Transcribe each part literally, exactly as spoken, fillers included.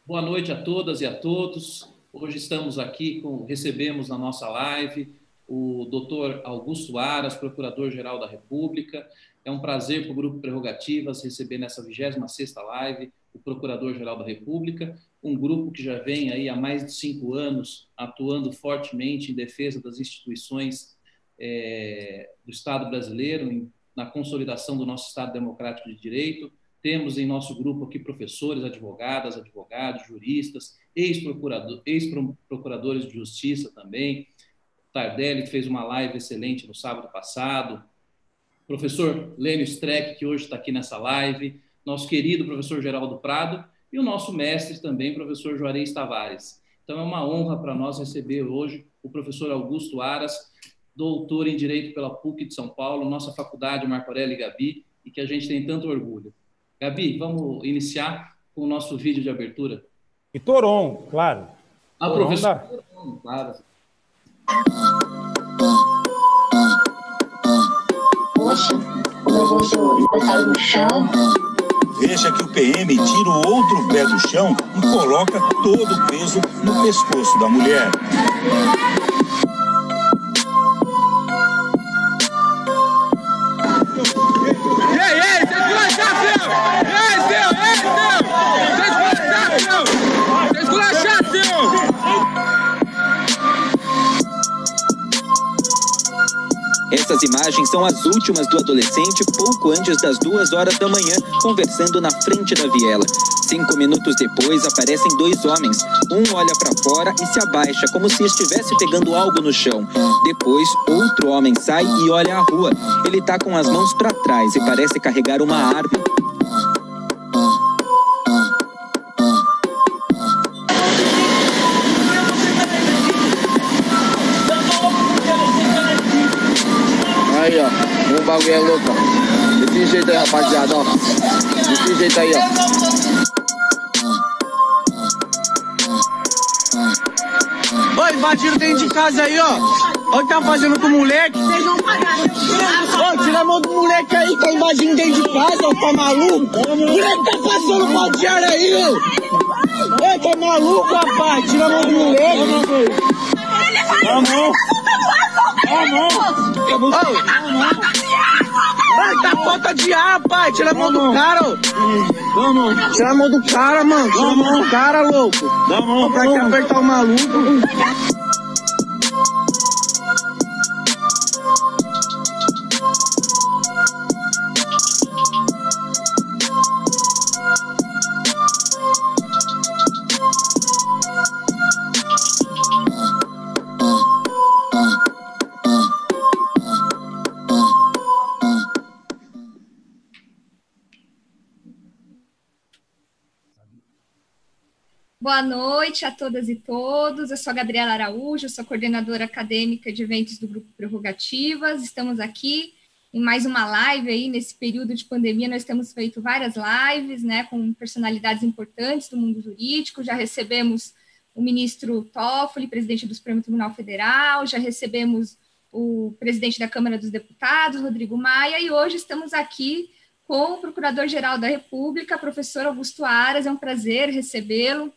Boa noite a todas e a todos. Hoje estamos aqui, com, recebemos na nossa live o doutor Augusto Aras, Procurador-Geral da República. É um prazer para o Grupo Prerrogativas receber nessa vigésima sexta live o Procurador-Geral da República, um grupo que já vem aí há mais de cinco anos atuando fortemente em defesa das instituições é, do Estado brasileiro, em, na consolidação do nosso Estado democrático de direito. Temos em nosso grupo aqui professores, advogadas, advogados, juristas, ex-procurador, ex-procuradores de justiça também. Tardelli, que fez uma live excelente no sábado passado. Professor Lênio Streck, que hoje está aqui nessa live. Nosso querido professor Geraldo Prado e o nosso mestre também, professor Juarez Tavares. Então é uma honra para nós receber hoje o professor Augusto Aras, doutor em Direito pela P U C de São Paulo, nossa faculdade Marco Aurélio Gabi, e que a gente tem tanto orgulho. Gabi, vamos iniciar com o nosso vídeo de abertura. E Toron, claro. Ah, Toron professor da... Toron, claro. Poxa, o negócio vai cair no chão. Veja que o P M tira o outro pé do chão e coloca todo o peso no pescoço da mulher. Ei, ei, você esculachar, seu! Ei, seu, ei, seu! Você esculachar, seu! Você esculachar, seu! Essas imagens são as últimas do adolescente pouco antes das duas horas da manhã, conversando na frente da viela. Cinco minutos depois, aparecem dois homens. Um olha para fora e se abaixa, como se estivesse pegando algo no chão. Depois, outro homem sai e olha a rua. Ele está com as mãos para trás e parece carregar uma arma. Aí, ó, o bagulho é louco, ó. Desse jeito aí, rapaziada, ó. Desse jeito aí, ó. Oi, invadiram dentro de casa aí, ó. Olha o que tá fazendo com o moleque. Ô, tira a mão do moleque aí, tá invadindo dentro de casa, ó, tá maluco? O moleque tá passando pau de ar aí, ó. Ô, tá maluco, rapaz? Tira a mão do moleque. Tá mão. Tá mão. Ai, tá falta de ar, pai. Tira a mão do cara, ó. Tira a mão do cara, mano. Tira a mão do cara, louco. Dá a mão pra que apertar o maluco. Boa noite a todas e todos. Eu sou a Gabriela Araújo, sou coordenadora acadêmica de eventos do Grupo Prerrogativas. Estamos aqui em mais uma live aí, nesse período de pandemia. Nós temos feito várias lives, né, com personalidades importantes do mundo jurídico. Já recebemos o ministro Toffoli, presidente do Supremo Tribunal Federal, já recebemos o presidente da Câmara dos Deputados, Rodrigo Maia, e hoje estamos aqui com o Procurador-Geral da República, professor Augusto Aras. É um prazer recebê-lo.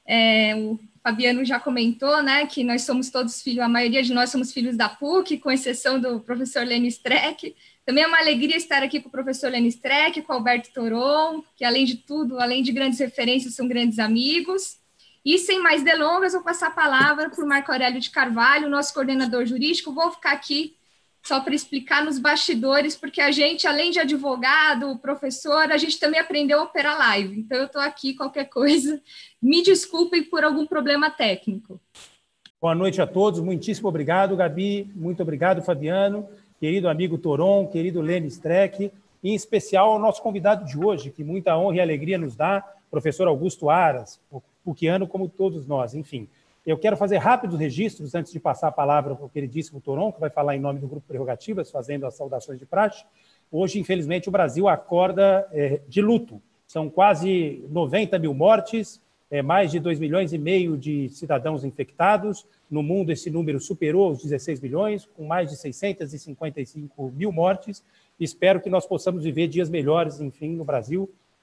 É, o Fabiano já comentou, né, que nós somos todos filhos, a maioria de nós somos filhos da P U C, com exceção do professor Lênio Streck. Também é uma alegria estar aqui com o professor Lênio Streck, com o Alberto Toron, que além de tudo, além de grandes referências, são grandes amigos. E sem mais delongas, vou passar a palavra para o Marco Aurélio de Carvalho, nosso coordenador jurídico. Vou ficar aqui só para explicar nos bastidores, porque a gente, além de advogado, professor, a gente também aprendeu a operar live. Então, eu estou aqui, qualquer coisa, me desculpem por algum problema técnico. Boa noite a todos, muitíssimo obrigado, Gabi, muito obrigado, Fabiano, querido amigo Toron, querido Lênio Streck, e em especial ao nosso convidado de hoje, que muita honra e alegria nos dá, professor Augusto Aras, puciano como todos nós, enfim. Eu quero fazer rápidos registros antes de passar a palavra para o queridíssimo Toron, que vai falar em nome do Grupo Prerrogativas, fazendo as saudações de praxe. Hoje, infelizmente, o Brasil acorda é, de luto. São quase noventa mil mortes, é, mais de dois milhões e meio de cidadãos infectados. No mundo, esse número superou os dezesseis milhões, com mais de seiscentas e cinquenta e cinco mil mortes. Espero que nós possamos viver dias melhores, enfim, no Brasil.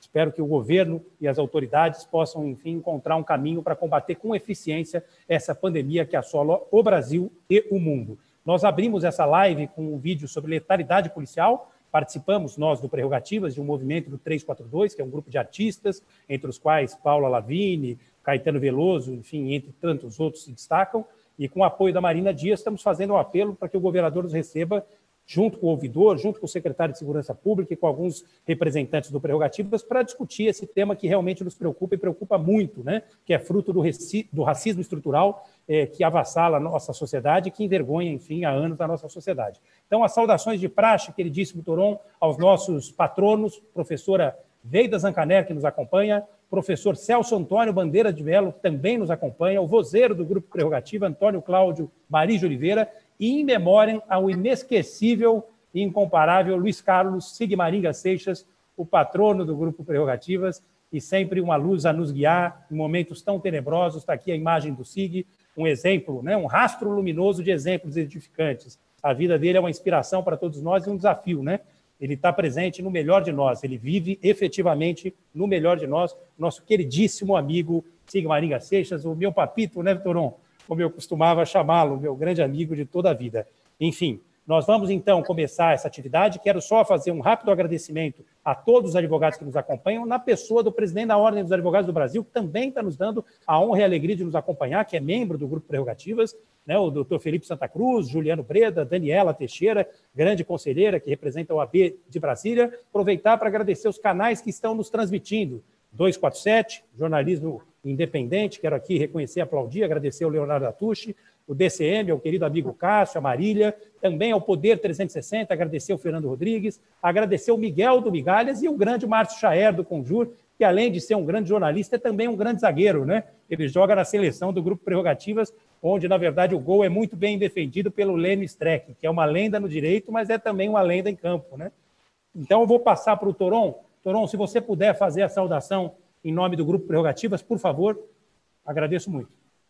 Espero que o governo e as autoridades possam, enfim, encontrar um caminho para combater com eficiência essa pandemia que assola o Brasil e o mundo. Nós abrimos essa live com um vídeo sobre letalidade policial. Participamos, nós, do Prerrogativas, de um movimento do trezentos e quarenta e dois, que é um grupo de artistas, entre os quais Paula Lavigne, Caetano Veloso, enfim, entre tantos outros se destacam. E com o apoio da Marina Dias, estamos fazendo um apelo para que o governador nos receba, junto com o ouvidor, junto com o secretário de Segurança Pública e com alguns representantes do Prerrogativas, para discutir esse tema que realmente nos preocupa e preocupa muito, né? Que é fruto do, do racismo estrutural é, que avassala a nossa sociedade e que envergonha, enfim, há anos a nossa sociedade. Então, as saudações de praxe, queridíssimo Toron, aos nossos patronos, professora Veida Zancaner, que nos acompanha, professor Celso Antônio Bandeira de Mello, também nos acompanha, o vozeiro do Grupo Prerrogativa, Antônio Cláudio Maris de Oliveira, e em memória ao inesquecível e incomparável Luiz Carlos Sigmaringa Seixas, o patrono do Grupo Prerrogativas, e sempre uma luz a nos guiar em momentos tão tenebrosos. Está aqui a imagem do Sig, um exemplo, né, um rastro luminoso de exemplos edificantes. A vida dele é uma inspiração para todos nós e um desafio, né? Ele está presente no melhor de nós, ele vive efetivamente no melhor de nós, nosso queridíssimo amigo Sigmaringa Seixas, o meu papito, né, Toron? Como eu costumava chamá-lo, meu grande amigo de toda a vida. Enfim, nós vamos então começar essa atividade. Quero só fazer um rápido agradecimento a todos os advogados que nos acompanham, na pessoa do presidente da Ordem dos Advogados do Brasil, que também está nos dando a honra e a alegria de nos acompanhar, que é membro do Grupo Prerrogativas, né, o doutor Felipe Santa Cruz, Juliano Breda, Daniela Teixeira, grande conselheira que representa o A B de Brasília. Aproveitar para agradecer os canais que estão nos transmitindo. duzentos e quarenta e sete, jornalismo independente, quero aqui reconhecer, aplaudir, agradecer ao Leonardo Atushi, o D C M, ao querido amigo Cássio, a Marília, também ao Poder trezentos e sessenta, agradecer ao Fernando Rodrigues, agradecer ao Miguel do Migalhas e o grande Márcio Chaer do Conjur, que além de ser um grande jornalista, é também um grande zagueiro, né? Ele joga na seleção do Grupo Prerrogativas, onde, na verdade, o gol é muito bem defendido pelo Lênio Streck, que é uma lenda no direito, mas é também uma lenda em campo, né? Então, eu vou passar para o Toron. Toron, se você puder fazer a saudação em nome do Grupo Prerrogativas, por favor, agradeço muito.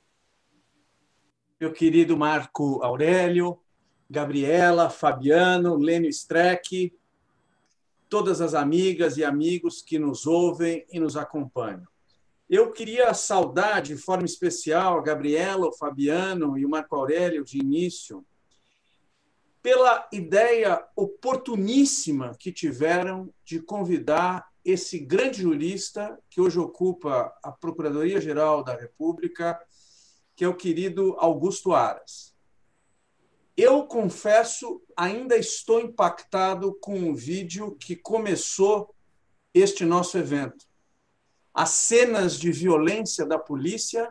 Meu querido Marco Aurélio, Gabriela, Fabiano, Lênio Streck, todas as amigas e amigos que nos ouvem e nos acompanham. Eu queria saudar de forma especial a Gabriela, o Fabiano e o Marco Aurélio de início, pela ideia oportuníssima que tiveram de convidar esse grande jurista que hoje ocupa a Procuradoria-Geral da República, que é o querido Augusto Aras. Eu, confesso, ainda estou impactado com o vídeo que começou este nosso evento. As cenas de violência da polícia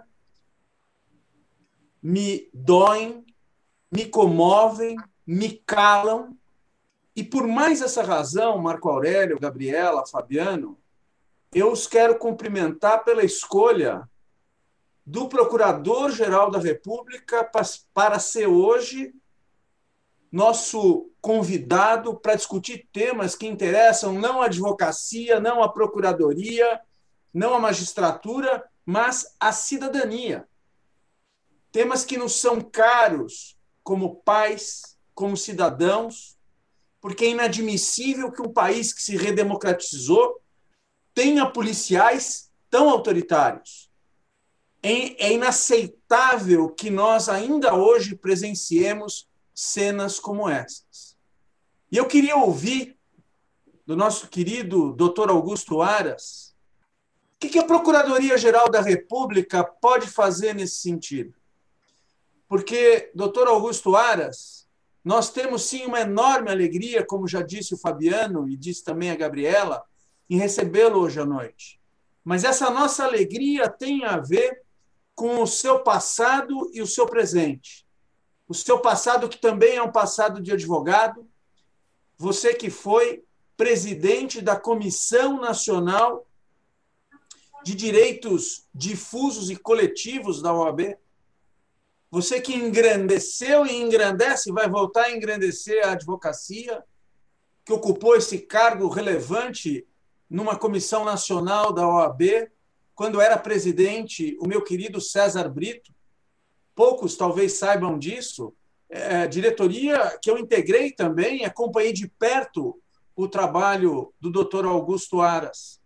me doem, me comovem, me calam. E por mais essa razão, Marco Aurélio, Gabriela, Fabiano, eu os quero cumprimentar pela escolha do Procurador-Geral da República para ser hoje nosso convidado para discutir temas que interessam não a advocacia, não a procuradoria, não a magistratura, mas a cidadania. Temas que nos são caros como pais, como cidadãos, porque é inadmissível que um país que se redemocratizou tenha policiais tão autoritários. É inaceitável que nós ainda hoje presenciemos cenas como essas. E eu queria ouvir do nosso querido doutor Augusto Aras o que a Procuradoria-Geral da República pode fazer nesse sentido. Porque, doutor Augusto Aras, nós temos sim uma enorme alegria, como já disse o Fabiano e disse também a Gabriela, em recebê-lo hoje à noite. Mas essa nossa alegria tem a ver com o seu passado e o seu presente. O seu passado, que também é um passado de advogado, você que foi presidente da Comissão Nacional de Direitos Difusos e Coletivos da O A B, você que engrandeceu e engrandece, vai voltar a engrandecer a advocacia, que ocupou esse cargo relevante numa comissão nacional da O A B, quando era presidente o meu querido César Brito. Poucos talvez saibam disso. É, diretoria que eu integrei também, acompanhei de perto o trabalho do doutor Augusto Aras.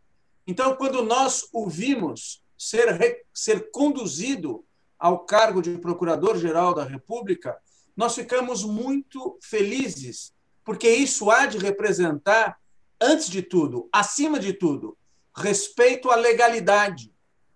Então, quando nós o vimos ser, ser conduzido ao cargo de Procurador-Geral da República, nós ficamos muito felizes, porque isso há de representar, antes de tudo, acima de tudo, respeito à legalidade.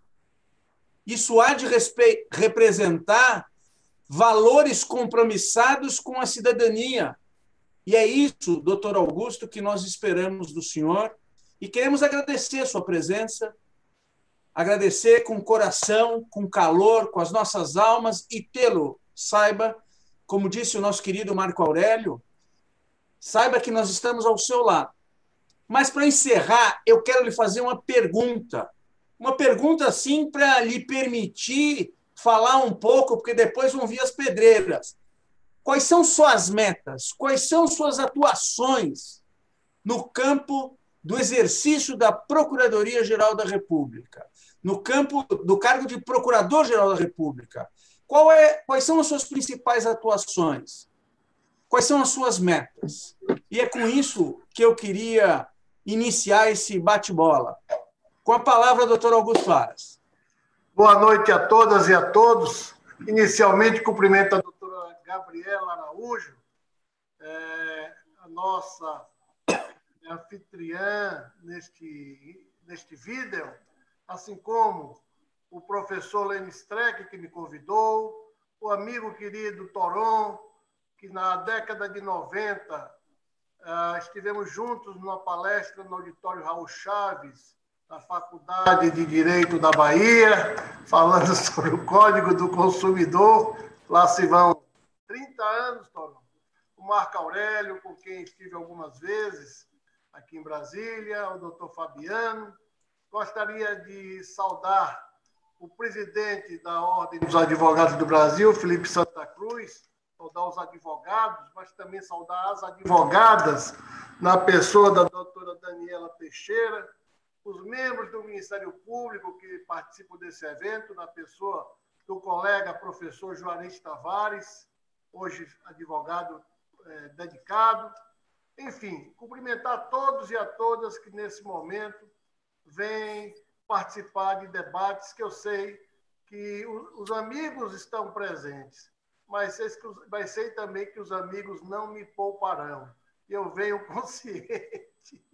Isso há de representar valores compromissados com a cidadania. E é isso, doutor Augusto, que nós esperamos do senhor e queremos agradecer a sua presença, agradecer com coração, com calor, com as nossas almas e tê-lo, saiba, como disse o nosso querido Marco Aurélio, saiba que nós estamos ao seu lado. Mas, para encerrar, eu quero lhe fazer uma pergunta. Uma pergunta, assim, para lhe permitir falar um pouco, porque depois vão vir as pedreiras. Quais são suas metas? Quais são suas atuações no campo do exercício da Procuradoria-Geral da República? No campo do cargo de Procurador-Geral da República? Qual é, quais são as suas principais atuações? Quais são as suas metas? E é com isso que eu queria iniciar esse bate-bola. Com a palavra, doutor Augusto Aras. Boa noite a todas e a todos. Inicialmente, cumprimento a doutora Gabriela Araújo, é, a nossa anfitriã neste, neste vídeo, assim como o professor Lênin Streck, que me convidou, o amigo querido Toron, que na década de noventa uh, estivemos juntos numa palestra no auditório Raul Chaves, da Faculdade de Direito da Bahia, falando sobre o Código do Consumidor. Lá se vão trinta anos, Toron. O Marco Aurélio, com quem estive algumas vezes aqui em Brasília, o doutor Fabiano. Gostaria de saudar o presidente da Ordem dos Advogados do Brasil, Felipe Santa Cruz, saudar os advogados, mas também saudar as advogadas, na pessoa da doutora Daniela Teixeira, os membros do Ministério Público que participam desse evento, na pessoa do colega professor Juarez Tavares, hoje advogado é, dedicado. Enfim, cumprimentar todos e a todas que, nesse momento, vêm participar de debates que eu sei que os amigos estão presentes, mas sei, mas sei também que os amigos não me pouparão. E eu venho consciente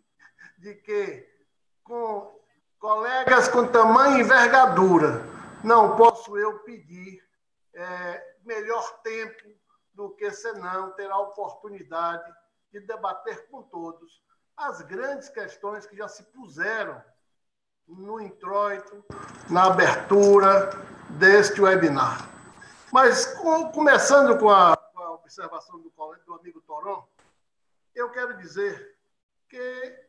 de que, com colegas com tamanha envergadura, não posso eu pedir é, melhor tempo do que, senão, ter a oportunidade de debater com todos as grandes questões que já se puseram no introito, na abertura deste webinar. Mas, com, começando com a, com a observação do, do amigo Toron, eu quero dizer que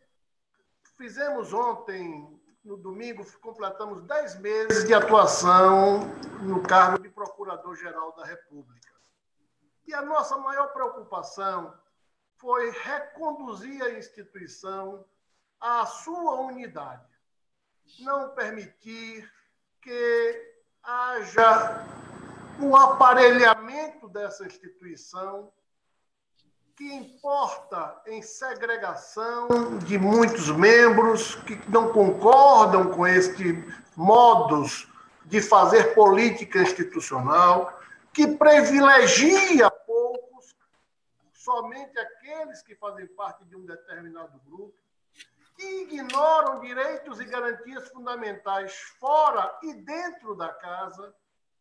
fizemos ontem, no domingo, completamos dez meses de atuação no cargo de Procurador-Geral da República. E a nossa maior preocupação foi reconduzir a instituição à sua unidade. Não permitir que haja um aparelhamento dessa instituição que importa em segregação de muitos membros que não concordam com este modus de fazer política institucional, que privilegia poucos, somente aqueles que fazem parte de um determinado grupo, que ignoram direitos e garantias fundamentais fora e dentro da casa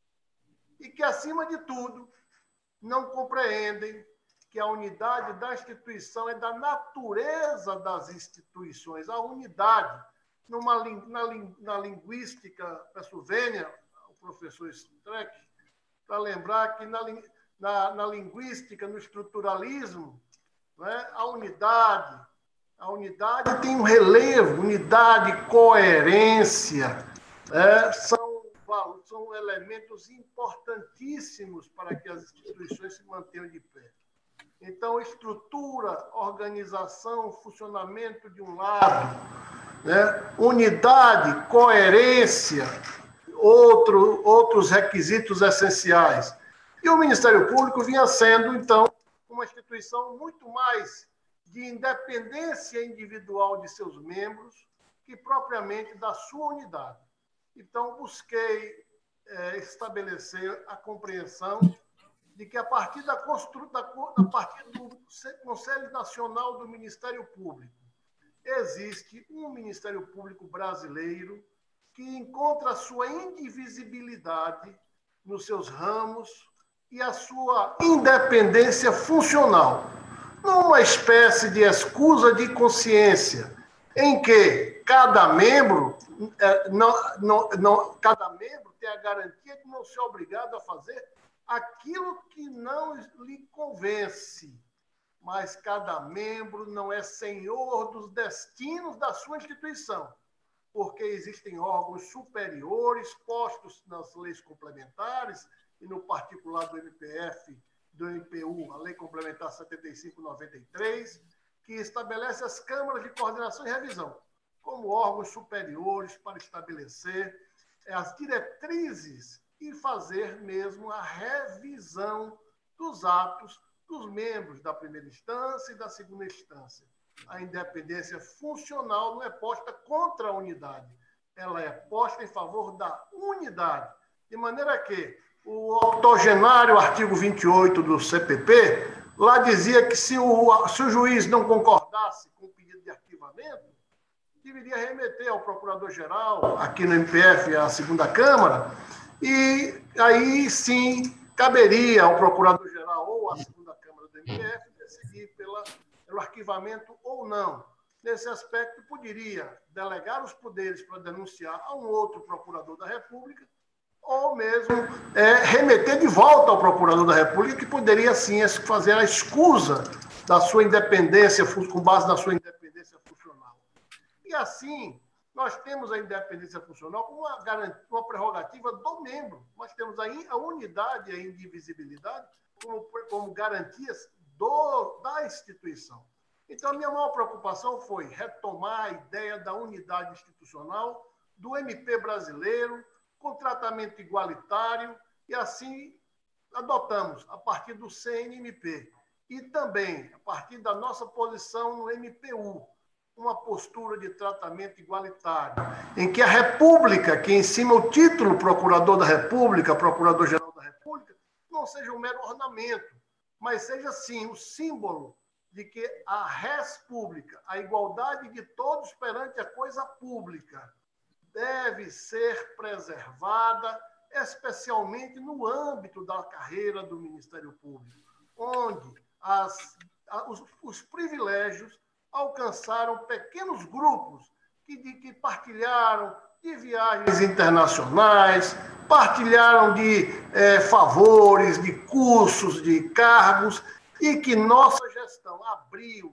e que, acima de tudo, não compreendem que a unidade da instituição é da natureza das instituições. A unidade, numa, na, na linguística, peço vênia ao professor Streck, para lembrar que na, na, na linguística, no estruturalismo, né, a unidade, a unidade tem um relevo, unidade, coerência, né, são, são elementos importantíssimos para que as instituições se mantenham de pé. Então, estrutura, organização, funcionamento de um lado, né? Unidade, coerência, outro, outros requisitos essenciais. E o Ministério Público vinha sendo, então, uma instituição muito mais de independência individual de seus membros, que propriamente da sua unidade. Então, busquei é, estabelecer a compreensão de que, a partir, da constru... da... a partir do Conselho Nacional do Ministério Público, existe um Ministério Público brasileiro que encontra a sua indivisibilidade nos seus ramos e a sua independência funcional, numa espécie de escusa de consciência, em que cada membro, não, não, não, cada membro tem a garantia de não ser obrigado a fazer aquilo que não lhe convence, mas cada membro não é senhor dos destinos da sua instituição, porque existem órgãos superiores postos nas leis complementares e no particular do M P F, do M P U, a Lei Complementar setenta e cinco noventa e três, que estabelece as câmaras de coordenação e revisão como órgãos superiores para estabelecer as diretrizes e fazer mesmo a revisão dos atos dos membros da primeira instância e da segunda instância. A independência funcional não é posta contra a unidade, ela é posta em favor da unidade, de maneira que o octogenário artigo vinte e oito do C P P, lá dizia que se o, se o juiz não concordasse com o pedido de arquivamento, deveria remeter ao procurador-geral, aqui no M P F, a segunda Câmara, e aí sim caberia ao procurador-geral ou à segunda Câmara do M P F decidir pela, pelo arquivamento ou não. Nesse aspecto, poderia delegar os poderes para denunciar a um outro procurador da República, ou mesmo é, remeter de volta ao procurador da República, que poderia, sim, fazer a escusa da sua independência, com base na sua independência funcional. E assim, nós temos a independência funcional como uma, garantia, uma prerrogativa do membro. Nós temos aí a unidade e a indivisibilidade como, como garantias do, da instituição. Então, a minha maior preocupação foi retomar a ideia da unidade institucional do M P brasileiro, com tratamento igualitário, e assim adotamos, a partir do C N M P, e também a partir da nossa posição no M P U, uma postura de tratamento igualitário, em que a República, que em cima o título Procurador da República, Procurador-Geral da República, não seja um mero ornamento, mas seja, sim, o símbolo de que a res pública, a igualdade de todos perante a coisa pública, deve ser preservada, especialmente no âmbito da carreira do Ministério Público, onde as, os, os privilégios alcançaram pequenos grupos que, de, que partilharam de viagens internacionais, partilharam de eh, favores, de cursos, de cargos, e que nossa gestão abriu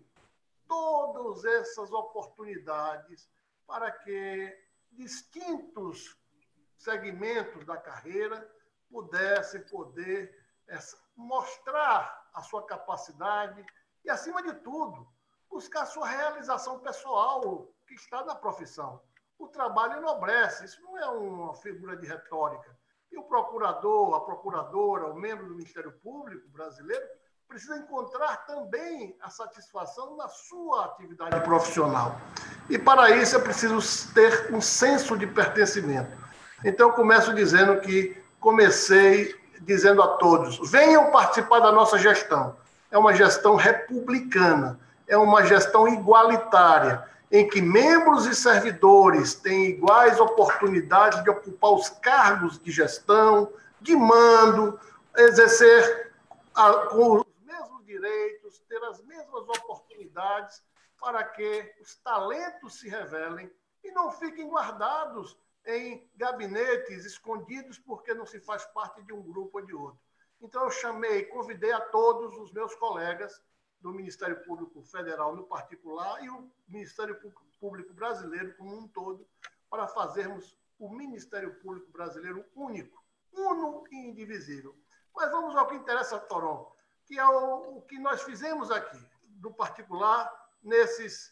todas essas oportunidades para que distintos segmentos da carreira pudessem poder essa, mostrar a sua capacidade e, acima de tudo, buscar a sua realização pessoal que está na profissão. O trabalho enobrece, isso não é uma figura de retórica. E o procurador, a procuradora, o membro do Ministério Público brasileiro precisa encontrar também a satisfação na sua atividade profissional. E, para isso, é preciso ter um senso de pertencimento. Então, eu começo dizendo que comecei dizendo a todos, venham participar da nossa gestão. É uma gestão republicana, é uma gestão igualitária, em que membros e servidores têm iguais oportunidades de ocupar os cargos de gestão, de mando, exercer a, com os mesmos direitos, ter as mesmas oportunidades para que os talentos se revelem e não fiquem guardados em gabinetes escondidos porque não se faz parte de um grupo ou de outro. Então, eu chamei, convidei a todos os meus colegas do Ministério Público Federal no particular e o Ministério Público Brasileiro como um todo para fazermos o Ministério Público Brasileiro único, uno e indivisível. Mas vamos ao que interessa, Toron, que é o, o que nós fizemos aqui, do particular, nesses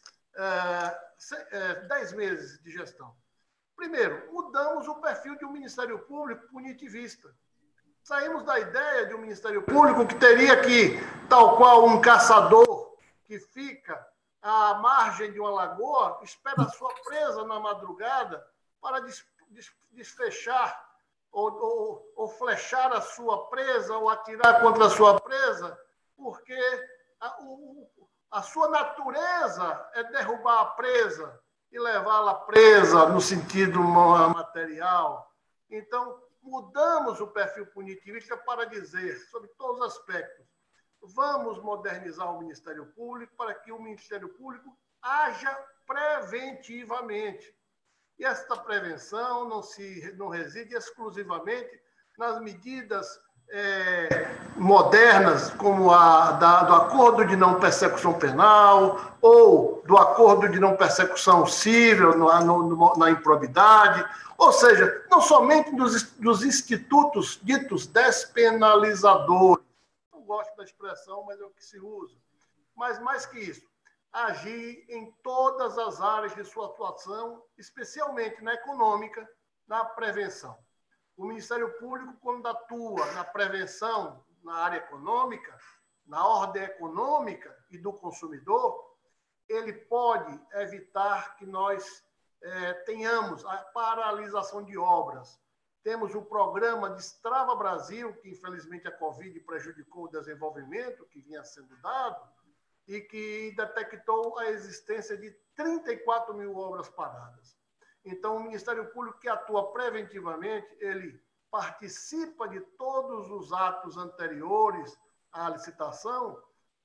é, dez meses de gestão. Primeiro, mudamos o perfil de um Ministério Público punitivista. Saímos da ideia de um Ministério Público que teria que, tal qual um caçador que fica à margem de uma lagoa, espera a sua presa na madrugada para des, des, desfechar ou, ou, ou flechar a sua presa ou atirar contra a sua presa, porque a, o, a sua natureza é derrubar a presa e levá-la presa no sentido material. Então, mudamos o perfil punitivista para dizer, sobre todos os aspectos, vamos modernizar o Ministério Público para que o Ministério Público haja preventivamente. E esta prevenção não, se, não reside exclusivamente nas medidas é, modernas, como a da, do acordo de não persecução penal ou do acordo de não persecução civil no, no, na improbidade, ou seja, não somente dos, dos institutos ditos despenalizadores, não gosto da expressão, mas é o que se usa, mas mais que isso, agir em todas as áreas de sua atuação, especialmente na econômica, na prevenção. O Ministério Público, quando atua na prevenção na área econômica, na ordem econômica e do consumidor, ele pode evitar que nós eh, tenhamos a paralisação de obras. Temos o programa Destrava Brasil, que infelizmente a Covid prejudicou o desenvolvimento que vinha sendo dado, e que detectou a existência de trinta e quatro mil obras paradas. Então, o Ministério Público, que atua preventivamente, ele participa de todos os atos anteriores à licitação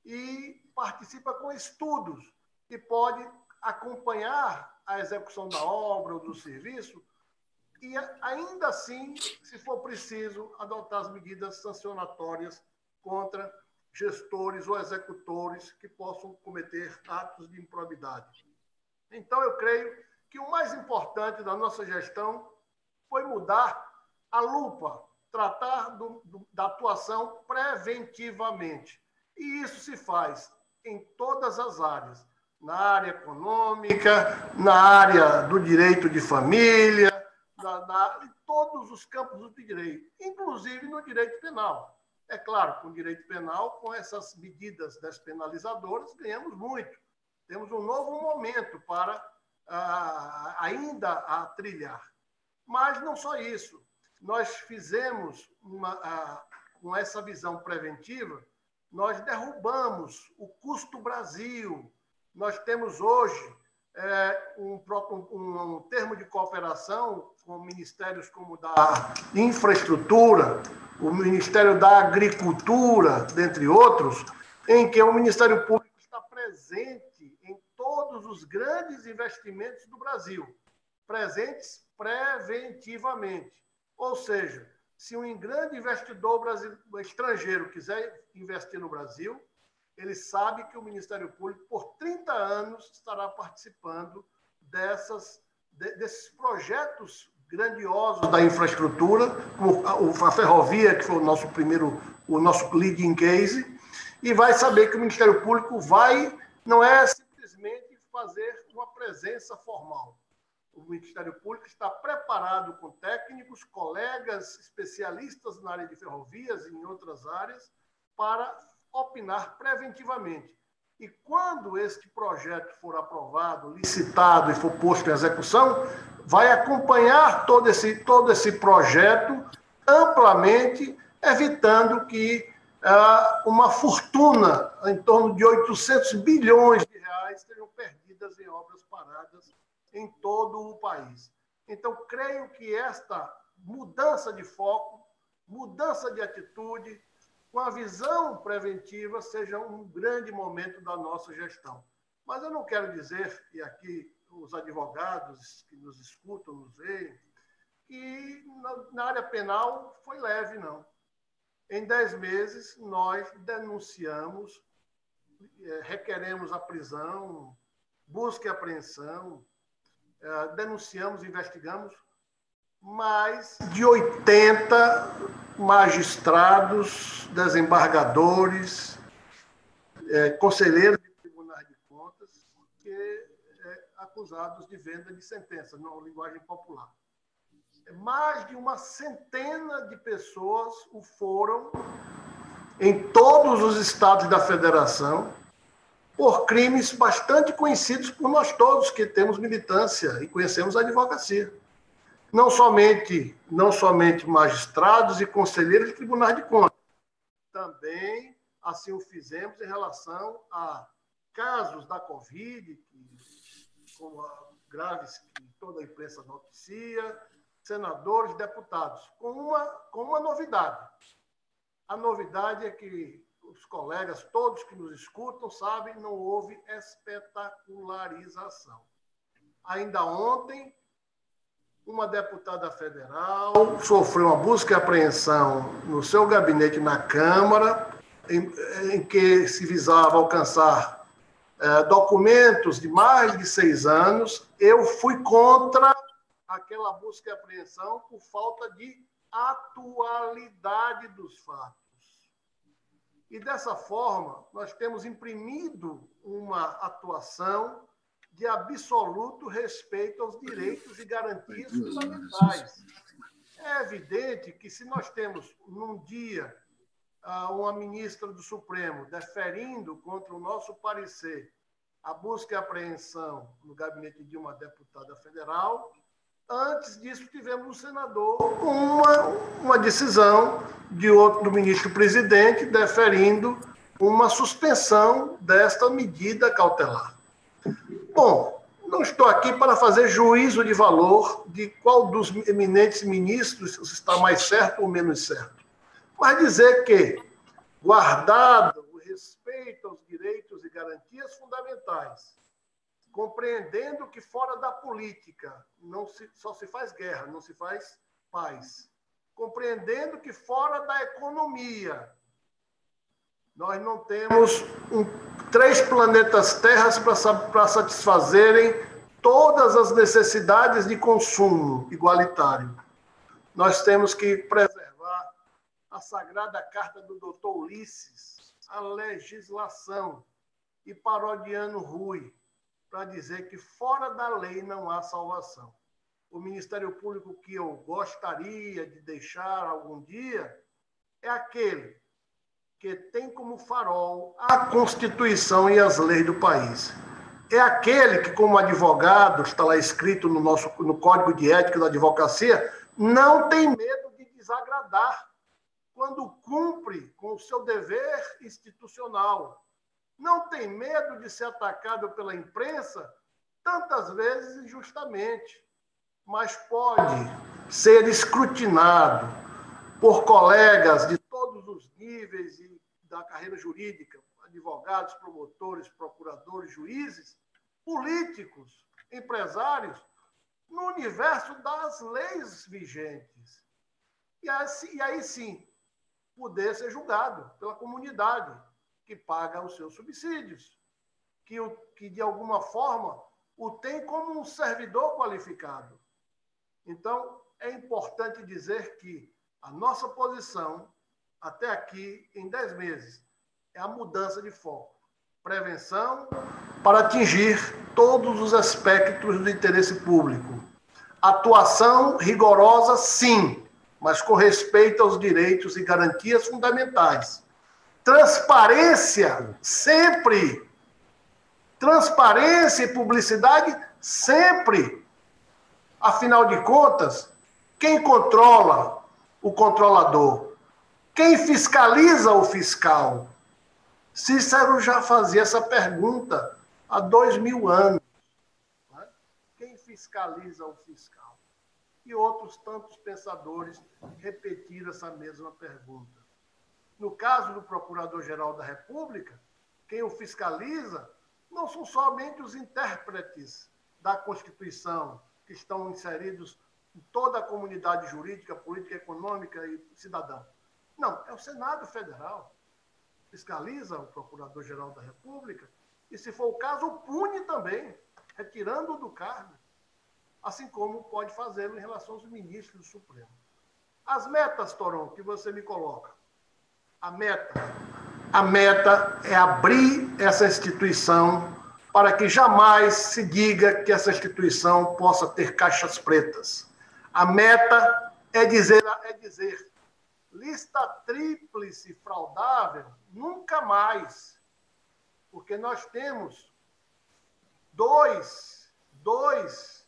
e participa com estudos e pode acompanhar a execução da obra ou do serviço e, ainda assim, se for preciso, adotar as medidas sancionatórias contra gestores ou executores que possam cometer atos de improbidade. Então, eu creio que o mais importante da nossa gestão foi mudar a lupa, tratar do, do, da atuação preventivamente. E isso se faz em todas as áreas, na área econômica, na área do direito de família, na, na, em todos os campos do direito, inclusive no direito penal. É claro, com o direito penal, com essas medidas despenalizadoras, ganhamos muito. Temos um novo momento para uh, ainda a trilhar. Mas não só isso. Nós fizemos, uma, uh, com essa visão preventiva, nós derrubamos o custo Brasil. Nós temos hoje é, um, um, um termo de cooperação com ministérios como da Infraestrutura, o Ministério da Agricultura, dentre outros, em que o Ministério Público está presente em todos os grandes investimentos do Brasil, presentes preventivamente. Ou seja, se um grande investidor brasileiro, estrangeiro quiser investir no Brasil, ele sabe que o Ministério Público, por trinta anos, estará participando dessas, de, desses projetos grandiosos da infraestrutura, como a ferrovia, que foi o nosso primeiro, o nosso leading case, e vai saber que o Ministério Público vai, não é simplesmente fazer uma presença formal. O Ministério Público está preparado com técnicos, colegas, especialistas na área de ferrovias e em outras áreas, para opinar preventivamente. E quando este projeto for aprovado, licitado e for posto em execução, vai acompanhar todo esse, todo esse projeto amplamente, evitando que ah, uma fortuna em torno de oitocentos bilhões de reais sejam perdidas em obras paradas em todo o país. Então, creio que esta mudança de foco, mudança de atitude, com a visão preventiva, seja um grande momento da nossa gestão. Mas eu não quero dizer, e aqui os advogados que nos escutam, nos veem, que na área penal foi leve, não. Em dez meses, nós denunciamos, requeremos a prisão, busca e apreensão, denunciamos, investigamos mais de oitenta magistrados, desembargadores, é, conselheiros de tribunais de contas, que, é, acusados de venda de sentenças, na linguagem popular. Mais de uma centena de pessoas o foram em todos os estados da federação por crimes bastante conhecidos por nós todos que temos militância e conhecemos a advocacia. Não somente, não somente magistrados e conselheiros de tribunais de contas, também assim o fizemos em relação a casos da Covid, que, como a graves que toda a imprensa noticia, senadores, deputados, com uma, com uma novidade. A novidade é que os colegas, todos que nos escutam, sabem, não houve espetacularização. Ainda ontem, uma deputada federal sofreu uma busca e apreensão no seu gabinete na Câmara, em, em que se visava alcançar eh, documentos de mais de seis anos. Eu fui contra aquela busca e apreensão por falta de atualidade dos fatos. E, dessa forma, nós temos imprimido uma atuação de absoluto respeito aos direitos e garantias fundamentais. É evidente que, se nós temos, num dia, uma ministra do Supremo deferindo contra o nosso parecer a busca e apreensão no gabinete de uma deputada federal, antes disso tivemos um senador com uma, uma decisão de outro, do ministro-presidente deferindo uma suspensão desta medida cautelar. Bom, não estou aqui para fazer juízo de valor de qual dos eminentes ministros está mais certo ou menos certo, mas dizer que, guardado o respeito aos direitos e garantias fundamentais, compreendendo que fora da política não se, só se faz guerra, não se faz paz, compreendendo que fora da economia nós não temos um, três planetas terras para satisfazerem todas as necessidades de consumo igualitário. Nós temos que preservar a sagrada carta do doutor Ulisses, a legislação, e parodiando Rui, para dizer que fora da lei não há salvação. O Ministério Público que eu gostaria de deixar algum dia é aquele que tem como farol a Constituição e as leis do país. É aquele que, como advogado, está lá escrito no nosso no Código de Ética da Advocacia, não tem medo de desagradar quando cumpre com o seu dever institucional. Não tem medo de ser atacado pela imprensa, tantas vezes injustamente, mas pode ser escrutinado por colegas de todos os níveis da carreira jurídica, advogados, promotores, procuradores, juízes, políticos, empresários, no universo das leis vigentes. E aí, e aí sim, poder ser julgado pela comunidade, que paga os seus subsídios, que, o, que de alguma forma o tem como um servidor qualificado. Então, é importante dizer que a nossa posição, até aqui, em dez meses, é a mudança de foco. Prevenção para atingir todos os aspectos do interesse público. Atuação rigorosa, sim, mas com respeito aos direitos e garantias fundamentais. Transparência, sempre. Transparência e publicidade, sempre. Afinal de contas, quem controla o controlador? Quem fiscaliza o fiscal? Cícero já fazia essa pergunta há dois mil anos. Né? Quem fiscaliza o fiscal? E outros tantos pensadores repetiram essa mesma pergunta. No caso do Procurador-Geral da República, quem o fiscaliza não são somente os intérpretes da Constituição, que estão inseridos em toda a comunidade jurídica, política, econômica e cidadã. Não, é o Senado Federal. Fiscaliza o Procurador-Geral da República e, se for o caso, o pune também, retirando-o do cargo, assim como pode fazê-lo em relação aos ministros do Supremo. As metas, Toron, que você me coloca. A meta, a meta é abrir essa instituição para que jamais se diga que essa instituição possa ter caixas pretas. A meta é dizer, é dizer lista tríplice fraudável, nunca mais. porque nós temos dois, dois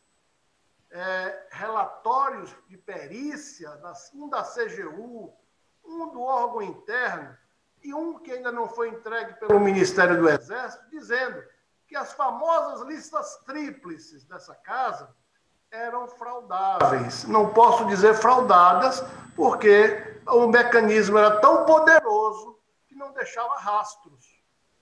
é, relatórios de perícia, um da C G U, um do órgão interno e um que ainda não foi entregue pelo Ministério do Exército, dizendo que as famosas listas tríplices dessa casa eram fraudáveis. Não posso dizer fraudadas, porque o mecanismo era tão poderoso que não deixava rastros.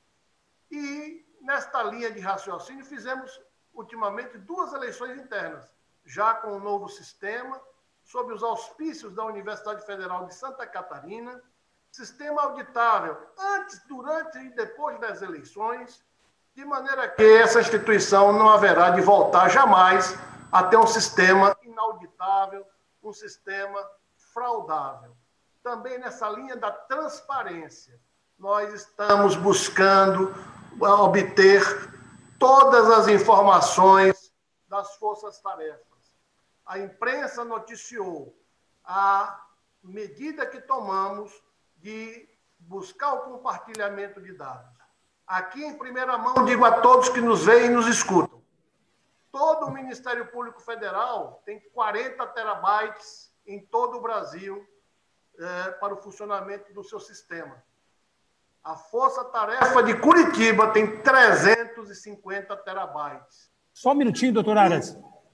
E, nesta linha de raciocínio, fizemos, ultimamente, duas eleições internas, já com o novo sistema, sob os auspícios da Universidade Federal de Santa Catarina, sistema auditável antes, durante e depois das eleições, de maneira que essa instituição não haverá de voltar jamais a ter um sistema inauditável, um sistema fraudável. Também nessa linha da transparência, nós estamos buscando obter todas as informações das forças-tarefas. A imprensa noticiou a medida que tomamos de buscar o compartilhamento de dados. Aqui, em primeira mão, digo a todos que nos veem e nos escutam. Todo o Ministério Público Federal tem quarenta terabytes em todo o Brasil é, para o funcionamento do seu sistema. A Força Tarefa de Curitiba tem trezentos e cinquenta terabytes. Só um minutinho, doutor Aras.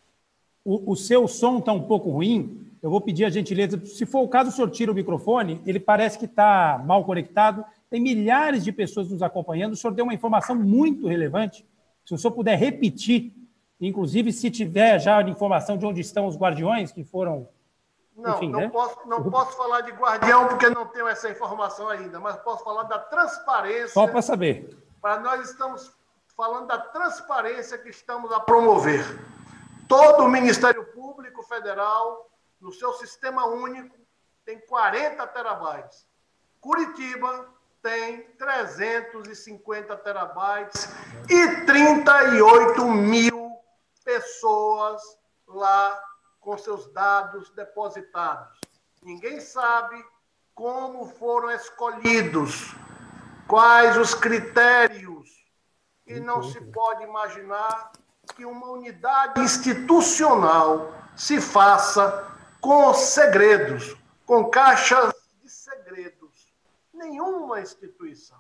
O, o seu som está um pouco ruim. Eu vou pedir a gentileza, se for o caso, o senhor tira o microfone. Ele parece que está mal conectado. Tem milhares de pessoas nos acompanhando. O senhor deu uma informação muito relevante. Se o senhor puder repetir, inclusive se tiver já a informação de onde estão os guardiões que foram... Não, enfim, não, né? posso, não posso falar de guardião porque não tenho essa informação ainda, mas posso falar da transparência. Só para saber. Para nós estamos falando da transparência que estamos a promover. Todo o Ministério Público Federal, no seu sistema único, tem quarenta terabytes. Curitiba tem trezentos e cinquenta terabytes e trinta e oito mil pessoas lá com seus dados depositados. Ninguém sabe como foram escolhidos, quais os critérios, e não se pode imaginar que uma unidade institucional se faça com segredos, com caixas de segredos. Nenhuma instituição.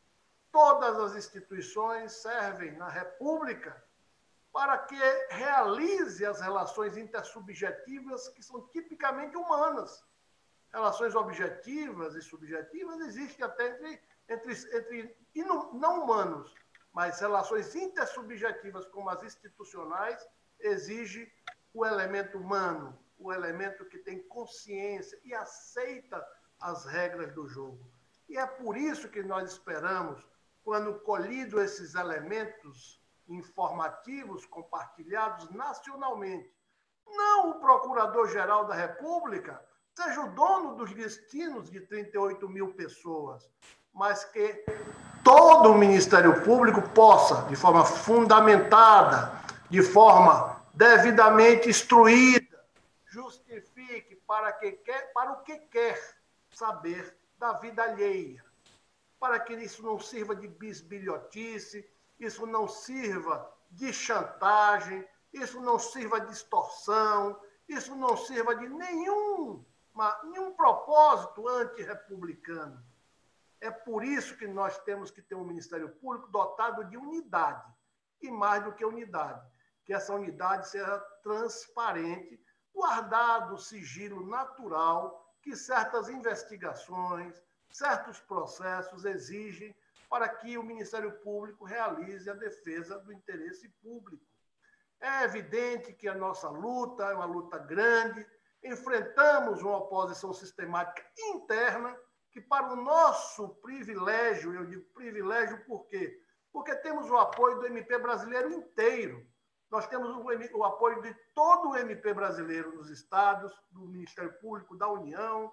Todas as instituições servem na República para que realize as relações intersubjetivas que são tipicamente humanas. Relações objetivas e subjetivas existem até entre, entre, entre e não, não humanos, mas relações intersubjetivas como as institucionais exigem o elemento humano, o elemento que tem consciência e aceita as regras do jogo. E é por isso que nós esperamos, quando colhido esses elementos informativos compartilhados nacionalmente, não o Procurador-Geral da República seja o dono dos destinos de trinta e oito mil pessoas, mas que todo o Ministério Público possa, de forma fundamentada, de forma devidamente instruída, justifique para, que quer, para o que quer saber da vida alheia, para que isso não sirva de bisbilhotice, isso não sirva de chantagem, isso não sirva de extorsão, isso não sirva de nenhum, uma, nenhum propósito antirrepublicano. É por isso que nós temos que ter um Ministério Público dotado de unidade, e mais do que unidade, que essa unidade seja transparente, guardado o sigilo natural que certas investigações, certos processos exigem para que o Ministério Público realize a defesa do interesse público. É evidente que a nossa luta é uma luta grande, enfrentamos uma oposição sistemática interna, que para o nosso privilégio, eu digo privilégio por quê? Porque temos o apoio do M P brasileiro inteiro. Nós temos o, o apoio de todo o M P brasileiro nos estados, do Ministério Público, da União,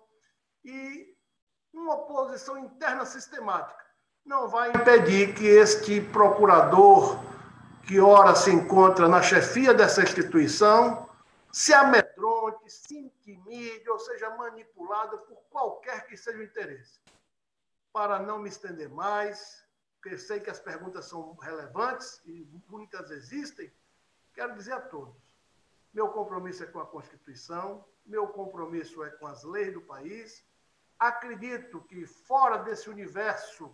e uma oposição interna sistemática não vai impedir que este procurador, que ora se encontra na chefia dessa instituição, se amedronte, se intimide ou seja manipulado por qualquer que seja o interesse. Para não me estender mais, porque sei que as perguntas são relevantes e muitas existem, quero dizer a todos, meu compromisso é com a Constituição, meu compromisso é com as leis do país. Acredito que fora desse universo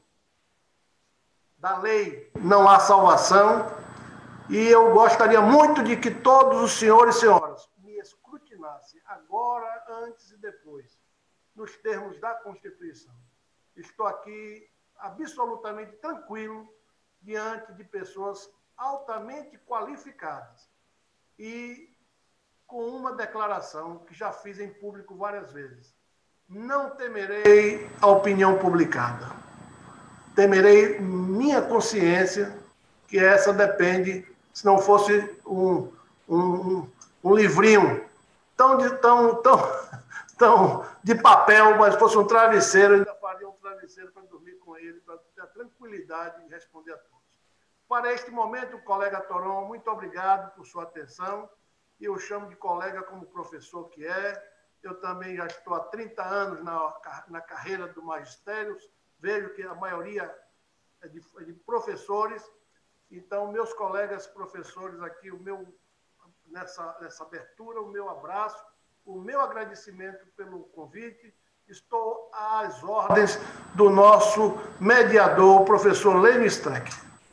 da lei não há salvação, e eu gostaria muito de que todos os senhores e senhoras me escrutinassem agora, antes e depois, nos termos da Constituição. Estou aqui absolutamente tranquilo diante de pessoas altamente qualificadas e com uma declaração que já fiz em público várias vezes. Não temerei a opinião publicada. Temerei minha consciência, que essa depende, se não fosse um, um, um livrinho tão de, tão, tão, tão de papel, mas fosse um travesseiro, eu ainda faria um travesseiro para dormir com ele, para ter a tranquilidade de responder a todos. Para este momento, colega Toron, muito obrigado por sua atenção. E eu chamo de colega como professor que é. Eu também já estou há trinta anos na, na carreira do magistério, vejo que a maioria é de, é de professores. Então, meus colegas professores aqui, o meu, nessa, nessa abertura, o meu abraço, o meu agradecimento pelo convite. Estou às ordens do nosso mediador, o professor Lênio Streck.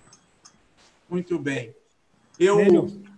Muito bem. Eu...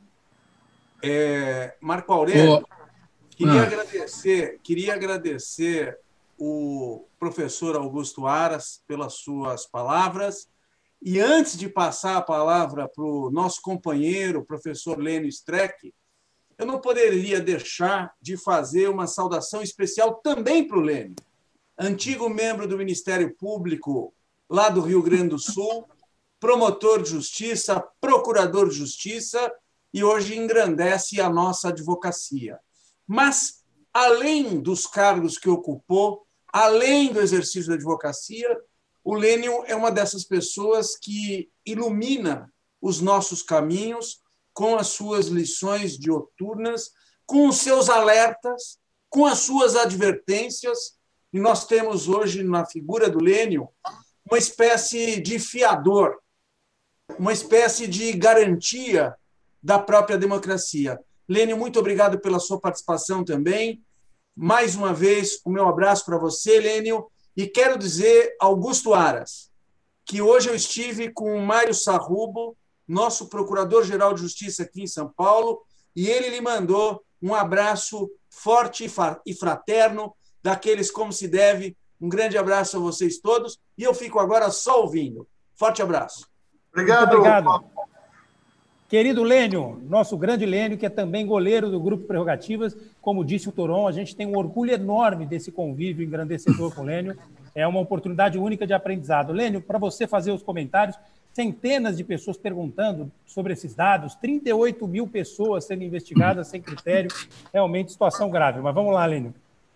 É, Marco Aurélio, oh. queria, ah. agradecer, queria agradecer o professor Augusto Aras pelas suas palavras. E antes de passar a palavra para o nosso companheiro, o professor Lênio Streck, eu não poderia deixar de fazer uma saudação especial também para o Lênio, antigo membro do Ministério Público lá do Rio Grande do Sul, promotor de justiça, procurador de justiça, e hoje engrandece a nossa advocacia. Mas, além dos cargos que ocupou, além do exercício da advocacia, o Lênio é uma dessas pessoas que ilumina os nossos caminhos com as suas lições dioturnas, com os seus alertas, com as suas advertências. E nós temos hoje, na figura do Lênio, uma espécie de fiador, uma espécie de garantia da própria democracia. Lênio, muito obrigado pela sua participação também. Mais uma vez, o meu abraço para você, Lênio. E quero dizer, Augusto Aras, que hoje eu estive com o Mário Sarrubo, nosso Procurador-Geral de Justiça aqui em São Paulo, e ele lhe mandou um abraço forte e fraterno, daqueles como se deve. Um grande abraço a vocês todos, e eu fico agora só ouvindo. Forte abraço. Obrigado. Muito obrigado. Querido Lênio, nosso grande Lênio, que é também goleiro do Grupo Prerrogativas, como disse o Toron, a gente tem um orgulho enorme desse convívio engrandecedor com o Lênio. É uma oportunidade única de aprendizado. Lênio, para você fazer os comentários, centenas de pessoas perguntando sobre esses dados, trinta e oito mil pessoas sendo investigadas sem critério, realmente situação grave. Mas vamos lá, Lênio.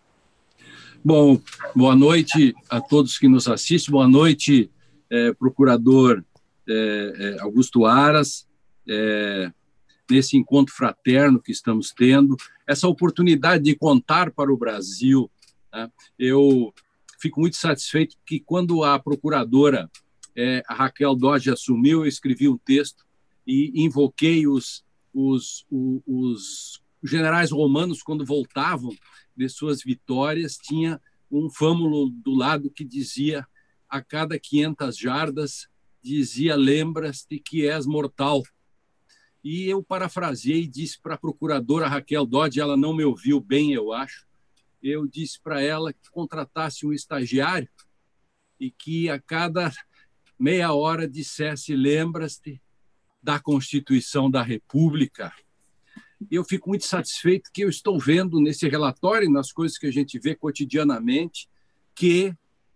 Bom, boa noite a todos que nos assistem, boa noite, eh, procurador eh, eh, Augusto Aras, É, nesse encontro fraterno que estamos tendo, essa oportunidade de contar para o Brasil, né? Eu fico muito satisfeito que quando a procuradora é, a Raquel Dodge assumiu, eu escrevi um texto e invoquei os, os, os, os generais romanos, quando voltavam de suas vitórias, tinha um fâmulo do lado que dizia, a cada quinhentas jardas, dizia, lembras-te que és mortal. E eu parafraseei e disse para a procuradora Raquel Dodge, ela não me ouviu bem, eu acho, eu disse para ela que contratasse um estagiário e que a cada meia hora dissesse, lembras-te da Constituição da República. Eu fico muito satisfeito que eu estou vendo nesse relatório, nas coisas que a gente vê cotidianamente, que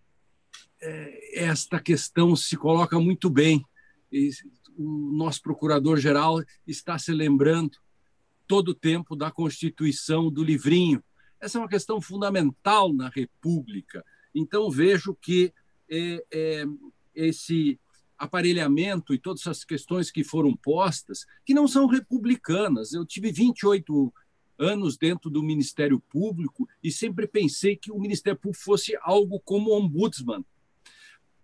é, esta questão se coloca muito bem. E, o nosso procurador-geral está se lembrando todo o tempo da Constituição, do livrinho. Essa é uma questão fundamental na República. Então, vejo que é, é, esse aparelhamento e todas essas questões que foram postas, que não são republicanas. Eu tive vinte e oito anos dentro do Ministério Público e sempre pensei que o Ministério Público fosse algo como ombudsman.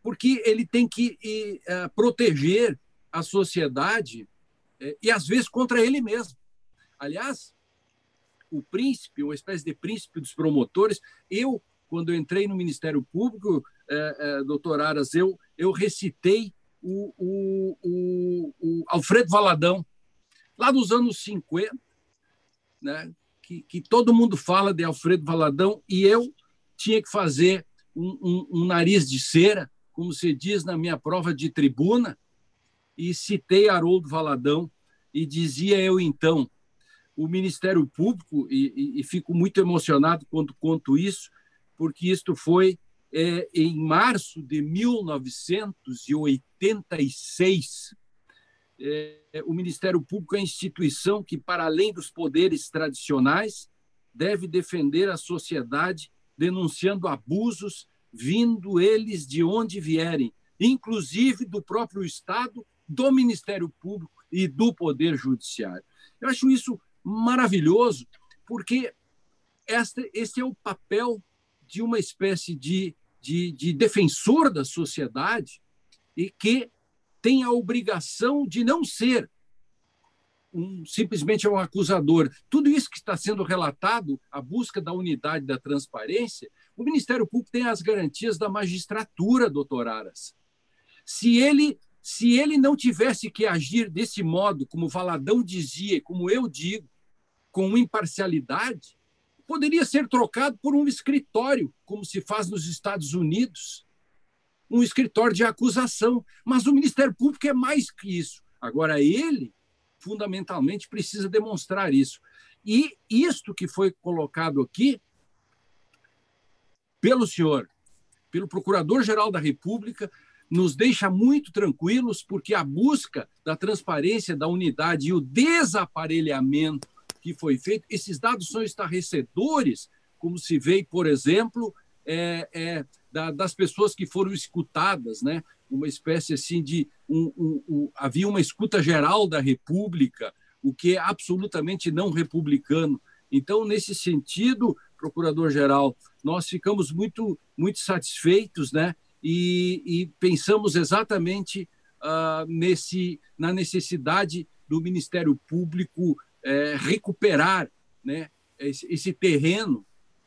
porque ele tem que e, uh, proteger a sociedade eh, e, às vezes, contra ele mesmo. Aliás, o príncipe, uma espécie de príncipe dos promotores, eu, quando eu entrei no Ministério Público, eh, eh, doutor Aras, eu, eu recitei o, o, o, o Alfredo Valadão, lá dos anos cinquenta, né, que, que todo mundo fala de Alfredo Valadão, e eu tinha que fazer um, um, um nariz de cera, como se diz na minha prova de tribuna, e citei Haroldo Valadão, e dizia eu, então, o Ministério Público, e, e, e fico muito emocionado quando conto isso, porque isto foi é, em março de mil novecentos e oitenta e seis. É, o Ministério Público é a instituição que, para além dos poderes tradicionais, deve defender a sociedade denunciando abusos, vindo eles de onde vierem, inclusive do próprio Estado, do Ministério Público e do Poder Judiciário. Eu acho isso maravilhoso, porque este, este é o papel de uma espécie de, de, de defensor da sociedade e que tem a obrigação de não ser um, simplesmente um acusador. Tudo isso que está sendo relatado, a busca da unidade da transparência, o Ministério Público tem as garantias da magistratura, doutor Aras. Se ele, se ele não tivesse que agir desse modo, como Valadão dizia, como eu digo, com imparcialidade, poderia ser trocado por um escritório, como se faz nos Estados Unidos, um escritório de acusação. Mas o Ministério Público é mais que isso. Agora, ele, fundamentalmente, precisa demonstrar isso. E isto que foi colocado aqui pelo senhor, pelo Procurador-Geral da República, nos deixa muito tranquilos, porque a busca da transparência, da unidade e o desaparelhamento que foi feito, esses dados são estarrecedores, como se vê, por exemplo, é, é, da, das pessoas que foram escutadas, né? Uma espécie assim de... Um, um, um, havia uma escuta geral da República, o que é absolutamente não republicano. Então, nesse sentido, Procurador-Geral, nós ficamos muito, muito satisfeitos, né? e, e pensamos exatamente uh, nesse, na necessidade do Ministério Público É, recuperar, né, esse, esse terreno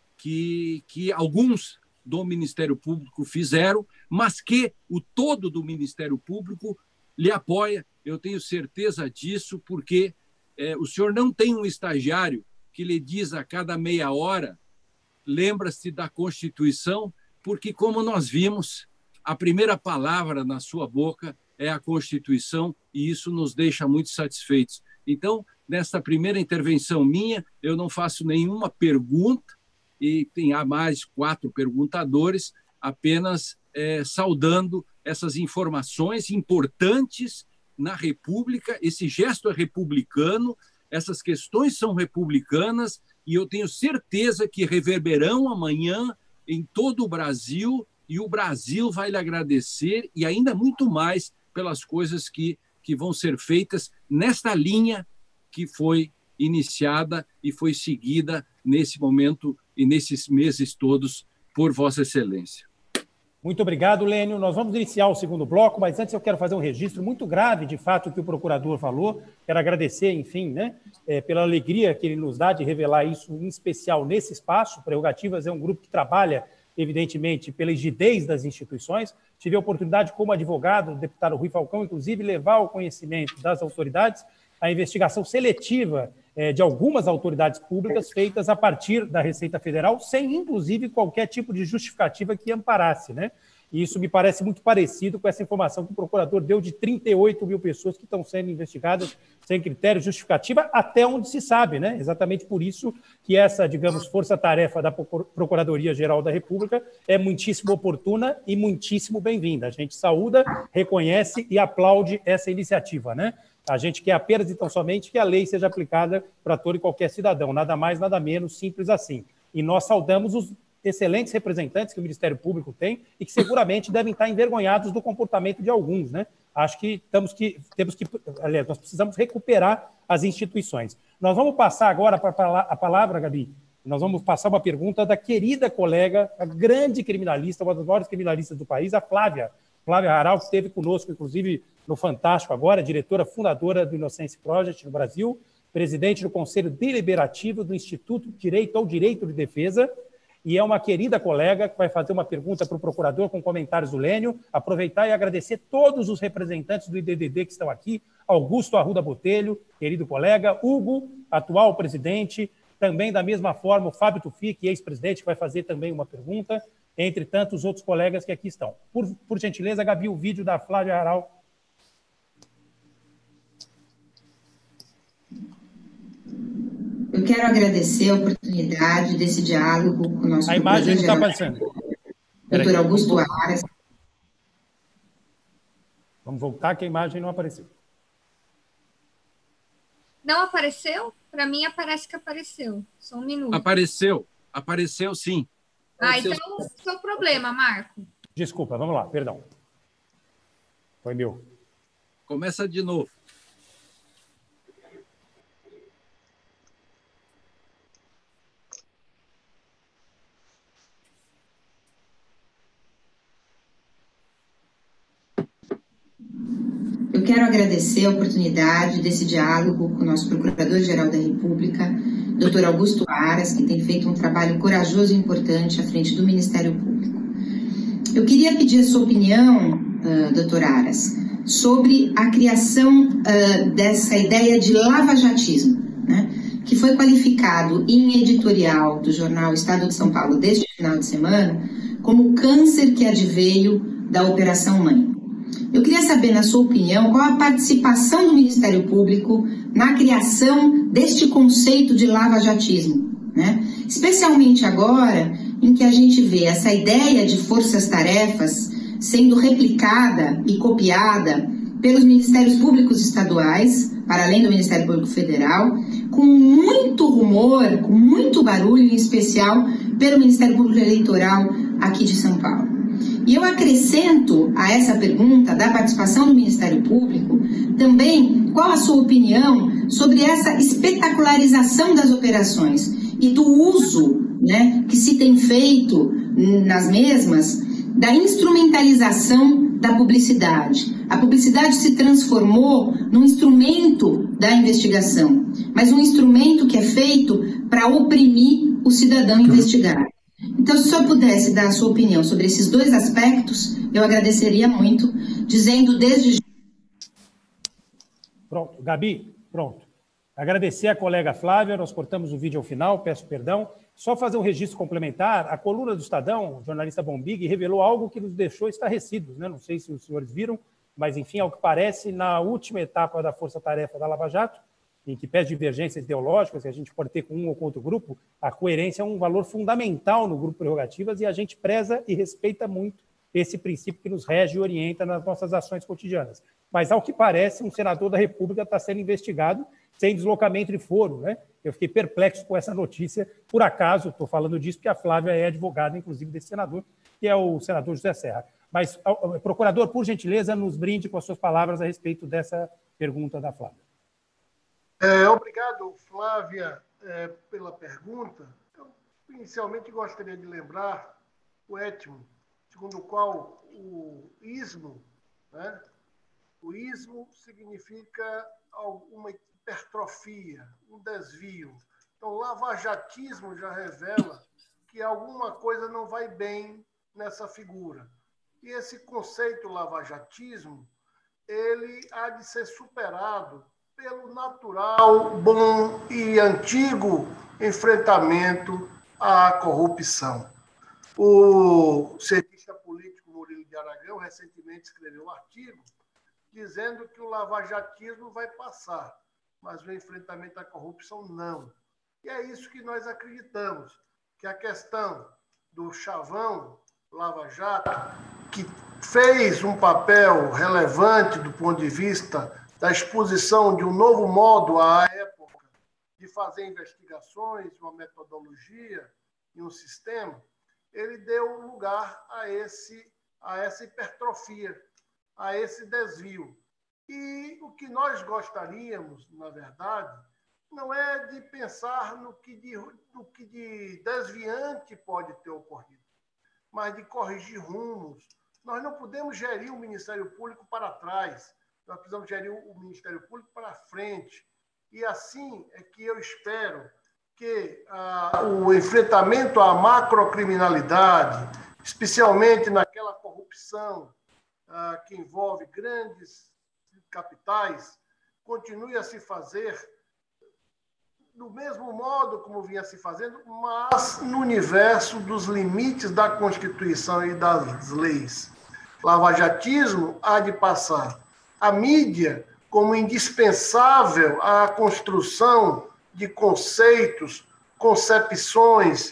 que, que alguns do Ministério Público fizeram, mas que o todo do Ministério Público lhe apoia. Eu tenho certeza disso, porque é, o senhor não tem um estagiário que lhe diz a cada meia hora, lembra-se da Constituição, porque, como nós vimos, a primeira palavra na sua boca é a Constituição, e isso nos deixa muito satisfeitos. Então, nesta primeira intervenção minha, eu não faço nenhuma pergunta, e tem há mais quatro perguntadores, apenas é, saudando essas informações importantes na República. Esse gesto é republicano, essas questões são republicanas, e eu tenho certeza que reverberão amanhã em todo o Brasil, e o Brasil vai lhe agradecer, e ainda muito mais pelas coisas que, que vão ser feitas nesta linha que foi iniciada e foi seguida nesse momento e nesses meses todos por Vossa Excelência. Muito obrigado, Lênio. Nós vamos iniciar o segundo bloco, mas antes eu quero fazer um registro muito grave, de fato, que o procurador falou. Quero agradecer, enfim, né, é, pela alegria que ele nos dá de revelar isso, em especial nesse espaço. Prerrogativas é um grupo que trabalha, evidentemente, pela rigidez das instituições. Tive a oportunidade, como advogado, do deputado Rui Falcão, inclusive, levar ao conhecimento das autoridades a investigação seletiva eh, de algumas autoridades públicas feitas a partir da Receita Federal, sem, inclusive, qualquer tipo de justificativa que amparasse, né? E isso me parece muito parecido com essa informação que o procurador deu de trinta e oito mil pessoas que estão sendo investigadas sem critério justificativa, até onde se sabe, né? Exatamente por isso que essa, digamos, força-tarefa da Procuradoria-Geral da República é muitíssimo oportuna e muitíssimo bem-vinda. A gente saúda, reconhece e aplaude essa iniciativa, né? A gente quer apenas e tão somente que a lei seja aplicada para todo e qualquer cidadão, nada mais, nada menos, simples assim. E nós saudamos os excelentes representantes que o Ministério Público tem e que seguramente devem estar envergonhados do comportamento de alguns, né? Acho que temos que, temos que, aliás, nós precisamos recuperar as instituições. Nós vamos passar agora para a palavra, Gabi, nós vamos passar uma pergunta da querida colega, a grande criminalista, uma das maiores criminalistas do país, a Flávia. Flávia Haral, que esteve conosco, inclusive, no Fantástico agora, diretora fundadora do Innocence Project no Brasil, presidente do Conselho Deliberativo do Instituto Direito ao Direito de Defesa, e é uma querida colega que vai fazer uma pergunta para o procurador com comentários do Lênio. Aproveitar e agradecer todos os representantes do I D D D que estão aqui, Augusto Arruda Botelho, querido colega, Hugo, atual presidente, também da mesma forma o Fábio Tufik, ex-presidente, que vai fazer também uma pergunta, entre tantos outros colegas que aqui estão. Por, por gentileza, Gabi, o vídeo da Flávia Haral. Eu quero agradecer a oportunidade desse diálogo com o nosso... A imagem não está passando. doutor Augusto Aras. Vamos voltar, que a imagem não apareceu. Não apareceu? Para mim, parece que apareceu. Só um minuto. Apareceu. Apareceu, sim. Ah, Apareceu. então esse é o problema, Marco. Desculpa, vamos lá, perdão. Foi meu. Começa de novo. Eu quero agradecer a oportunidade desse diálogo com o nosso Procurador-Geral da República, doutor Augusto Aras, que tem feito um trabalho corajoso e importante à frente do Ministério Público. Eu queria pedir a sua opinião, uh, doutor Aras, sobre a criação uh, dessa ideia de lavajatismo, né, que foi qualificado em editorial do jornal Estado de São Paulo deste final de semana como câncer que adveio da Operação Mãe. Eu queria saber, na sua opinião, qual a participação do Ministério Público na criação deste conceito de lavajatismo, né? Especialmente agora em que a gente vê essa ideia de forças-tarefas sendo replicada e copiada pelos Ministérios Públicos Estaduais, para além do Ministério Público Federal, com muito rumor, com muito barulho, em especial pelo Ministério Público Eleitoral aqui de São Paulo. E eu acrescento a essa pergunta da participação do Ministério Público também qual a sua opinião sobre essa espetacularização das operações e do uso, né, que se tem feito nas mesmas da instrumentalização da publicidade. A publicidade se transformou num instrumento da investigação, mas um instrumento que é feito para oprimir o cidadão investigado. Então, se o senhor pudesse dar a sua opinião sobre esses dois aspectos, eu agradeceria muito, dizendo desde... Pronto, Gabi, pronto. Agradecer a colega Flávia, nós cortamos o vídeo ao final, peço perdão. Só fazer um registro complementar, a coluna do Estadão, o jornalista Bombig, revelou algo que nos deixou estarrecidos, né? Não sei se os senhores viram, mas, enfim, ao que parece, na última etapa da Força-Tarefa da Lava Jato, em que pede divergências ideológicas, que a gente pode ter com um ou com outro grupo, a coerência é um valor fundamental no grupo Prerrogativas e a gente preza e respeita muito esse princípio que nos rege e orienta nas nossas ações cotidianas. Mas, ao que parece, um senador da República está sendo investigado sem deslocamento de foro, né? Eu fiquei perplexo com essa notícia. Por acaso, estou falando disso porque a Flávia é advogada, inclusive, desse senador, que é o senador José Serra. Mas, procurador, por gentileza, nos brinde com as suas palavras a respeito dessa pergunta da Flávia. É, obrigado, Flávia, é, pela pergunta. Eu, inicialmente, gostaria de lembrar o étimo, segundo o qual o ismo, né? O ismo significa uma hipertrofia, um desvio. Então, lavajatismo já revela que alguma coisa não vai bem nessa figura. E esse conceito lavajatismo, ele há de ser superado pelo natural, bom e antigo enfrentamento à corrupção. O cientista político Murilo de Aragão recentemente escreveu um artigo dizendo que o lavajatismo vai passar, mas o enfrentamento à corrupção não. E é isso que nós acreditamos, que a questão do chavão Lava Jato, que fez um papel relevante do ponto de vista da exposição de um novo modo à época de fazer investigações, uma metodologia e um sistema, ele deu lugar a, esse, a essa hipertrofia, a esse desvio. E o que nós gostaríamos, na verdade, não é de pensar no que de, no que de desviante pode ter ocorrido, mas de corrigir rumos, Nós não podemos gerir o Ministério Público para trás, nós precisamos gerir o Ministério Público para frente. E assim é que eu espero que ah, o enfrentamento à macrocriminalidade, especialmente naquela corrupção ah, que envolve grandes capitais, continue a se fazer do mesmo modo como vinha se fazendo, mas no universo dos limites da Constituição e das leis. Lavajatismo há de passar. A mídia, como indispensável à construção de conceitos, concepções,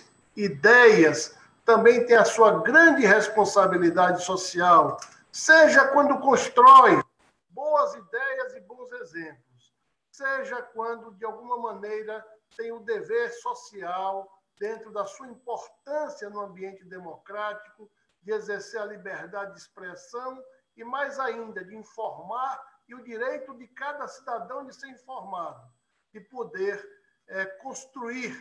ideias, também tem a sua grande responsabilidade social, seja quando constrói boas ideias e bons exemplos, seja quando, de alguma maneira, tem o dever social, dentro da sua importância no ambiente democrático, de exercer a liberdade de expressão e, mais ainda, de informar e o direito de cada cidadão de ser informado, de poder é, construir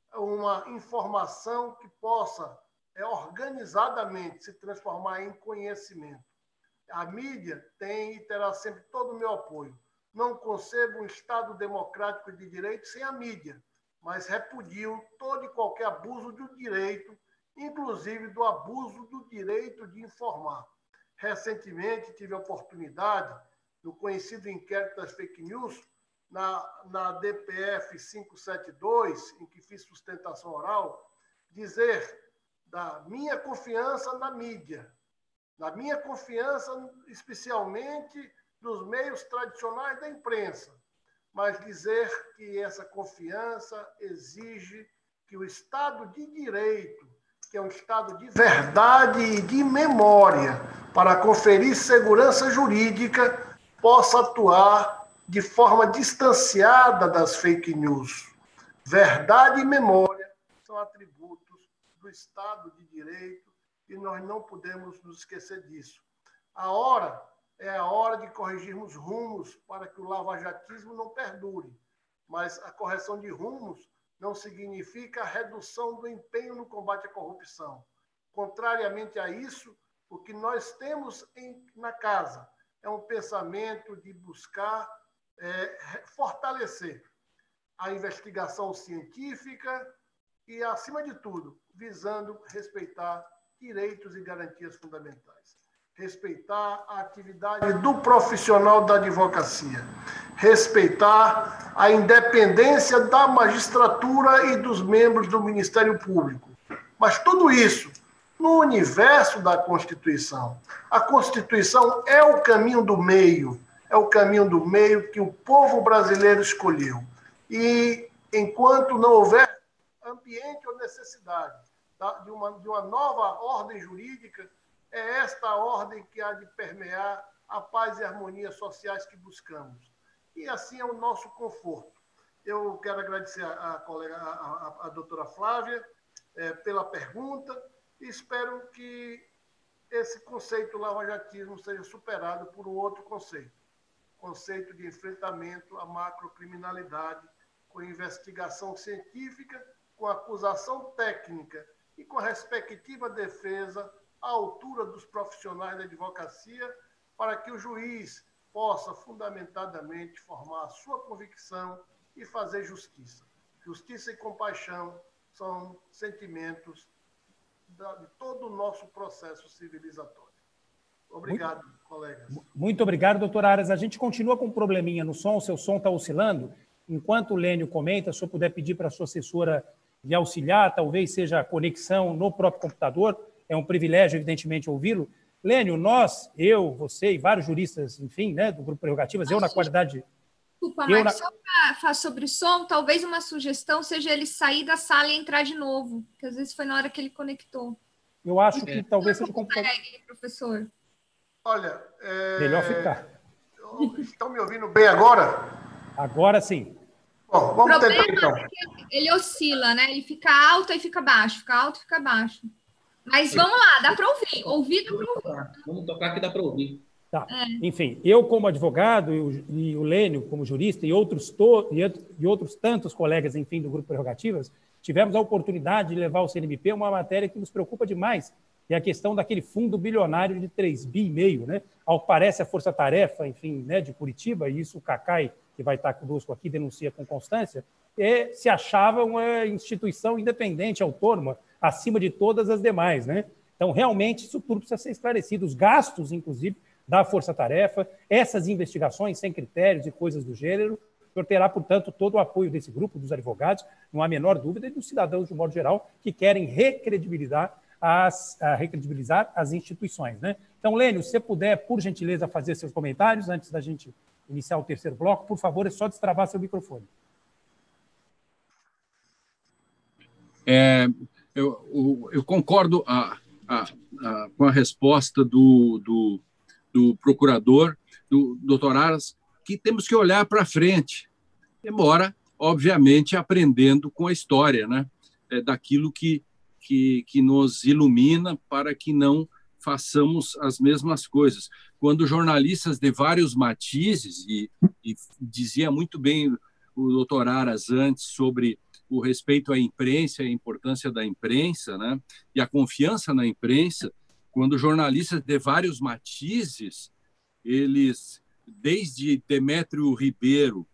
uma informação que possa é, organizadamente se transformar em conhecimento. A mídia tem e terá sempre todo o meu apoio. Não concebo um Estado democrático de direito sem a mídia, mas repudio todo e qualquer abuso do direito, inclusive do abuso do direito de informar. Recentemente, tive a oportunidade, no conhecido inquérito das fake news, na, na D P F quinhentos e setenta e dois, em que fiz sustentação oral, dizer da minha confiança na mídia, da minha confiança especialmente dos meios tradicionais da imprensa, mas dizer que essa confiança exige que o Estado de Direito, que é um Estado de verdade e de memória, para conferir segurança jurídica, possa atuar de forma distanciada das fake news. Verdade e memória são atributos do Estado de Direito e nós não podemos nos esquecer disso. A hora é a hora de corrigirmos rumos para que o lavajatismo não perdure, mas a correção de rumos não significa a redução do empenho no combate à corrupção. Contrariamente a isso, o que nós temos em, na casa é um pensamento de buscar é, fortalecer a investigação científica e, acima de tudo, visando respeitar direitos e garantias fundamentais. Respeitar a atividade do profissional da advocacia, respeitar a independência da magistratura e dos membros do Ministério Público. Mas tudo isso no universo da Constituição. A Constituição é o caminho do meio, é o caminho do meio que o povo brasileiro escolheu. E enquanto não houver ambiente ou necessidade tá, de, uma, de uma nova ordem jurídica, é esta ordem que há de permear a paz e a harmonia sociais que buscamos. E assim é o nosso conforto. Eu quero agradecer a, a colega, a, a, a doutora Flávia, é, pela pergunta e espero que esse conceito lavajatismo seja superado por um outro conceito. Conceito de enfrentamento à macrocriminalidade, com investigação científica, com acusação técnica e com a respectiva defesa à altura dos profissionais da advocacia, para que o juiz possa fundamentadamente formar a sua convicção e fazer justiça. Justiça e compaixão são sentimentos de todo o nosso processo civilizatório. Obrigado, muito, colegas. Muito obrigado, doutor Aras. A gente continua com um probleminha no som, o seu som está oscilando. Enquanto o Lênio comenta, se eu puder pedir para a sua assessora de auxiliar, talvez seja a conexão no próprio computador, é um privilégio, evidentemente, ouvi-lo. Lênio, nós, eu, você e vários juristas, enfim, né, do Grupo Prerrogativas, eu na qualidade... Desculpa, Marcos, na... só para falar sobre o som, talvez uma sugestão seja ele sair da sala e entrar de novo, porque às vezes foi na hora que ele conectou. Eu acho que é. talvez seja o computador. Professor. Olha, é... melhor ficar. Estão me ouvindo bem agora? Agora sim. Bom, vamos tentar então. É que ele oscila, né? Ele fica alto e fica baixo, fica alto e fica baixo. Mas vamos lá, dá para ouvir. Ouvir dá para ouvir. Vamos tocar que dá para ouvir. Tá. É. Enfim, eu como advogado e o, e o Lênio como jurista e outros, to, e, e outros tantos colegas, enfim, do Grupo Prerrogativas, tivemos a oportunidade de levar ao C N M P uma matéria que nos preocupa demais, que é a questão daquele fundo bilionário de três bi e meio, né? Ao que parece, a Força Tarefa, enfim, né, de Curitiba, e isso o Cacai, que vai estar conosco aqui, denuncia com constância, é, se achava uma instituição independente, autônoma, acima de todas as demais, né? Então, realmente, isso tudo precisa ser esclarecido. Os gastos, inclusive, da Força Tarefa, essas investigações sem critérios e coisas do gênero, o senhor terá, portanto, todo o apoio desse grupo, dos advogados, não há a menor dúvida, e dos cidadãos, de um modo geral, que querem recredibilizar as, a recredibilizar as instituições, né? Então, Lênio, se você puder, por gentileza, fazer seus comentários antes da gente iniciar o terceiro bloco, por favor, é só destravar seu microfone. É, eu, eu concordo a, a, a, com a resposta do, do, do procurador, do doutor Aras, que temos que olhar para frente, embora, obviamente, aprendendo com a história, né? É, daquilo que, que, que nos ilumina para que não façamos as mesmas coisas. Quando jornalistas de vários matizes, e, e dizia muito bem o doutor Aras antes sobre o respeito à imprensa, a importância da imprensa, né? E a confiança na imprensa, quando jornalistas de vários matizes, eles, desde Demétrio Ribeiro,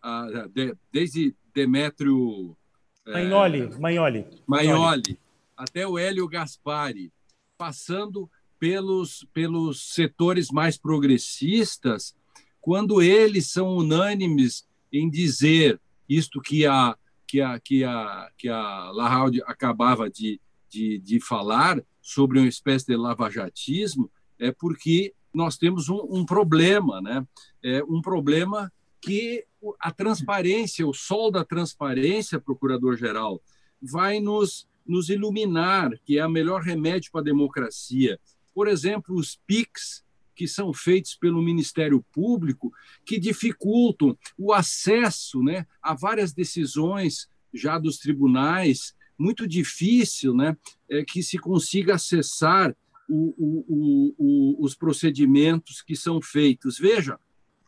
desde Demétrio... Magnoli, é, Magnoli. Magnoli, até o Hélio Gaspari, passando pelos, pelos setores mais progressistas, quando eles são unânimes em dizer isto que a, que a, que a, que a Larraud acabava de, de, de falar sobre uma espécie de lavajatismo, é porque nós temos um, um problema, né? É um problema que a transparência, o sol da transparência, procurador-geral, vai nos, nos iluminar, que é o melhor remédio para a democracia. Por exemplo, os P I Cs, que são feitos pelo Ministério Público, que dificultam o acesso, né, a várias decisões já dos tribunais, muito difícil, né, é, que se consiga acessar o, o, o, o, os procedimentos que são feitos. Veja,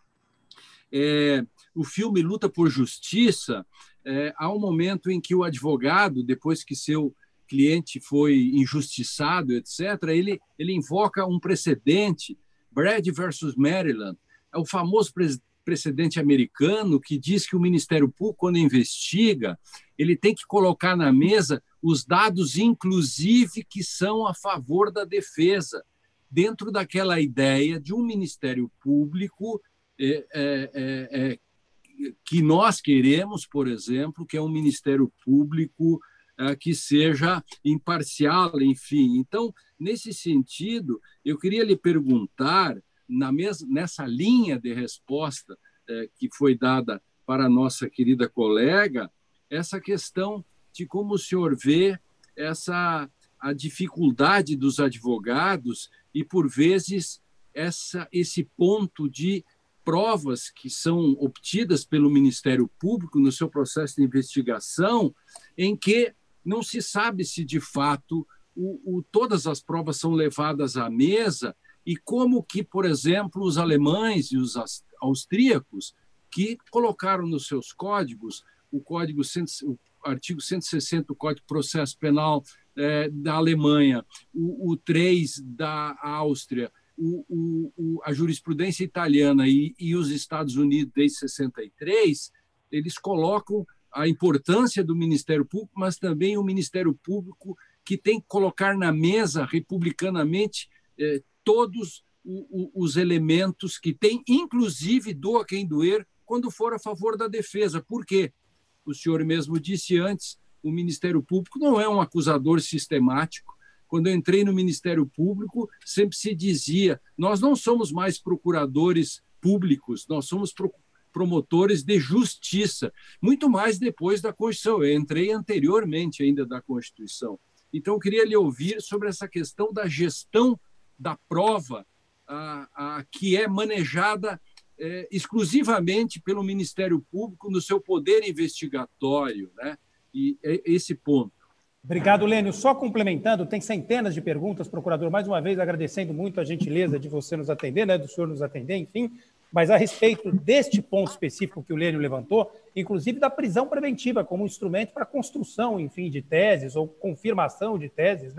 é, o filme Luta por Justiça, é, há um momento em que o advogado, depois que seu cliente foi injustiçado, etcétera, ele, ele invoca um precedente, Brad versus Maryland, é o famoso pre precedente americano que diz que o Ministério Público, quando investiga, ele tem que colocar na mesa os dados, inclusive, que são a favor da defesa, dentro daquela ideia de um Ministério Público é, é, é, é, que nós queremos, por exemplo, que é um Ministério Público é, que seja imparcial, enfim. Então, nesse sentido, eu queria lhe perguntar, na mes nessa linha de resposta é, que foi dada para a nossa querida colega, essa questão de como o senhor vê essa, a dificuldade dos advogados e, por vezes, essa, esse ponto de provas que são obtidas pelo Ministério Público no seu processo de investigação, em que não se sabe se, de fato, o, o, todas as provas são levadas à mesa e como que, por exemplo, os alemães e os austríacos, que colocaram nos seus códigos o código o artigo cento e sessenta do Código de Processo Penal é, da Alemanha, o, o três da Áustria, o, o, o, a jurisprudência italiana e, e os Estados Unidos desde sessenta e três, eles colocam a importância do Ministério Público, mas também o Ministério Público que tem que colocar na mesa, republicanamente, eh, todos o, o, os elementos que tem, inclusive, doa quem doer, quando for a favor da defesa. Por quê? O senhor mesmo disse antes, o Ministério Público não é um acusador sistemático. Quando eu entrei no Ministério Público, sempre se dizia, nós não somos mais procuradores públicos, nós somos pro, promotores de justiça, muito mais depois da Constituição. Eu entrei anteriormente ainda da Constituição. Então, eu queria lhe ouvir sobre essa questão da gestão da prova, a, a, que é manejada é, exclusivamente pelo Ministério Público no seu poder investigatório, né? E é esse ponto. Obrigado, Lênio. Só complementando, tem centenas de perguntas, procurador, mais uma vez agradecendo muito a gentileza de você nos atender, né, do senhor nos atender, enfim, mas a respeito deste ponto específico que o Lênio levantou, inclusive da prisão preventiva como instrumento para construção, enfim, de teses ou confirmação de teses, né?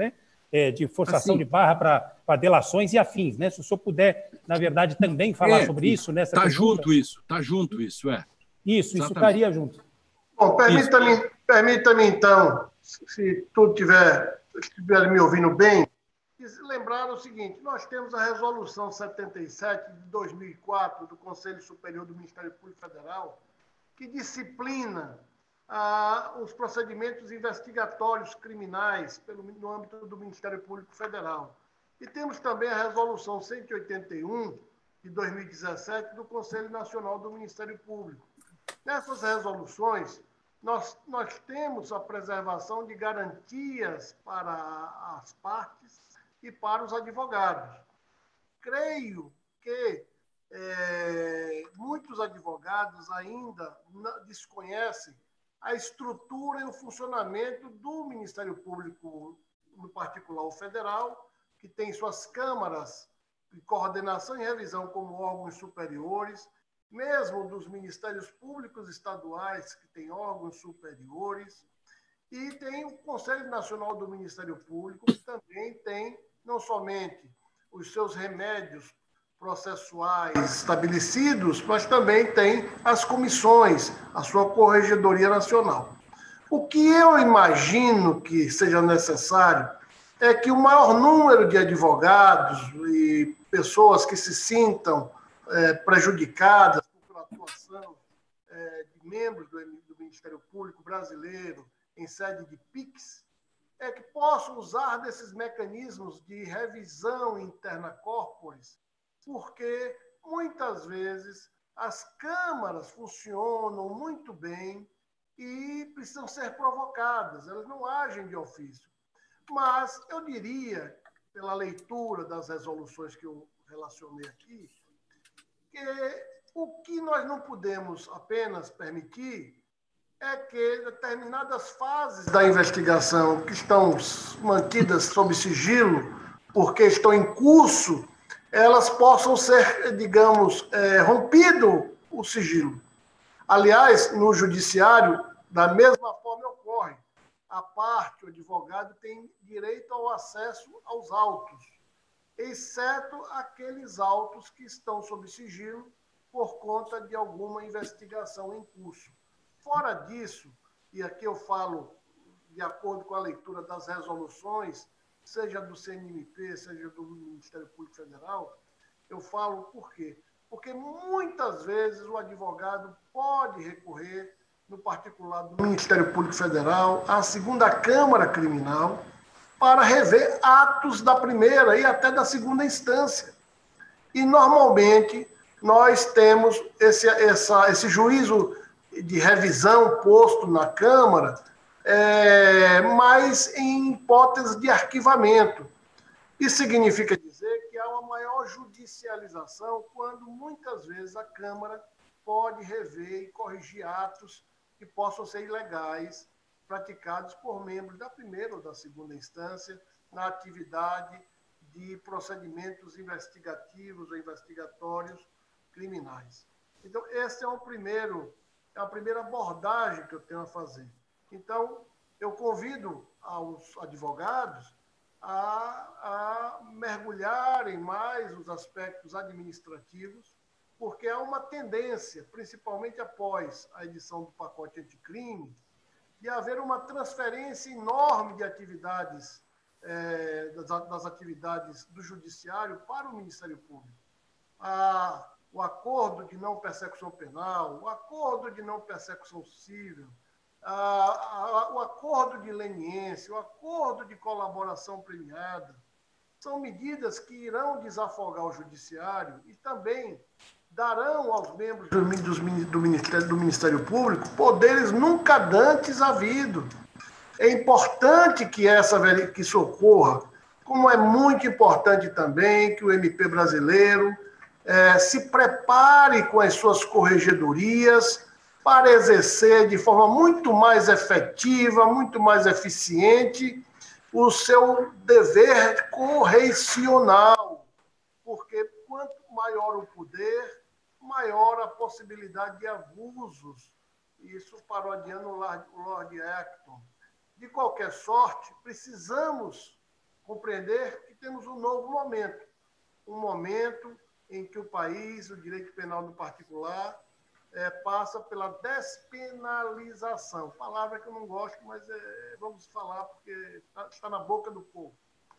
é, de forçação assim, de barra para delações e afins, né? Se o senhor puder, na verdade, também falar é, sobre isso nessa Está pergunta. junto isso, está junto isso, é. Isso, Exatamente. isso estaria junto. Bom, permita-me, permita-me então, se tu tiver, estiver me ouvindo bem, lembrar o seguinte: nós temos a Resolução setenta e sete de dois mil e quatro do Conselho Superior do Ministério Público Federal, que disciplina ah, os procedimentos investigatórios criminais pelo, no âmbito do Ministério Público Federal. E temos também a Resolução cento e oitenta e um de dois mil e dezessete do Conselho Nacional do Ministério Público. Nessas resoluções, nós, nós temos a preservação de garantias para as partes e para os advogados. Creio que é, muitos advogados ainda desconhecem a estrutura e o funcionamento do Ministério Público, no particular o federal, que tem suas câmaras de coordenação e revisão como órgãos superiores, mesmo dos ministérios públicos estaduais, que têm órgãos superiores, e tem o Conselho Nacional do Ministério Público, que também tem não somente os seus remédios processuais estabelecidos, mas também tem as comissões, a sua Corregedoria Nacional. O que eu imagino que seja necessário é que o maior número de advogados e pessoas que se sintam é, prejudicadas por atuação é, de membros do, do Ministério Público brasileiro em sede de P I Cs, é que possam usar desses mecanismos de revisão interna corporis, porque muitas vezes as câmaras funcionam muito bem e precisam ser provocadas, elas não agem de ofício. Mas eu diria, pela leitura das resoluções que eu relacionei aqui, que o que nós não podemos apenas permitir é que determinadas fases da investigação que estão mantidas sob sigilo, porque estão em curso, elas possam ser, digamos, é, rompido o sigilo. Aliás, no judiciário, da mesma forma ocorre. A parte, o advogado, tem direito ao acesso aos autos, exceto aqueles autos que estão sob sigilo por conta de alguma investigação em curso. Fora disso, e aqui eu falo de acordo com a leitura das resoluções, seja do C N M P, seja do Ministério Público Federal, eu falo por quê? Porque muitas vezes o advogado pode recorrer, no particular do Ministério Público Federal, à segunda Câmara Criminal, para rever atos da primeira e até da segunda instância. E, normalmente, nós temos esse, essa, esse juízo de revisão posto na Câmara, é, mas em hipótese de arquivamento. Isso significa dizer que há uma maior judicialização quando, muitas vezes, a Câmara pode rever e corrigir atos que possam ser ilegais, praticados por membros da primeira ou da segunda instância na atividade de procedimentos investigativos ou investigatórios criminais. Então, esse é o primeiro, é a primeira abordagem que eu tenho a fazer. Então, eu convido aos advogados a, a mergulharem mais os aspectos administrativos, porque há uma tendência, principalmente após a edição do pacote anticrime, de haver uma transferência enorme de atividades, é, das, das atividades do Judiciário para o Ministério Público. A, o acordo de não persecução penal, o acordo de não persecução civil, a, a, o acordo de leniência, o acordo de colaboração premiada, são medidas que irão desafogar o Judiciário e também darão aos membros do, do, Ministério, do Ministério Público poderes nunca dantes havido. É importante que, essa, que isso ocorra, como é muito importante também que o M P brasileiro é, se prepare com as suas corregedorias para exercer de forma muito mais efetiva, muito mais eficiente, o seu dever correcional, porque quanto maior o poder, maior a possibilidade de abusos. Isso parodiando o Lord Acton. De qualquer sorte, precisamos compreender que temos um novo momento, um momento em que o país, o direito penal no particular, é, passa pela despenalização. Palavra que eu não gosto, mas é, vamos falar porque está, está na boca do povo.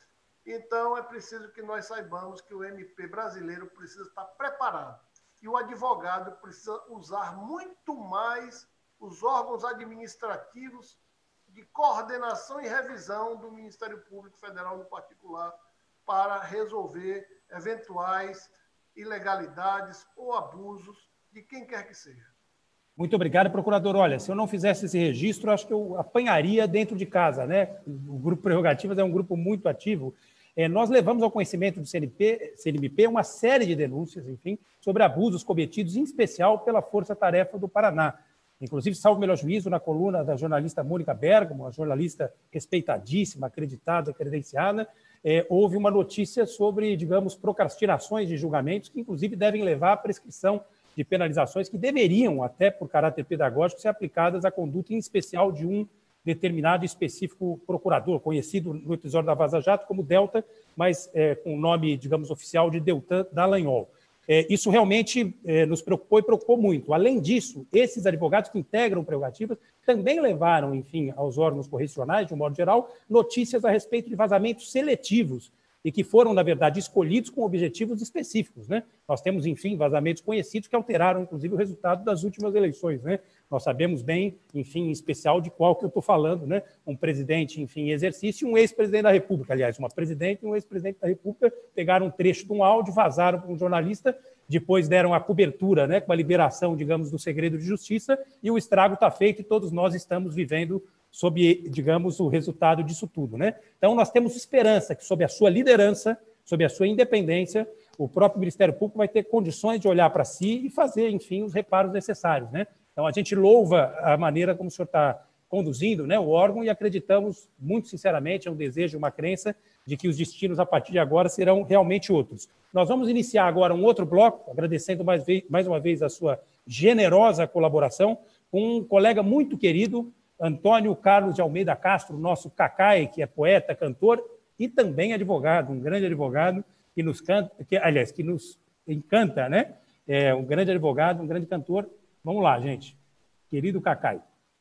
Então, é preciso que nós saibamos que o M P brasileiro precisa estar preparado. E o advogado precisa usar muito mais os órgãos administrativos de coordenação e revisão do Ministério Público Federal no particular para resolver eventuais ilegalidades ou abusos de quem quer que seja. Muito obrigado, procurador. Olha, se eu não fizesse esse registro, acho que eu apanharia dentro de casa, né? O Grupo Prerrogativas é um grupo muito ativo. É, nós levamos ao conhecimento do C N P, C N M P uma série de denúncias, enfim, sobre abusos cometidos, em especial pela Força Tarefa do Paraná. Inclusive, salvo melhor juízo, na coluna da jornalista Mônica Bergamo, uma jornalista respeitadíssima, acreditada, credenciada, é, houve uma notícia sobre, digamos, procrastinações de julgamentos que, inclusive, devem levar à prescrição de penalizações que deveriam, até por caráter pedagógico, ser aplicadas à conduta, em especial, de um determinado e específico procurador, conhecido no episódio da Vaza Jato como Delta, mas é, com o nome, digamos, oficial de Deltan Dallagnol. É, isso realmente é, nos preocupou e preocupou muito. Além disso, esses advogados que integram prerrogativas também levaram, enfim, aos órgãos correcionais, de um modo geral, notícias a respeito de vazamentos seletivos e que foram, na verdade, escolhidos com objetivos específicos, né? Nós temos, enfim, vazamentos conhecidos que alteraram, inclusive, o resultado das últimas eleições, né? Nós sabemos bem, enfim, em especial de qual que eu estou falando, né? Um presidente, enfim, em exercício e um ex-presidente da República. Aliás, uma presidente e um ex-presidente da República pegaram um trecho de um áudio, vazaram para um jornalista, depois deram a cobertura, né, com a liberação, digamos, do segredo de justiça, e o estrago está feito e todos nós estamos vivendo sob, digamos, o resultado disso tudo, né? Então, nós temos esperança que, sob a sua liderança, sob a sua independência, o próprio Ministério Público vai ter condições de olhar para si e fazer, enfim, os reparos necessários, né? Então, a gente louva a maneira como o senhor está conduzindo, né, o órgão, e acreditamos, muito sinceramente, é um desejo, uma crença, de que os destinos, a partir de agora, serão realmente outros. Nós vamos iniciar agora um outro bloco, agradecendo mais, vez, mais uma vez a sua generosa colaboração, com um colega muito querido, Antônio Carlos de Almeida Castro, nosso Cacai, que é poeta, cantor e também advogado, um grande advogado, que nos canta, que, aliás, que nos encanta, né? É um grande advogado, um grande cantor. Vamos lá, gente. Querido Cacai.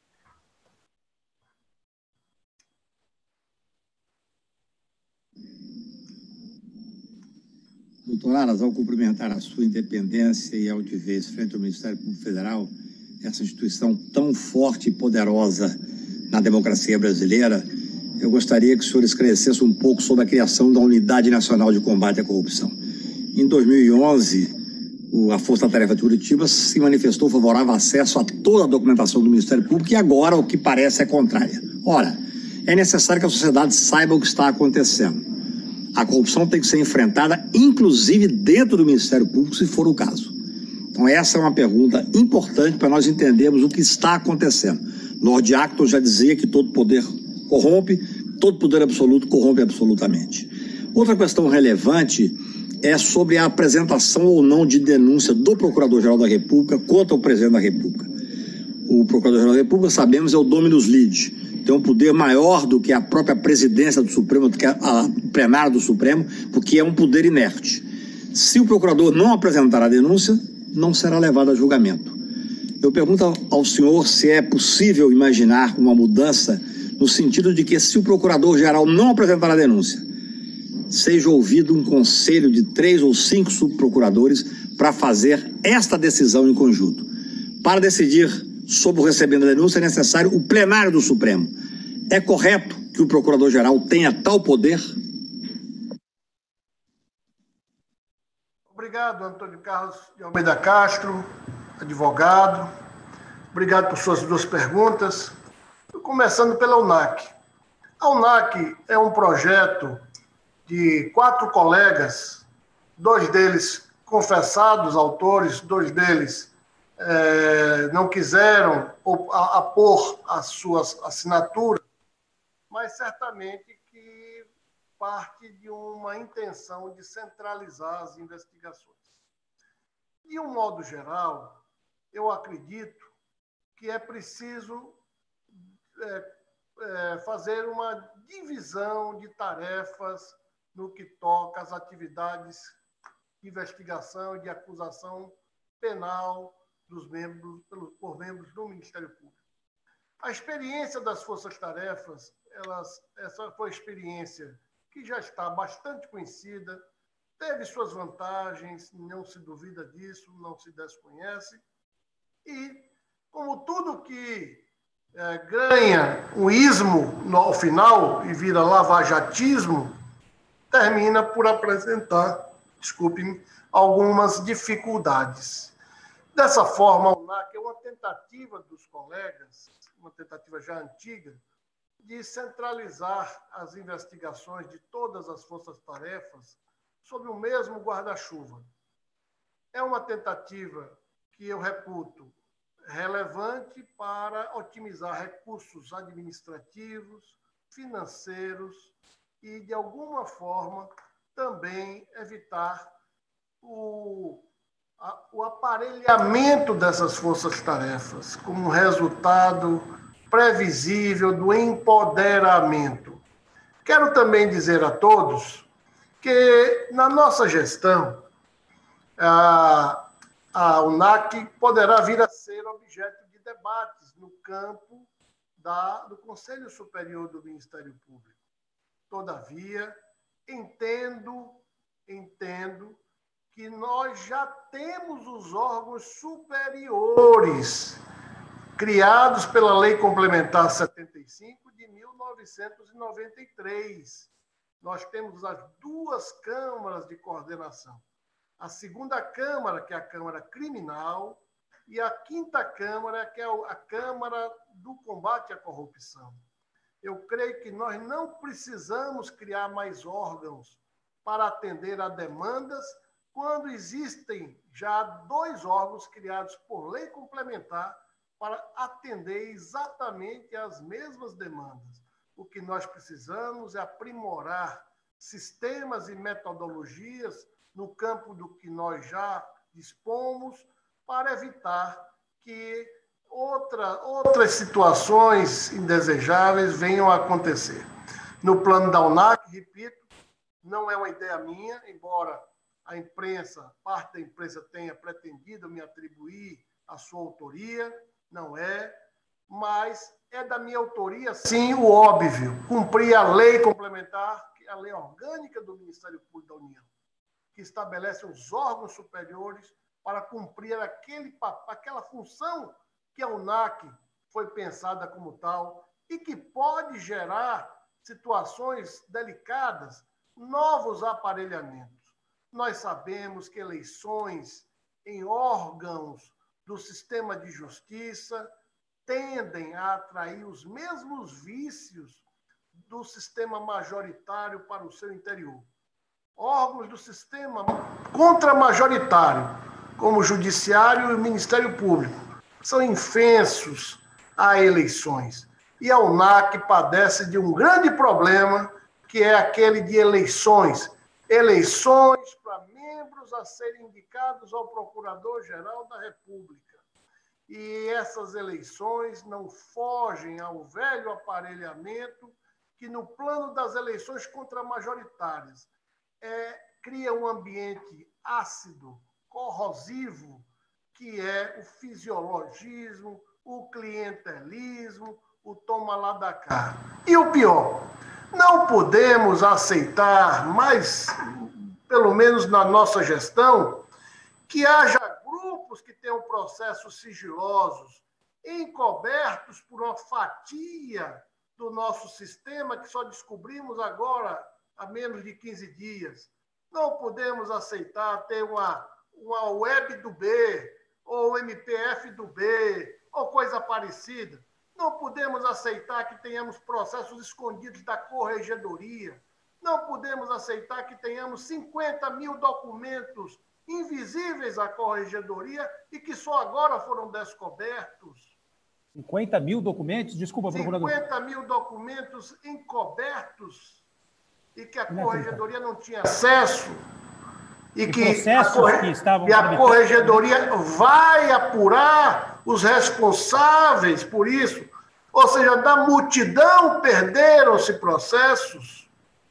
Doutor Aras, ao cumprimentar a sua independência e altivez frente ao Ministério Público Federal, essa instituição tão forte e poderosa na democracia brasileira, eu gostaria que o senhor esclarecesse um pouco sobre a criação da Unidade Nacional de Combate à Corrupção. Em dois mil e onze, a Força Tarefa de Curitiba se manifestou favorável ao acesso a toda a documentação do Ministério Público e agora o que parece é contrária. Ora, é necessário que a sociedade saiba o que está acontecendo. A corrupção tem que ser enfrentada, inclusive dentro do Ministério Público, se for o caso. Então, essa é uma pergunta importante para nós entendermos o que está acontecendo. Lord Acton já dizia que todo poder corrompe, todo poder absoluto corrompe absolutamente. Outra questão relevante é sobre a apresentação ou não de denúncia do Procurador-Geral da República contra o Presidente da República. O Procurador-Geral da República, sabemos, é o Dominus Lide, tem um poder maior do que a própria presidência do Supremo, do que a, a plenária do Supremo, porque é um poder inerte. Se o procurador não apresentar a denúncia, não será levado a julgamento. Eu pergunto ao senhor se é possível imaginar uma mudança no sentido de que, se o procurador-geral não apresentar a denúncia, seja ouvido um conselho de três ou cinco subprocuradores para fazer esta decisão em conjunto. Para decidir sobre o recebimento da denúncia, é necessário o plenário do Supremo. É correto que o procurador-geral tenha tal poder? Obrigado, Antônio Carlos de Almeida Castro, advogado. Obrigado por suas duas perguntas. Começando pela U N A C. A U N A C é um projeto de quatro colegas, dois deles confessados autores, dois deles é, não quiseram apor as suas assinaturas, mas certamente que parte de uma intenção de centralizar as investigações. De um modo geral, eu acredito que é preciso é, é, fazer uma divisão de tarefas no que toca às atividades de investigação e de acusação penal dos membros, por membros do Ministério Público. A experiência das forças-tarefas, elas, essa foi a experiência que já está bastante conhecida, teve suas vantagens, não se duvida disso, não se desconhece, e, como tudo que é, ganha um ismo no, ao final e vira lavajatismo, termina por apresentar, desculpe-me, algumas dificuldades. Dessa forma, a U N A C é uma tentativa dos colegas, uma tentativa já antiga, de centralizar as investigações de todas as forças-tarefas sob o mesmo guarda-chuva. É uma tentativa que eu reputo relevante para otimizar recursos administrativos, financeiros e, de alguma forma, também evitar o, a, o aparelhamento dessas forças-tarefas como resultado previsível do empoderamento. Quero também dizer a todos que, na nossa gestão, a, a U N A C poderá vir a ser objeto de debates no campo da, do Conselho Superior do Ministério Público. Todavia, entendo, entendo que nós já temos os órgãos superiores criados pela Lei Complementar setenta e cinco de mil novecentos e noventa e três. Nós temos as duas câmaras de coordenação. A segunda Câmara, que é a Câmara Criminal, e a quinta Câmara, que é a Câmara do Combate à Corrupção. Eu creio que nós não precisamos criar mais órgãos para atender a demandas quando existem já dois órgãos criados por lei complementar para atender exatamente às mesmas demandas. O que nós precisamos é aprimorar sistemas e metodologias no campo do que nós já dispomos para evitar que outra, outras situações indesejáveis venham a acontecer. No plano da U N A C, repito, não é uma ideia minha, embora a imprensa, parte da imprensa tenha pretendido me atribuir a sua autoria, não é, mas é da minha autoria, sim, o óbvio, cumprir a lei complementar, a lei orgânica do Ministério Público da União, que estabelece os órgãos superiores para cumprir aquele, aquela função que a U N A C foi pensada como tal e que pode gerar situações delicadas, novos aparelhamentos. Nós sabemos que eleições em órgãos do sistema de justiça tendem a atrair os mesmos vícios do sistema majoritário para o seu interior. Órgãos do sistema contramajoritário, como o Judiciário e o Ministério Público, são infensos a eleições. E a U N A C padece de um grande problema, que é aquele de eleições. Eleições para membros a serem indicados ao Procurador-Geral da República. E essas eleições não fogem ao velho aparelhamento que, no plano das eleições contramajoritárias, é, cria um ambiente ácido, corrosivo, que é o fisiologismo, o clientelismo, o toma lá da cá. E o pior, não podemos aceitar mais, pelo menos na nossa gestão, que haja grupos que tenham processos sigilosos, encobertos por uma fatia do nosso sistema que só descobrimos agora há menos de quinze dias. Não podemos aceitar ter uma, uma web do B, ou M P F do B, ou coisa parecida. Não podemos aceitar que tenhamos processos escondidos da Corregedoria. Não podemos aceitar que tenhamos cinquenta mil documentos invisíveis à Corregedoria e que só agora foram descobertos. cinquenta mil documentos? Desculpa, procurador. cinquenta mil documentos encobertos e que a Corregedoria não tinha acesso. E, e que, a, corre... que estavam e a Corregedoria vai apurar os responsáveis por isso. ou seja, da multidão perderam-se processos.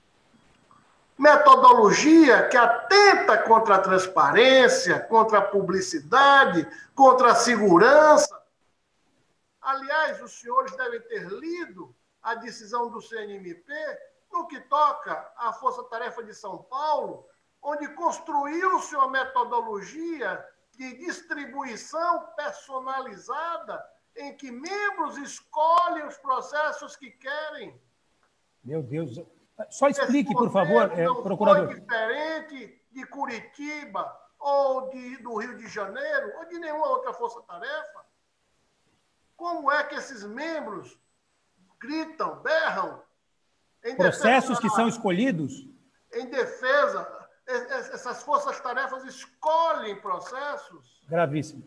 Metodologia que atenta contra a transparência, contra a publicidade, contra a segurança. Aliás, os senhores devem ter lido a decisão do C N M P no que toca à Força Tarefa de São Paulo, onde construiu-se uma metodologia de distribuição personalizada em que membros escolhem os processos que querem. Meu Deus. Só explique, por favor, é, procurador. Não foi diferente de Curitiba ou de, do Rio de Janeiro ou de nenhuma outra força-tarefa. Como é que esses membros gritam, berram? Em Processos defesa, que são escolhidos? Em defesa, essas forças-tarefas escolhem processos. Gravíssimo.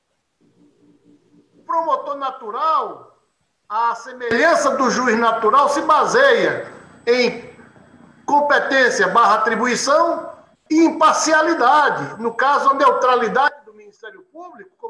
O promotor natural, a semelhança do juiz natural, se baseia em competência barra atribuição e imparcialidade. No caso, a neutralidade do Ministério Público, como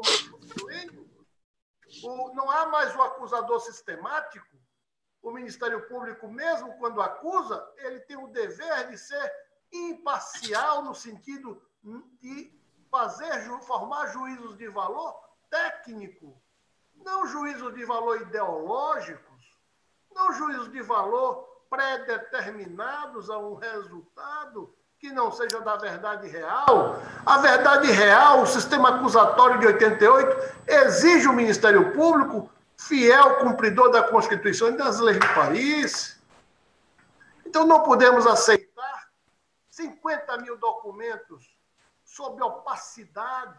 o, não há mais o acusador sistemático. O Ministério Público, mesmo quando acusa, ele tem o dever de ser imparcial no sentido de fazer, formar juízos de valor técnico, não juízos de valor ideológicos, não juízos de valor pré-determinados a um resultado que não seja da verdade real. A verdade real, o sistema acusatório de oitenta e oito, exige o Ministério Público fiel cumpridor da Constituição e das leis do país. Então, não podemos aceitar cinquenta mil documentos sob opacidade,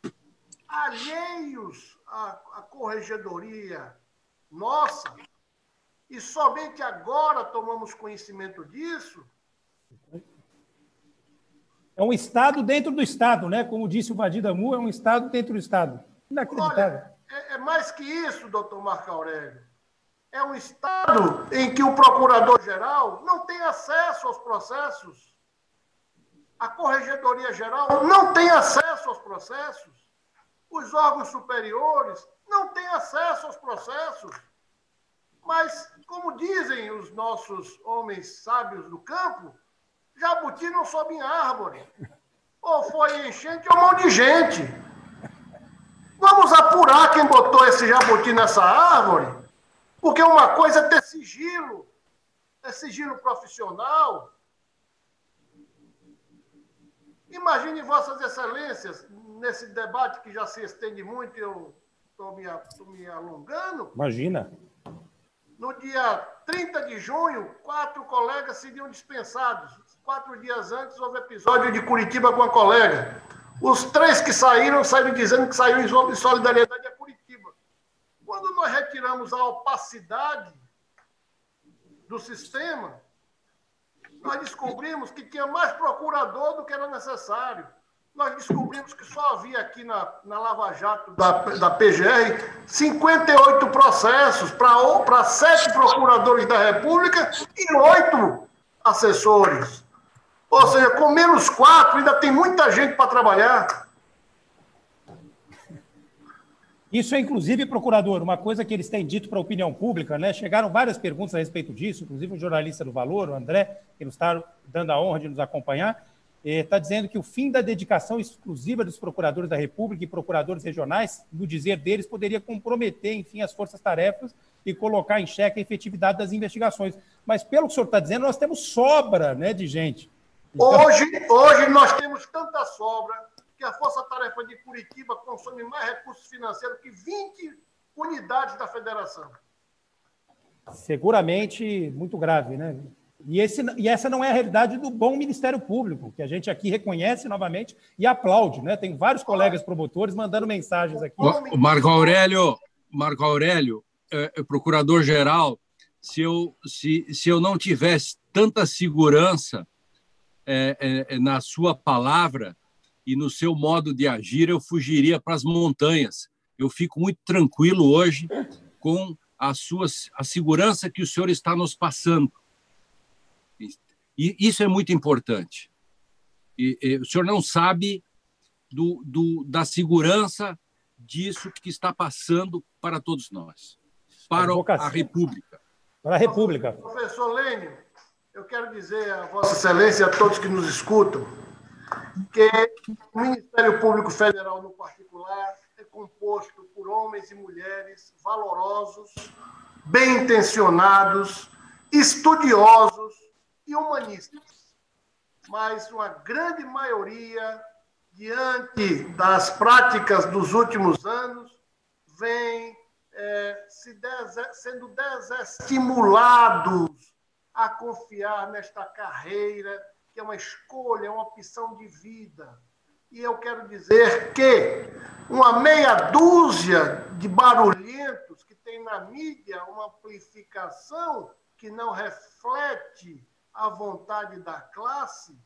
alheios à, à corregedoria nossa, e somente agora tomamos conhecimento disso. É um Estado dentro do Estado, né? Como disse o Vadir Damu, é um Estado dentro do Estado. Inacreditável. Olha, é, é mais que isso, doutor Marco Aurélio. É um Estado em que o procurador-geral não tem acesso aos processos. A Corregedoria-Geral não tem acesso aos processos. Os órgãos superiores não têm acesso aos processos. Mas, como dizem os nossos homens sábios do campo, jabuti não sobe em árvore. Ou foi enchente ou mão de gente. Vamos apurar quem botou esse jabuti nessa árvore, porque uma coisa é ter sigilo, é sigilo profissional. Imagine Vossas Excelências, nesse debate que já se estende muito, eu estou me, me alongando. Imagina. No dia trinta de junho, quatro colegas seriam dispensados. Quatro dias antes, houve episódio de Curitiba com a colega. Os três que saíram, saíram dizendo que saíram em solidariedade a Curitiba. Quando nós retiramos a opacidade do sistema, nós descobrimos que tinha mais procurador do que era necessário. Nós descobrimos que só havia aqui na, na Lava Jato da, da P G R cinquenta e oito processos para sete procuradores da República e oito assessores. Ou seja, com menos quatro, ainda tem muita gente para trabalhar. Isso é, inclusive, procurador, uma coisa que eles têm dito para a opinião pública, né? Chegaram várias perguntas a respeito disso, inclusive o jornalista do Valor, o André, que nos está dando a honra de nos acompanhar, está dizendo que o fim da dedicação exclusiva dos procuradores da República e procuradores regionais, no dizer deles, poderia comprometer, enfim, as forças-tarefas e colocar em xeque a efetividade das investigações. Mas, pelo que o senhor está dizendo, nós temos sobra, né, de gente. Então... Hoje, hoje nós temos tanta sobra que a Força-Tarefa de Curitiba consome mais recursos financeiros que vinte unidades da federação. Seguramente muito grave, né? E, esse, e essa não é a realidade do bom Ministério Público, que a gente aqui reconhece novamente e aplaude, né? Tem vários colegas promotores mandando mensagens aqui. O Marco Aurélio, Marco Aurélio, é, é, procurador-geral, se eu, se, se eu não tivesse tanta segurança é, é, na sua palavra e no seu modo de agir, eu fugiria para as montanhas. Eu fico muito tranquilo hoje com a, sua, a segurança que o senhor está nos passando. E isso é muito importante. E, e, o senhor não sabe do, do, da segurança disso que está passando para todos nós. para a República. Para a República. Professor Lênio, eu quero dizer a Vossa Excelência e a todos que nos escutam que o Ministério Público Federal, no particular, é composto por homens e mulheres valorosos, bem-intencionados, estudiosos e humanistas. Mas uma grande maioria, diante das práticas dos últimos anos, vem é, se des- sendo desestimulados a confiar nesta carreira, que é uma escolha, é uma opção de vida. E eu quero dizer que uma meia dúzia de barulhentos que tem na mídia uma amplificação que não reflete a vontade da classe,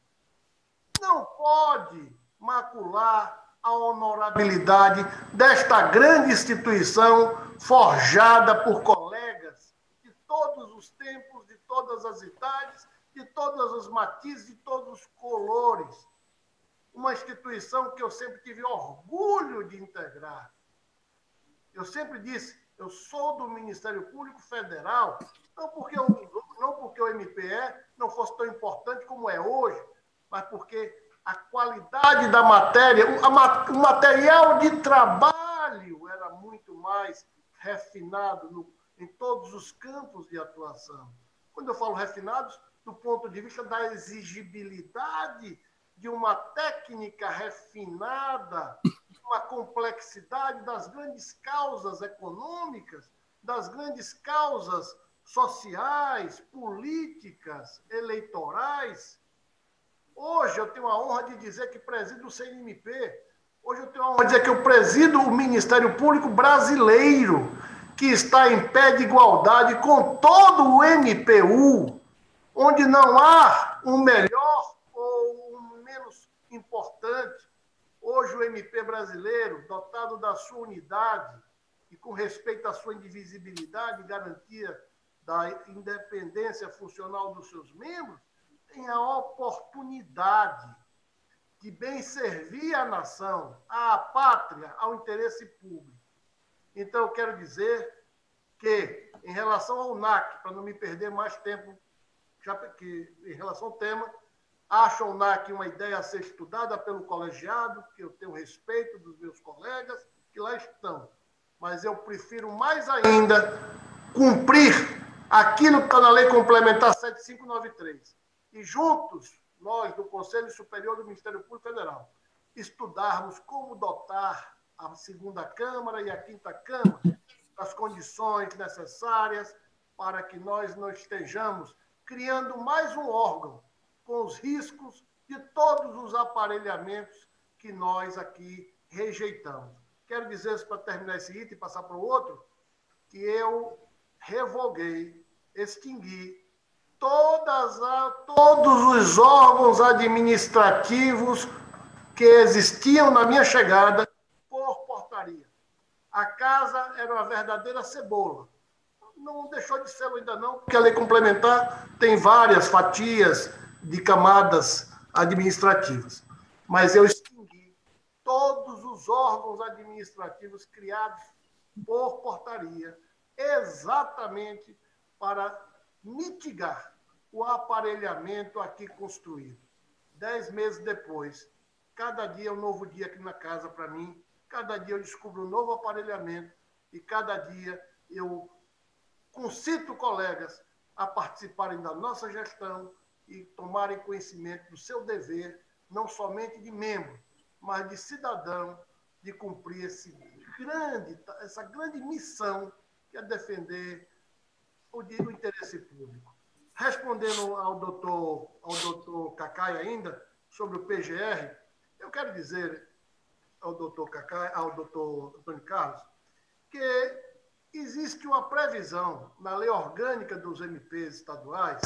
não pode macular a honorabilidade desta grande instituição forjada por colegas de todos os tempos, de todas as idades, de todos os matizes, de todos os colores. Uma instituição que eu sempre tive orgulho de integrar. Eu sempre disse, eu sou do Ministério Público Federal, não porque, eu, não porque o M P E não fosse tão importante como é hoje, mas porque a qualidade da matéria, o material de trabalho era muito mais refinado no, em todos os campos de atuação. Quando eu falo refinados, do ponto de vista da exigibilidade de uma técnica refinada, uma complexidade das grandes causas econômicas, das grandes causas sociais, políticas, eleitorais. Hoje eu tenho a honra de dizer que presido o C N M P. Hoje eu tenho a honra de dizer que eu presido o Ministério Público Brasileiro, que está em pé de igualdade com todo o M P U, onde não há um melhor ou um menos importante. Hoje o M P brasileiro, dotado da sua unidade e com respeito à sua indivisibilidade e garantia da independência funcional dos seus membros, tem a oportunidade de bem servir a nação, à pátria, ao interesse público. Então, eu quero dizer que, em relação ao N A C, para não me perder mais tempo, já que, em relação ao tema, acho o N A C uma ideia a ser estudada pelo colegiado, que eu tenho respeito dos meus colegas, que lá estão. Mas eu prefiro mais ainda cumprir aquilo que está na Lei Complementar sete mil quinhentos e noventa e três. E juntos, nós, do Conselho Superior do Ministério Público Federal, estudarmos como dotar a segunda Câmara e a quinta Câmara das condições necessárias para que nós não estejamos criando mais um órgão com os riscos de todos os aparelhamentos que nós aqui rejeitamos. Quero dizer isso para terminar esse item e passar para o outro, que eu revoguei, extingui todas a, todos os órgãos administrativos que existiam na minha chegada por portaria. A casa era uma verdadeira cebola. Não deixou de ser ainda não, porque a lei complementar tem várias fatias de camadas administrativas. Mas eu extingui todos os órgãos administrativos criados por portaria, exatamente para mitigar o aparelhamento aqui construído. Dez meses depois, cada dia é um novo dia aqui na casa para mim, cada dia eu descubro um novo aparelhamento e cada dia eu concito colegas a participarem da nossa gestão e tomarem conhecimento do seu dever, não somente de membro, mas de cidadão, de cumprir esse grande, essa grande missão que é defender o, o interesse público. Respondendo ao doutor, ao doutor Cacai ainda, sobre o P G R, eu quero dizer ao doutor Cacai, ao doutor Antônio Carlos, que existe uma previsão na lei orgânica dos M Ps estaduais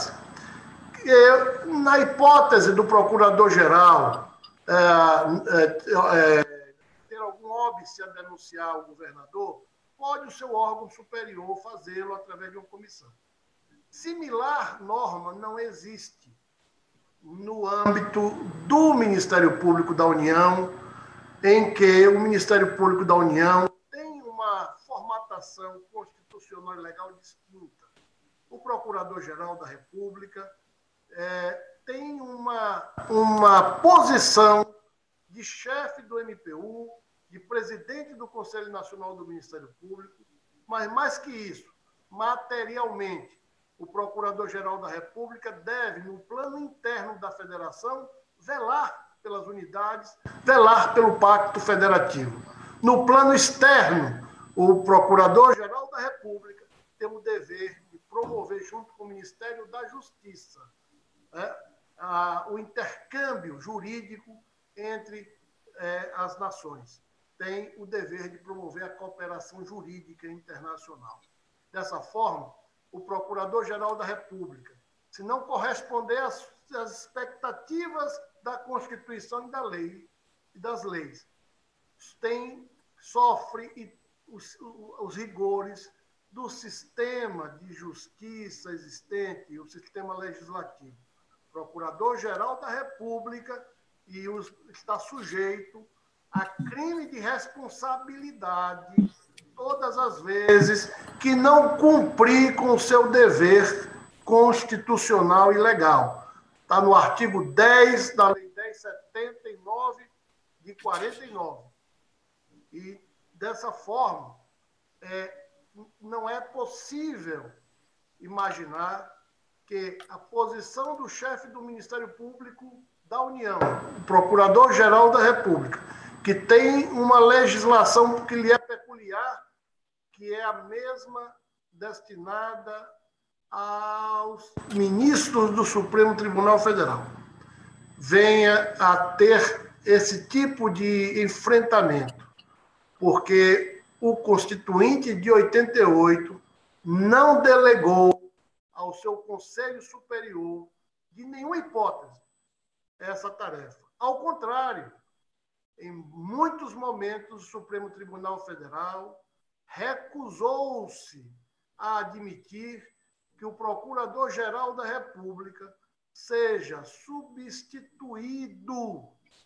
que, na hipótese do procurador-geral é, é, é, ter algum óbice a denunciar ao governador, pode o seu órgão superior fazê-lo através de uma comissão. Similar norma não existe no âmbito do Ministério Público da União, em que o Ministério Público da União tem uma formatação constitucional inconstitucional e legal distinta. O Procurador-Geral da República é, tem uma, uma posição de chefe do M P U, de presidente do Conselho Nacional do Ministério Público, mas, mais que isso, materialmente, o Procurador-Geral da República deve, no plano interno da Federação, velar pelas unidades, velar pelo Pacto Federativo. No plano externo, o Procurador-Geral da República tem o dever de promover, junto com o Ministério da Justiça, né, a, o intercâmbio jurídico entre eh, as nações. Tem o dever de promover a cooperação jurídica internacional. Dessa forma, o Procurador-Geral da República, se não corresponder às, às expectativas da Constituição e da lei e das leis, tem, sofre os, os rigores do sistema de justiça existente, o sistema legislativo. O Procurador-Geral da República e os, está sujeito a crime de responsabilidade todas as vezes que não cumprir com o seu dever constitucional e legal. Está no artigo dez da Lei dez mil e setenta e nove, de quarenta e nove. E, dessa forma, é, não é possível imaginar que a posição do chefe do Ministério Público da União, o Procurador-Geral da República, que tem uma legislação que lhe é peculiar, que é a mesma destinada aos ministros do Supremo Tribunal Federal, venha a ter esse tipo de enfrentamento, porque o Constituinte de oitenta e oito não delegou ao seu Conselho Superior, de nenhuma hipótese, essa tarefa. Ao contrário, em muitos momentos, o Supremo Tribunal Federal recusou-se a admitir que o Procurador-Geral da República seja substituído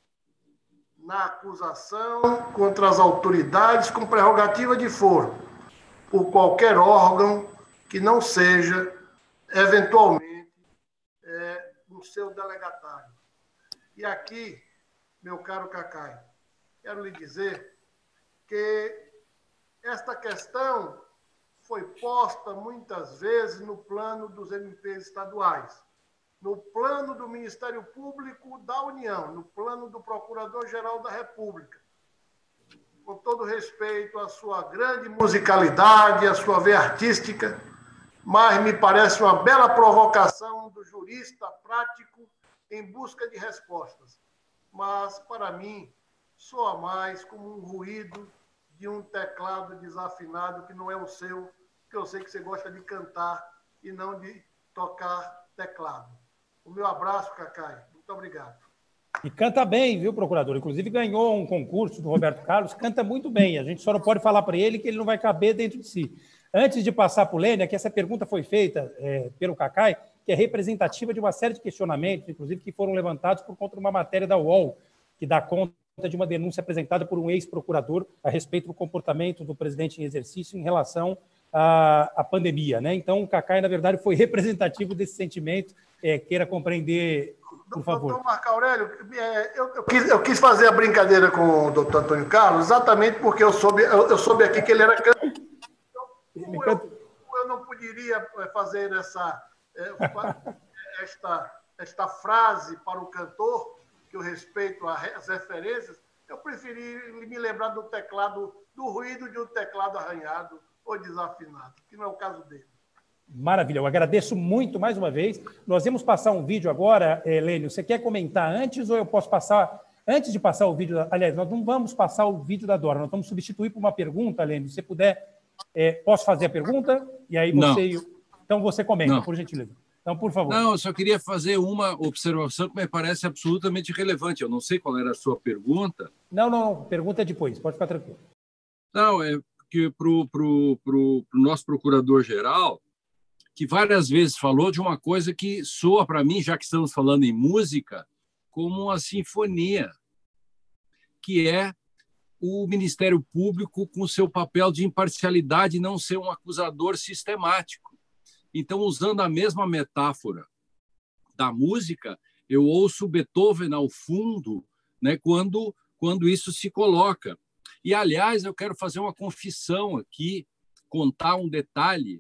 na acusação contra as autoridades com prerrogativa de foro por qualquer órgão que não seja, eventualmente, é, um seu delegatário. E aqui, meu caro Cacai, quero lhe dizer que esta questão foi posta muitas vezes no plano dos M Ps estaduais, no plano do Ministério Público da União, no plano do Procurador-Geral da República. Com todo respeito à sua grande musicalidade, à sua veia artística, mas me parece uma bela provocação do jurista prático em busca de respostas. Mas, para mim, soa mais como um ruído de um teclado desafinado que não é o seu, que eu sei que você gosta de cantar e não de tocar teclado. O meu abraço, Cacai. Muito obrigado. E canta bem, viu, procurador? Inclusive ganhou um concurso do Roberto Carlos, canta muito bem. A gente só não pode falar para ele que ele não vai caber dentro de si. Antes de passar para o Lênia, que essa pergunta foi feita é, pelo Cacai, que é representativa de uma série de questionamentos, inclusive que foram levantados por conta de uma matéria da U O L, que dá conta de uma denúncia apresentada por um ex-procurador a respeito do comportamento do presidente em exercício em relação à, à pandemia, né? Então, o Cacai, na verdade, foi representativo desse sentimento. É, queira compreender, por favor. Doutor Marco Aurélio, eu, eu, quis, eu quis fazer a brincadeira com o doutor Antônio Carlos exatamente porque eu soube, eu, eu soube aqui que ele era cantor. Então, eu, eu não poderia fazer essa, esta, esta frase para o cantor, que eu respeito as referências, eu preferi me lembrar do teclado, do ruído de um teclado arranhado ou desafinado, que não é o caso dele. Maravilha, eu agradeço muito mais uma vez. Nós vamos passar um vídeo agora, Lênio. Você quer comentar antes ou eu posso passar? Antes de passar o vídeo, aliás, nós não vamos passar o vídeo da Dora, nós vamos substituir por uma pergunta, Lênio. Se você puder, é, posso fazer a pergunta? E aí você. Não. Então você comenta, não. Por gentileza. Então, por favor. Não, eu só queria fazer uma observação que me parece absolutamente relevante. Eu não sei qual era a sua pergunta. Não, não, pergunta é depois, pode ficar tranquilo. Não, é que para o pro, pro, pro nosso procurador-geral, que várias vezes falou de uma coisa que soa para mim, já que estamos falando em música, como uma sinfonia, que é o Ministério Público com seu papel de imparcialidade e não ser um acusador sistemático. Então, usando a mesma metáfora da música, eu ouço Beethoven ao fundo, né, quando, quando isso se coloca. E, aliás, eu quero fazer uma confissão aqui, contar um detalhe.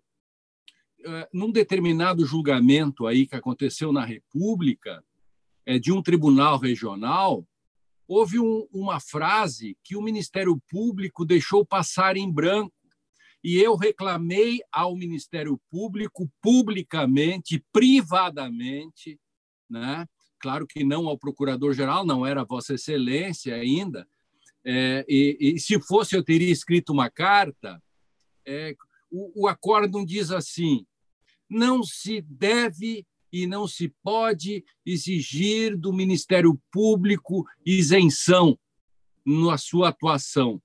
Uh, num determinado julgamento aí que aconteceu na República, é, de um tribunal regional, houve um, uma frase que o Ministério Público deixou passar em branco. E eu reclamei ao Ministério Público publicamente, privadamente, né? Claro que não ao Procurador-Geral, não era Vossa Excelência ainda. É, e, e se fosse, eu teria escrito uma carta. É, o, o acórdão diz assim: não se deve e não se pode exigir do Ministério Público isenção na sua atuação.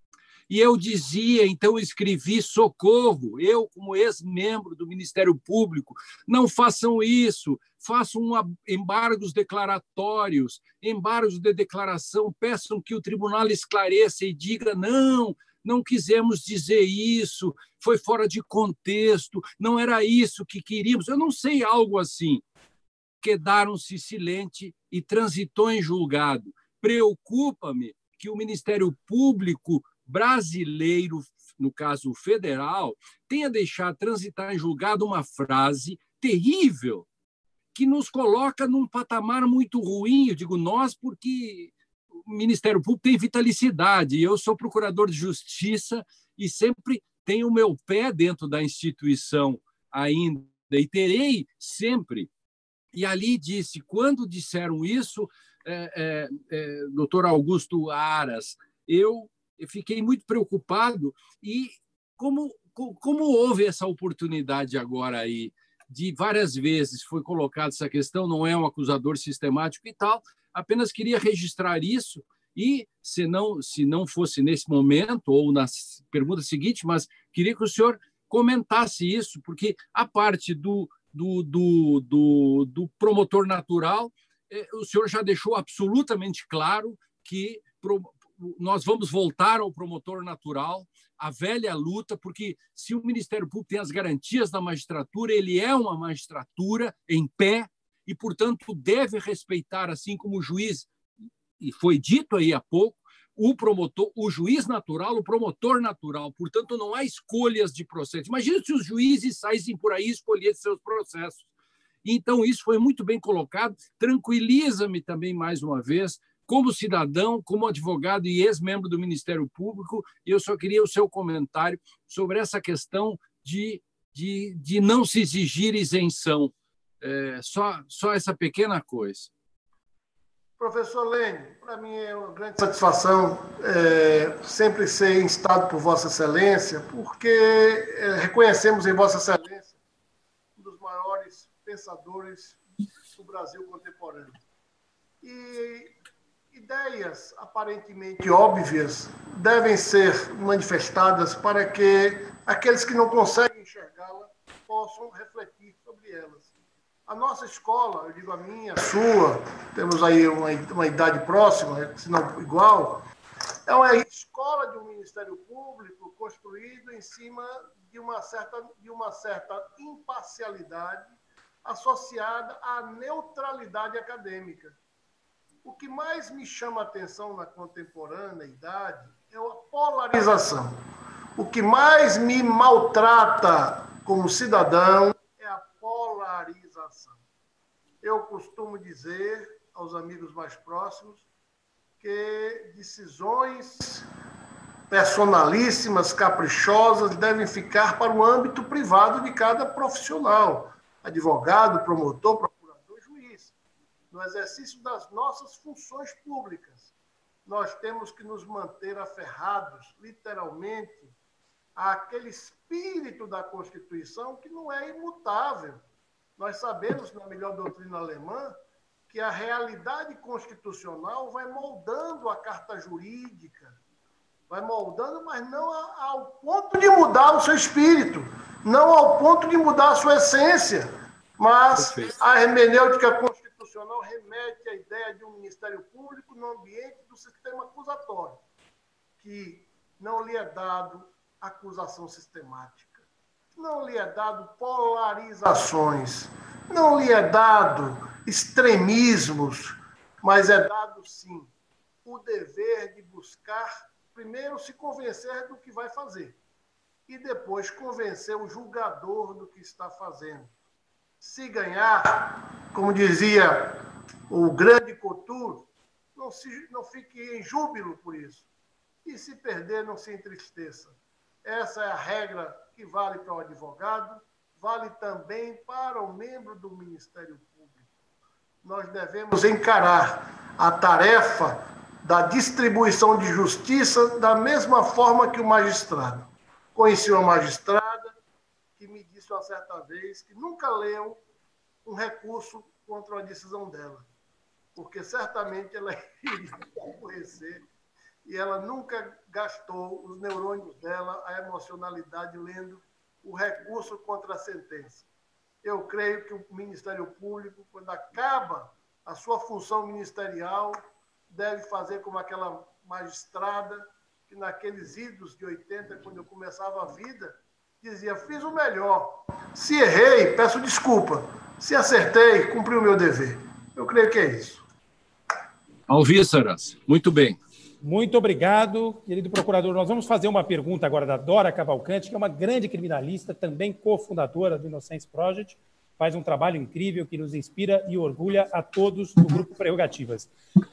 E eu dizia, então escrevi socorro, eu como ex-membro do Ministério Público, não façam isso, façam um embargos declaratórios, embargos de declaração, peçam que o tribunal esclareça e diga não, não quisemos dizer isso, foi fora de contexto, não era isso que queríamos, eu não sei, algo assim. Quedaram-se silente e transitou em julgado. Preocupa-me que o Ministério Público brasileiro, no caso federal, tenha deixado transitar em julgado uma frase terrível que nos coloca num patamar muito ruim. Eu digo nós porque o Ministério Público tem vitalicidade. Eu sou procurador de justiça e sempre tenho o meu pé dentro da instituição ainda, e terei sempre. E ali disse, quando disseram isso, é, é, é, doutor Augusto Aras, eu, eu fiquei muito preocupado. E como, como houve essa oportunidade agora aí, de várias vezes foi colocada essa questão, não é um acusador sistemático e tal, apenas queria registrar isso e, se não, se não fosse nesse momento ou na pergunta seguinte, mas queria que o senhor comentasse isso, porque a parte do, do, do, do, do promotor natural, o senhor já deixou absolutamente claro que nós vamos voltar ao promotor natural, a velha luta, porque se o Ministério Público tem as garantias da magistratura, ele é uma magistratura em pé e, portanto, deve respeitar, assim como o juiz, e foi dito aí há pouco, o promotor, o juiz natural, o promotor natural. Portanto, não há escolhas de processo. Imagina se os juízes saíssem por aí e escolhessem seus processos. Então, isso foi muito bem colocado. Tranquiliza-me também, mais uma vez, como cidadão, como advogado e ex-membro do Ministério Público, eu só queria o seu comentário sobre essa questão de, de, de não se exigir isenção. É, só, só essa pequena coisa. Professor Lênin, para mim é uma grande satisfação é, sempre ser instado por Vossa Excelência, porque é, reconhecemos em Vossa Excelência um dos maiores pensadores do Brasil contemporâneo. E ideias aparentemente óbvias devem ser manifestadas para que aqueles que não conseguem enxergá-la possam refletir sobre elas. A nossa escola, eu digo a minha, a sua, temos aí uma, uma idade próxima, se não igual, é uma escola de um Ministério Público construído em cima de uma certa, de uma certa imparcialidade associada à neutralidade acadêmica. O que mais me chama a atenção na contemporaneidade é a polarização. O que mais me maltrata como cidadão é a polarização. Eu costumo dizer aos amigos mais próximos que decisões personalíssimas, caprichosas, devem ficar para o âmbito privado de cada profissional, advogado, promotor, procurador, juiz. No exercício das nossas funções públicas, nós temos que nos manter aferrados, literalmente, àquele espírito da Constituição que não é imutável. Nós sabemos, na melhor doutrina alemã, que a realidade constitucional vai moldando a carta jurídica, vai moldando, mas não ao ponto de mudar o seu espírito, não ao ponto de mudar a sua essência, mas Perfeito. A hermenêutica constitucional remete à ideia de um Ministério Público no ambiente do sistema acusatório, que não lhe é dado acusação sistemática, não lhe é dado polarizações, não lhe é dado extremismos, mas é dado, sim, o dever de buscar, primeiro, se convencer do que vai fazer e depois convencer o julgador do que está fazendo. Se ganhar, como dizia o grande Couture, não, se, não fique em júbilo por isso. E se perder, não se entristeça. Essa é a regra que vale para o advogado, vale também para o membro do Ministério Público. Nós devemos encarar a tarefa da distribuição de justiça da mesma forma que o magistrado. Conheci uma magistrada que me disse uma certa vez que nunca leu um recurso contra a decisão dela, porque certamente ela iria aborrecer e ela nunca gastou os neurônios dela, a emocionalidade, lendo o recurso contra a sentença. Eu creio que o Ministério Público, quando acaba a sua função ministerial, deve fazer como aquela magistrada que naqueles idos de oitenta, quando eu começava a vida, dizia, fiz o melhor. Se errei, peço desculpa. Se acertei, cumpri o meu dever. Eu creio que é isso. Alvíceras, muito bem. Muito obrigado, querido procurador. Nós vamos fazer uma pergunta agora da Dora Cavalcante, que é uma grande criminalista, também cofundadora do Innocence Project, faz um trabalho incrível que nos inspira e orgulha a todos do Grupo Prerrogativas.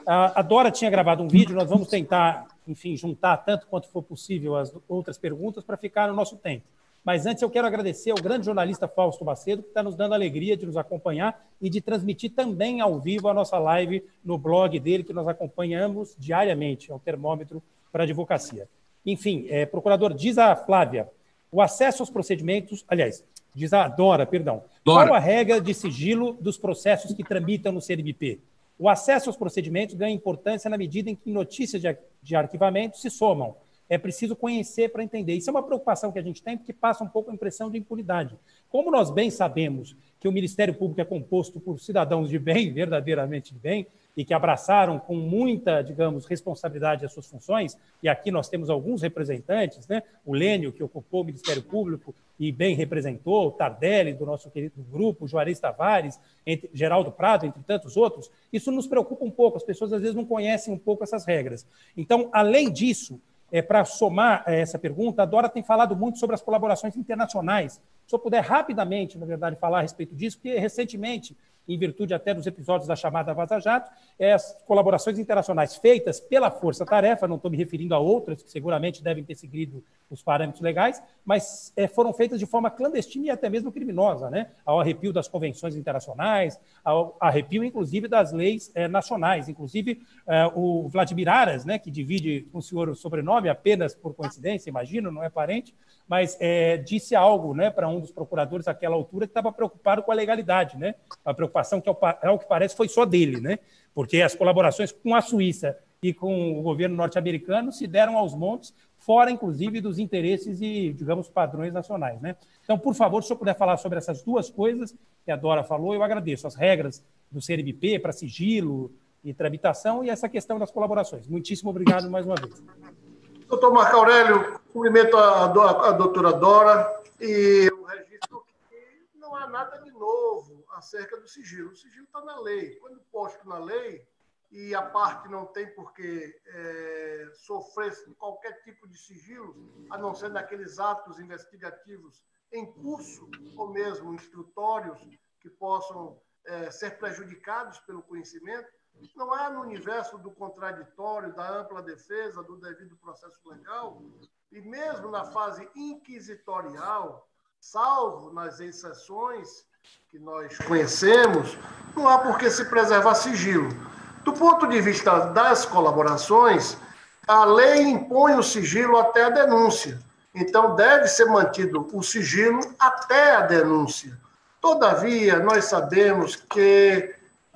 A Dora tinha gravado um vídeo, nós vamos tentar, enfim, juntar tanto quanto for possível as outras perguntas para ficar no nosso tempo. Mas antes eu quero agradecer ao grande jornalista Fausto Macedo, que está nos dando a alegria de nos acompanhar e de transmitir também ao vivo a nossa live no blog dele, que nós acompanhamos diariamente, é um termômetro para a advocacia. Enfim, é, procurador, diz a Flávia, o acesso aos procedimentos, aliás, diz a Dora, perdão, Dora. Qual a regra de sigilo dos processos que tramitam no C N M P? O acesso aos procedimentos ganha importância na medida em que notícias de, de arquivamento se somam. É preciso conhecer para entender. Isso é uma preocupação que a gente tem, porque passa um pouco a impressão de impunidade. Como nós bem sabemos que o Ministério Público é composto por cidadãos de bem, verdadeiramente de bem, e que abraçaram com muita, digamos, responsabilidade as suas funções, e aqui nós temos alguns representantes, né? O Lênio, que ocupou o Ministério Público e bem representou, o Tardelli, do nosso querido grupo, o Juarez Tavares, entre, Geraldo Prado, entre tantos outros, isso nos preocupa um pouco, as pessoas às vezes não conhecem um pouco essas regras. Então, além disso, É, para somar é, essa pergunta, a Dora tem falado muito sobre as colaborações internacionais. Se eu puder rapidamente, na verdade, falar a respeito disso, porque recentemente, em virtude até dos episódios da chamada Vaza Jato, é, as colaborações internacionais feitas pela Força Tarefa, não estou me referindo a outras, que seguramente devem ter seguido os parâmetros legais, mas é, foram feitas de forma clandestina e até mesmo criminosa, né? Ao arrepio das convenções internacionais, ao arrepio, inclusive, das leis é, nacionais. Inclusive, é, o Vladimir Aras, né, que divide com o senhor o sobrenome, apenas por coincidência, imagino, não é parente, mas é, disse algo, né, para um dos procuradores àquela altura que estava preocupado com a legalidade, né? A preocupação que, ao que parece, foi só dele, né? Porque as colaborações com a Suíça e com o governo norte-americano se deram aos montes, fora, inclusive, dos interesses e, digamos, padrões nacionais, né? Então, por favor, se eu puder falar sobre essas duas coisas que a Dora falou, eu agradeço. As regras do C N M P para sigilo e tramitação e essa questão das colaborações. Muitíssimo obrigado mais uma vez. Doutor Marco Aurélio, cumprimento a, a, a doutora Dora e eu registro que não há nada de novo acerca do sigilo. O sigilo está na lei. Quando posto na lei, e a parte não tem por que é, sofrer qualquer tipo de sigilo, a não ser naqueles atos investigativos em curso ou mesmo instrutórios que possam é, ser prejudicados pelo conhecimento, não há no universo do contraditório, da ampla defesa, do devido processo legal, e mesmo na fase inquisitorial, salvo nas exceções que nós conhecemos, não há por que se preservar sigilo. Do ponto de vista das colaborações, a lei impõe o sigilo até a denúncia. Então, deve ser mantido o sigilo até a denúncia. Todavia, nós sabemos que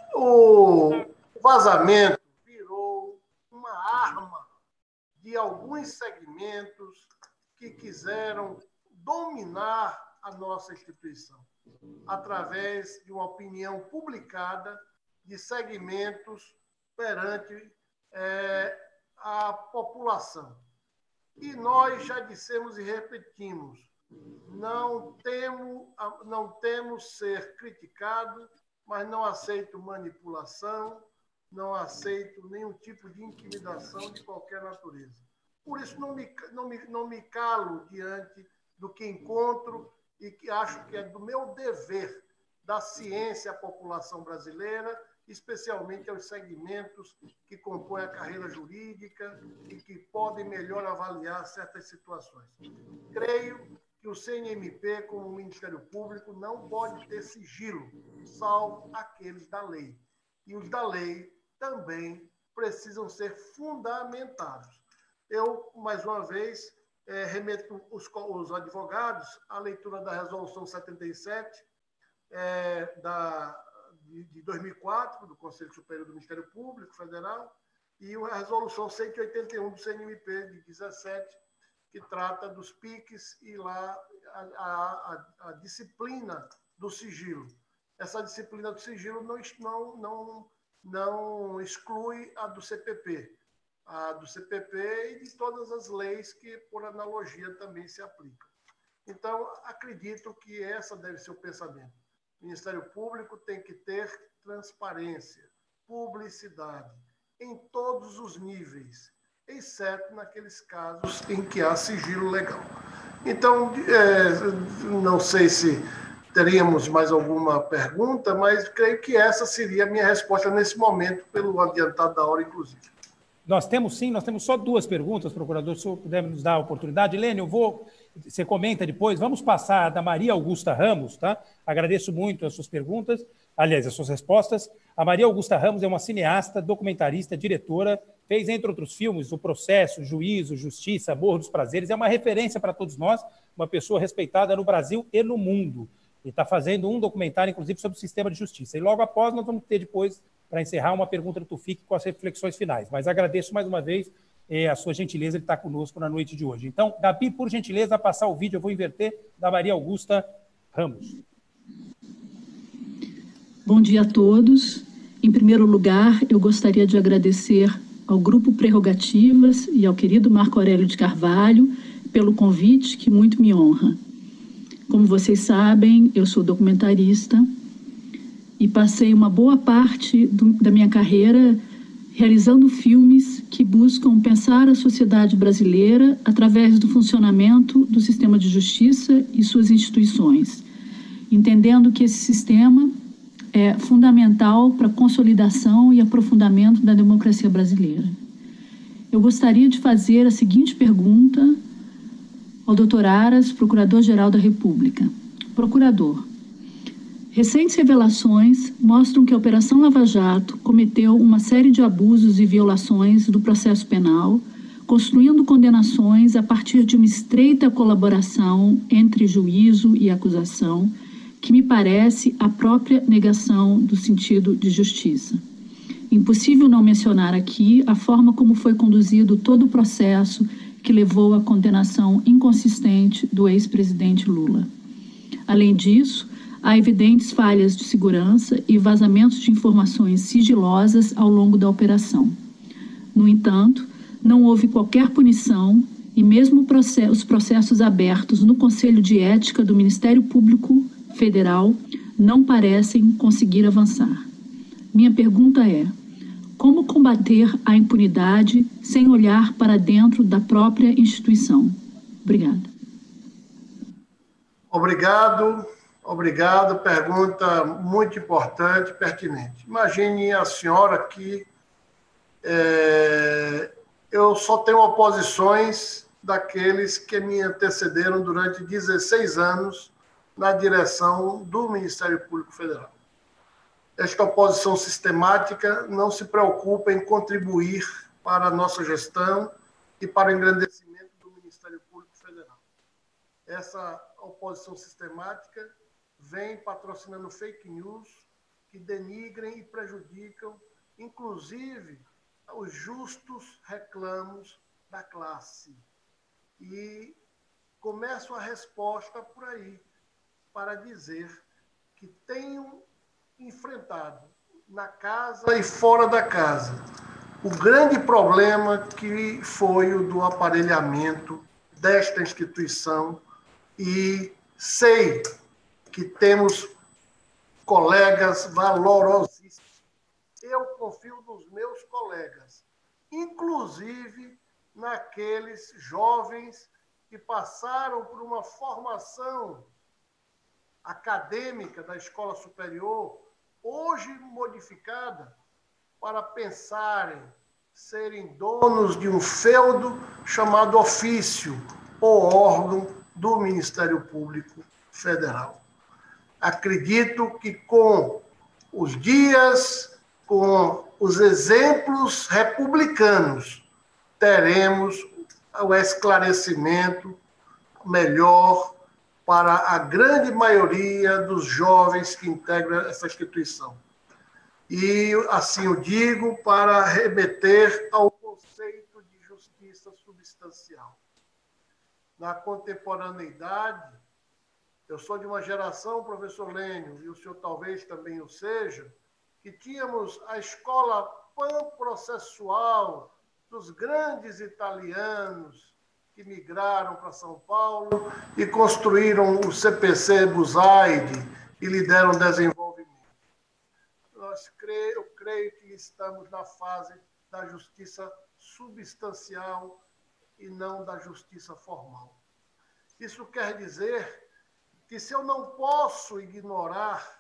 o vazamento virou uma arma de alguns segmentos que quiseram dominar a nossa instituição, através de uma opinião publicada de segmentos perante é, a população. E nós já dissemos e repetimos, não temo, não temos ser criticado, mas não aceito manipulação, não aceito nenhum tipo de intimidação de qualquer natureza. Por isso, não me, não me, não me calo diante do que encontro e que acho que é do meu dever da ciência à população brasileira, especialmente aos segmentos que compõem a carreira jurídica e que podem melhor avaliar certas situações. Creio que o C N M P, como Ministério Público, não pode ter sigilo, salvo aqueles da lei. E os da lei também precisam ser fundamentados. Eu, mais uma vez, é, remeto os, os advogados à leitura da Resolução setenta e sete, é, da, de, de dois mil e quatro, do Conselho Superior do Ministério Público Federal, e a Resolução cento e oitenta e um do C N M P, de dezessete, que trata dos P I Cs e lá a, a, a, a disciplina do sigilo. Essa disciplina do sigilo não, não, não, não exclui a do C P P, a do C P P e de todas as leis que, por analogia, também se aplicam. Então, acredito que essa deve ser o pensamento. O Ministério Público tem que ter transparência, publicidade, em todos os níveis, exceto naqueles casos em que há sigilo legal. Então, é, não sei se teríamos mais alguma pergunta, mas creio que essa seria a minha resposta nesse momento, pelo adiantado da hora, inclusive. Nós temos sim, nós temos só duas perguntas, procurador, se o senhor puder nos dar a oportunidade. Helene, eu vou, você comenta depois, vamos passar da Maria Augusta Ramos, tá? Agradeço muito as suas perguntas, aliás, as suas respostas. A Maria Augusta Ramos é uma cineasta, documentarista, diretora, fez, entre outros filmes, O Processo, Juízo, Justiça, Morro dos Prazeres, é uma referência para todos nós, uma pessoa respeitada no Brasil e no mundo. E está fazendo um documentário, inclusive, sobre o sistema de justiça. E logo após, nós vamos ter depois, para encerrar, uma pergunta do Tufik com as reflexões finais. Mas agradeço mais uma vez eh, a sua gentileza de estar conosco na noite de hoje. Então, Gabi, por gentileza, passar o vídeo, eu vou inverter, da Maria Augusta Ramos. Bom dia a todos. Em primeiro lugar, eu gostaria de agradecer ao Grupo Prerrogativas e ao querido Marco Aurélio de Carvalho pelo convite, que muito me honra. Como vocês sabem, eu sou documentarista e passei uma boa parte do, da minha carreira realizando filmes que buscam pensar a sociedade brasileira através do funcionamento do sistema de justiça e suas instituições, entendendo que esse sistema é fundamental para a consolidação e aprofundamento da democracia brasileira. Eu gostaria de fazer a seguinte pergunta ao doutor Aras, Procurador-Geral da República. Procurador, recentes revelações mostram que a Operação Lava Jato cometeu uma série de abusos e violações do processo penal, construindo condenações a partir de uma estreita colaboração entre juízo e acusação, que me parece a própria negação do sentido de justiça. Impossível não mencionar aqui a forma como foi conduzido todo o processo que levou à condenação inconsistente do ex-presidente Lula. Além disso, há evidentes falhas de segurança e vazamentos de informações sigilosas ao longo da operação. No entanto, não houve qualquer punição e mesmo os processos abertos no Conselho de Ética do Ministério Público Federal não parecem conseguir avançar. Minha pergunta é: como combater a impunidade sem olhar para dentro da própria instituição? Obrigada. Obrigado, obrigado. Pergunta muito importante, pertinente. Imagine a senhora que é, eu só tenho oposições daqueles que me antecederam durante dezesseis anos na direção do Ministério Público Federal. Esta oposição sistemática não se preocupa em contribuir para a nossa gestão e para o engrandecimento do Ministério Público Federal. Essa oposição sistemática vem patrocinando fake news que denigrem e prejudicam, inclusive, os justos reclamos da classe. E começo a resposta por aí, para dizer que tenho enfrentado na casa e fora da casa o grande problema que foi o do aparelhamento desta instituição, e sei que temos colegas valorosíssimos. Eu confio nos meus colegas, inclusive naqueles jovens que passaram por uma formação acadêmica da escola superior, hoje modificada, para pensarem, serem donos de um feudo chamado ofício ou órgão do Ministério Público Federal. Acredito que com os dias, com os exemplos republicanos, teremos o esclarecimento melhor para a grande maioria dos jovens que integram essa instituição. E assim o digo para remeter ao conceito de justiça substancial. Na contemporaneidade, eu sou de uma geração, professor Lênio, e o senhor talvez também o seja, que tínhamos a escola pan-processual dos grandes italianos que migraram para São Paulo e construíram o C P C Busaide e lhe deram desenvolvimento. Nós creio, eu creio que estamos na fase da justiça substancial e não da justiça formal. Isso quer dizer que se eu não posso ignorar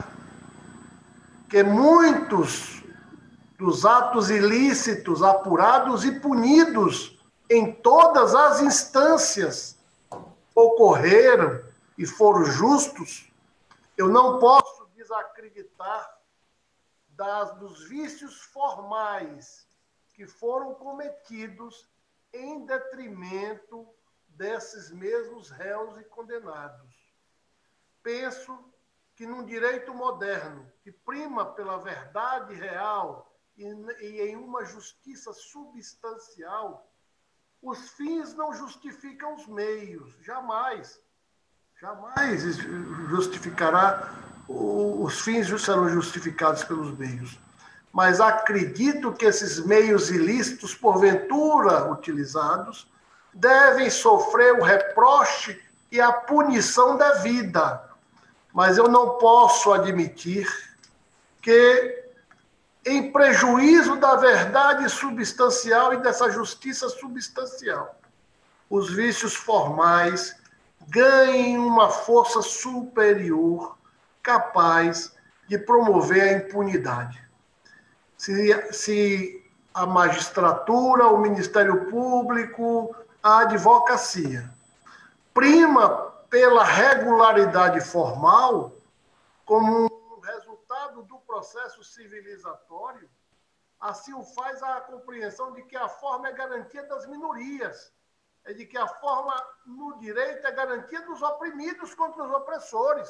que muitos dos atos ilícitos apurados e punidos em todas as instâncias ocorreram e foram justos, eu não posso desacreditar das, dos vícios formais que foram cometidos em detrimento desses mesmos réus e condenados. Penso que num direito moderno que prima pela verdade real e, e em uma justiça substancial, os fins não justificam os meios, jamais. Jamais justificará, os fins serão justificados pelos meios. Mas acredito que esses meios ilícitos, porventura utilizados, devem sofrer o reproche e a punição devida. Mas eu não posso admitir que, em prejuízo da verdade substancial e dessa justiça substancial, os vícios formais ganhem uma força superior capaz de promover a impunidade. Se, se a magistratura, o Ministério Público, a advocacia prima pela regularidade formal como um resultado do processo civilizatório, assim o faz a compreensão de que a forma é garantia das minorias, é de que a forma no direito é garantia dos oprimidos contra os opressores.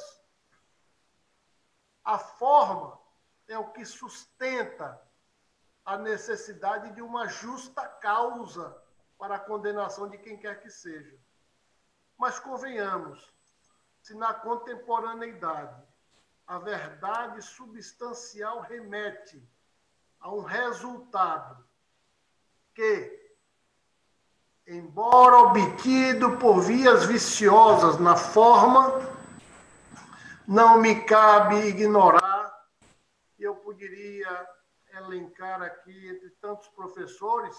A forma é o que sustenta a necessidade de uma justa causa para a condenação de quem quer que seja. Mas convenhamos, se na contemporaneidade a verdade substancial remete a um resultado que, embora obtido por vias viciosas na forma, não me cabe ignorar, e eu poderia elencar aqui, entre tantos professores,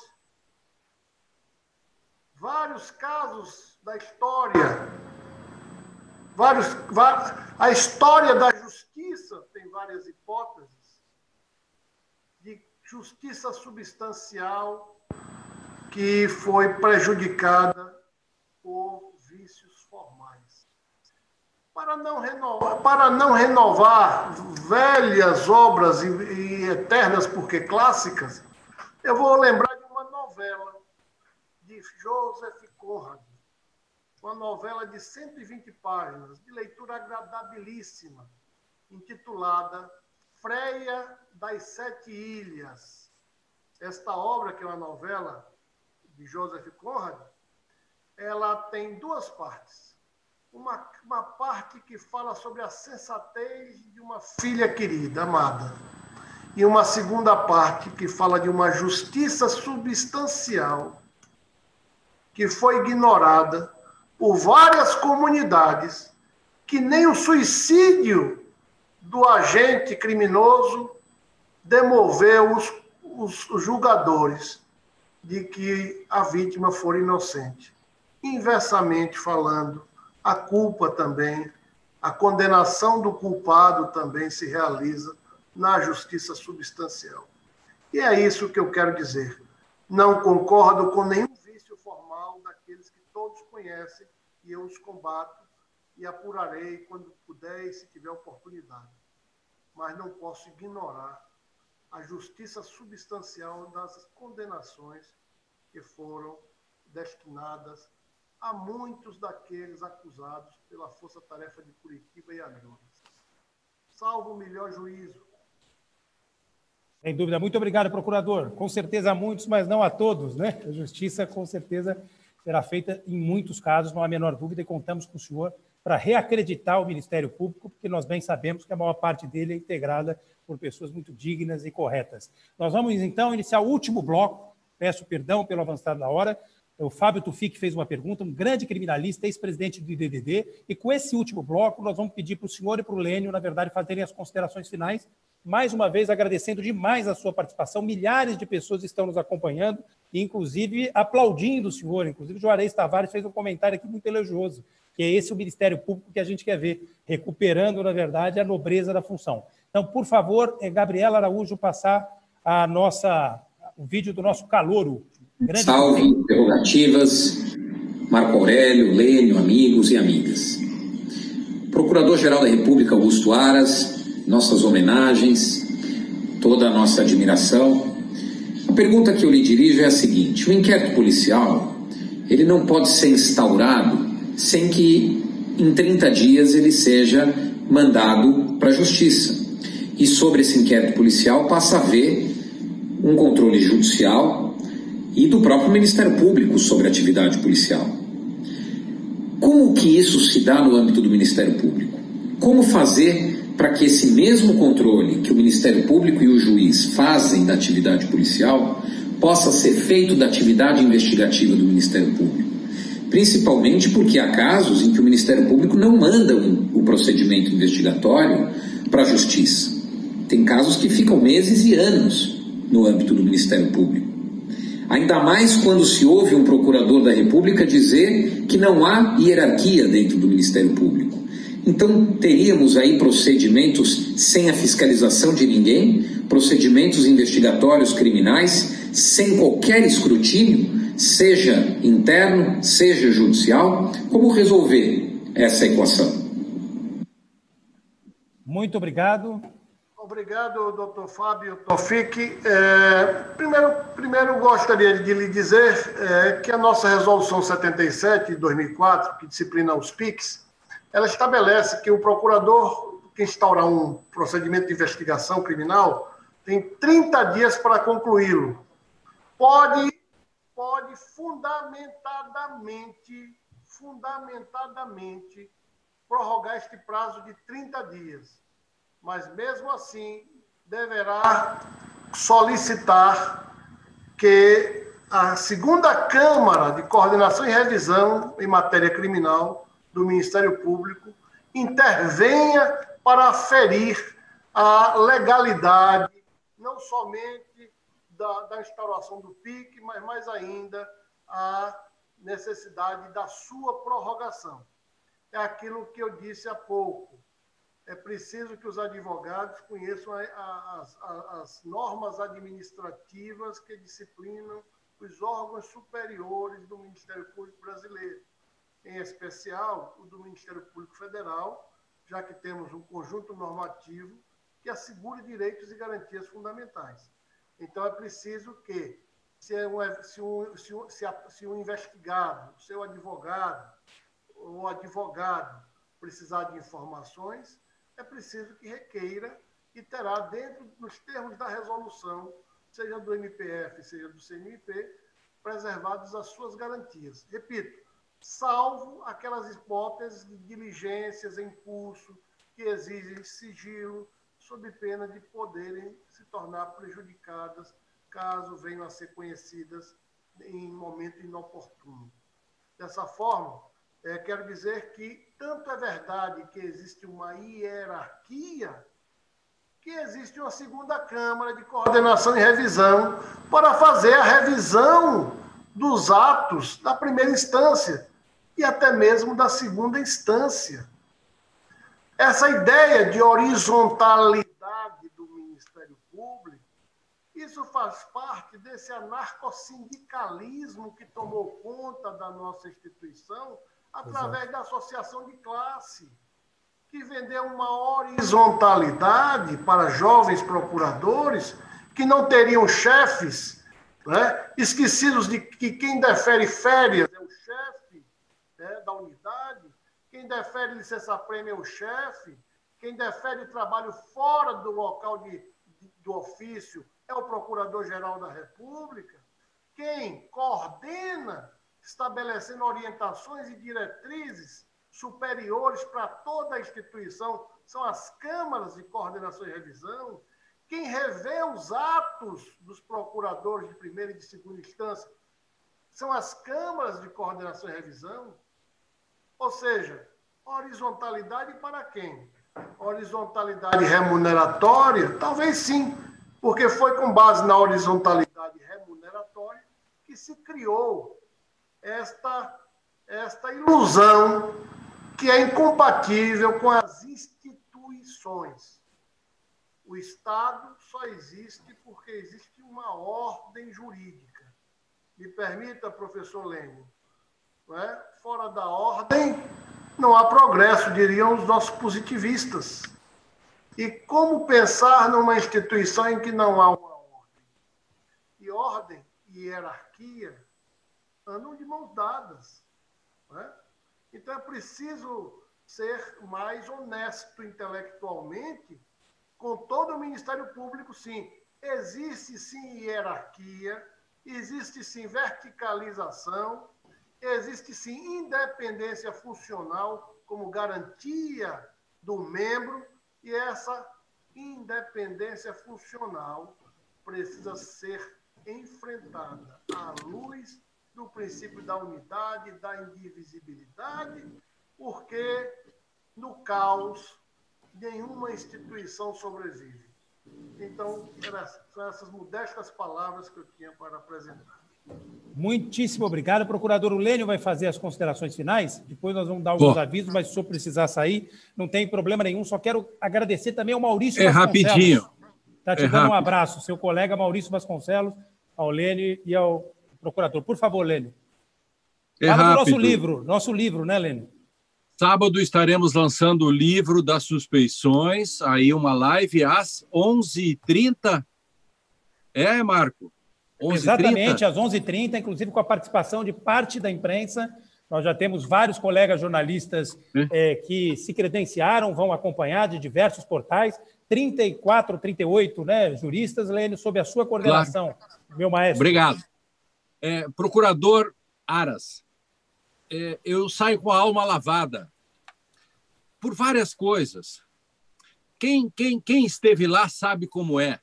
vários casos da história, vários, a história da justiça tem várias hipóteses de justiça substancial que foi prejudicada por vícios formais. Para não renovar, para não renovar velhas obras e, e eternas, porque clássicas, eu vou lembrar de uma novela de Joseph Conrad, uma novela de cento e vinte páginas, de leitura agradabilíssima, intitulada Freia das Sete Ilhas. Esta obra, que é uma novela de Joseph Conrad, ela tem duas partes. Uma, uma parte que fala sobre a sensatez de uma filha querida, amada, e uma segunda parte que fala de uma justiça substancial que foi ignorada por várias comunidades, que nem o suicídio do agente criminoso demoveu os, os, os julgadores de que a vítima for inocente. Inversamente falando, a culpa também, a condenação do culpado também se realiza na justiça substancial. E é isso que eu quero dizer. Não concordo com nenhum vício formal daqueles que todos conhecem, e eu os combato e apurarei quando puder e se tiver oportunidade. Mas não posso ignorar a justiça substancial das condenações que foram destinadas a muitos daqueles acusados pela Força Tarefa de Curitiba e Agrônios. Salvo o melhor juízo. Sem dúvida. Muito obrigado, procurador. Com certeza a muitos, mas não a todos, né? A justiça, com certeza, será feita em muitos casos, não há a menor dúvida, e contamos com o senhor para reacreditar o Ministério Público, porque nós bem sabemos que a maior parte dele é integrada por pessoas muito dignas e corretas. Nós vamos, então, iniciar o último bloco. Peço perdão pelo avançado da hora. O Fábio Tufik fez uma pergunta, um grande criminalista, ex-presidente do I D D D, e com esse último bloco nós vamos pedir para o senhor e para o Lênio, na verdade, fazerem as considerações finais, mais uma vez agradecendo demais a sua participação. Milhares de pessoas estão nos acompanhando, inclusive aplaudindo o senhor. Inclusive, o Juarez Tavares fez um comentário aqui muito elogioso, que é esse o Ministério Público que a gente quer ver, recuperando, na verdade, a nobreza da função. Então, por favor, Gabriela Araújo, passar a nossa, o vídeo do nosso calouro. Grande Salve, presente. Prerrogativas, Marco Aurélio, Lênio, amigos e amigas. Procurador-Geral da República, Augusto Aras, nossas homenagens, toda a nossa admiração. A pergunta que eu lhe dirijo é a seguinte: o inquérito policial, ele não pode ser instaurado sem que em trinta dias ele seja mandado para a Justiça. E sobre esse inquérito policial passa a haver um controle judicial e do próprio Ministério Público sobre a atividade policial. Como que isso se dá no âmbito do Ministério Público? Como fazer para que esse mesmo controle que o Ministério Público e o juiz fazem da atividade policial possa ser feito da atividade investigativa do Ministério Público? Principalmente porque há casos em que o Ministério Público não manda um, o procedimento investigatório para a Justiça. Tem casos que ficam meses e anos no âmbito do Ministério Público. Ainda mais quando se ouve um procurador da República dizer que não há hierarquia dentro do Ministério Público. Então, teríamos aí procedimentos sem a fiscalização de ninguém, procedimentos investigatórios criminais sem qualquer escrutínio, seja interno, seja judicial. Como resolver essa equação? Muito obrigado. Obrigado, doutor Fábio Tufik. É, primeiro, primeiro, gostaria de lhe dizer é, que a nossa Resolução setenta e sete de dois mil e quatro, que disciplina os P I Cs, ela estabelece que o procurador que instaurar um procedimento de investigação criminal tem trinta dias para concluí-lo. Pode, pode fundamentadamente, fundamentadamente prorrogar este prazo de trinta dias. Mas, mesmo assim, deverá solicitar que a segunda Câmara de Coordenação e Revisão em matéria criminal do Ministério Público intervenha para aferir a legalidade, não somente da, da instauração do P I C, mas, mais ainda, a necessidade da sua prorrogação. É aquilo que eu disse há pouco. É preciso que os advogados conheçam as, as, as normas administrativas que disciplinam os órgãos superiores do Ministério Público brasileiro, em especial o do Ministério Público Federal, já que temos um conjunto normativo que assegure direitos e garantias fundamentais. Então, é preciso que, se, é um, se, um, se, um, se, a, se um investigado, o seu advogado ou advogado precisar de informações, é preciso que requeira e terá, dentro dos termos da resolução, seja do M P F, seja do C N M P, preservadas as suas garantias. Repito, salvo aquelas hipóteses de diligências em curso que exigem sigilo, sob pena de poderem se tornar prejudicadas caso venham a ser conhecidas em momento inoportuno. Dessa forma, é, quero dizer que tanto é verdade que existe uma hierarquia, que existe uma segunda Câmara de Coordenação e Revisão para fazer a revisão dos atos da primeira instância e até mesmo da segunda instância. Essa ideia de horizontalidade do Ministério Público, isso faz parte desse anarcossindicalismo que tomou conta da nossa instituição através Exato. Da associação de classe, que vendeu uma horizontalidade para jovens procuradores que não teriam chefes, né? Esquecidos de que quem defere férias é o chefe, né, da unidade, quem defere licença-prêmio é o chefe, quem defere trabalho fora do local de, de, do ofício é o Procurador-Geral da República, quem coordena, estabelecendo orientações e diretrizes superiores para toda a instituição, são as câmaras de coordenação e revisão, quem revê os atos dos procuradores de primeira e de segunda instância são as câmaras de coordenação e revisão. Ou seja, horizontalidade para quem? Horizontalidade remuneratória? Talvez sim, porque foi com base na horizontalidade remuneratória que se criou esta, esta ilusão que é incompatível com as instituições. O Estado só existe porque existe uma ordem jurídica. Me permita, professor Lênio, não é? Fora da ordem não há progresso, diriam os nossos positivistas. E como pensar numa instituição em que não há uma ordem? E ordem e hierarquia andam de mãos dadas. Não é? Então é preciso ser mais honesto intelectualmente com todo o Ministério Público, sim. Existe, sim, hierarquia, existe, sim, verticalização, existe, sim, independência funcional como garantia do membro, e essa independência funcional precisa ser enfrentada à luz do princípio da unidade, da indivisibilidade, porque no caos nenhuma instituição sobrevive. Então, são essas modestas palavras que eu tinha para apresentar. Muitíssimo obrigado. Procurador Lênio vai fazer as considerações finais, depois nós vamos dar alguns Bom. avisos, mas se o senhor precisar sair, não tem problema nenhum. Só quero agradecer também ao Maurício é Vasconcelos. Rapidinho. Está te é dando rápido. Um abraço, seu colega Maurício Vasconcelos, ao Lênio e ao procurador. Por favor, Lênio. É Fala rápido. do nosso livro, nosso livro, né, Lênio? Sábado estaremos lançando o livro das suspeições, aí uma live às onze e trinta. É, Marco? onze e trinta? Exatamente, às onze e trinta, inclusive com a participação de parte da imprensa. Nós já temos vários colegas jornalistas é? É, que se credenciaram, vão acompanhar de diversos portais. trinta e quatro, trinta e oito, né, juristas, Lênio, sob a sua coordenação, claro. Meu maestro. Obrigado. É, procurador Aras, é, eu saio com a alma lavada por várias coisas. Quem, quem, quem esteve lá sabe como é.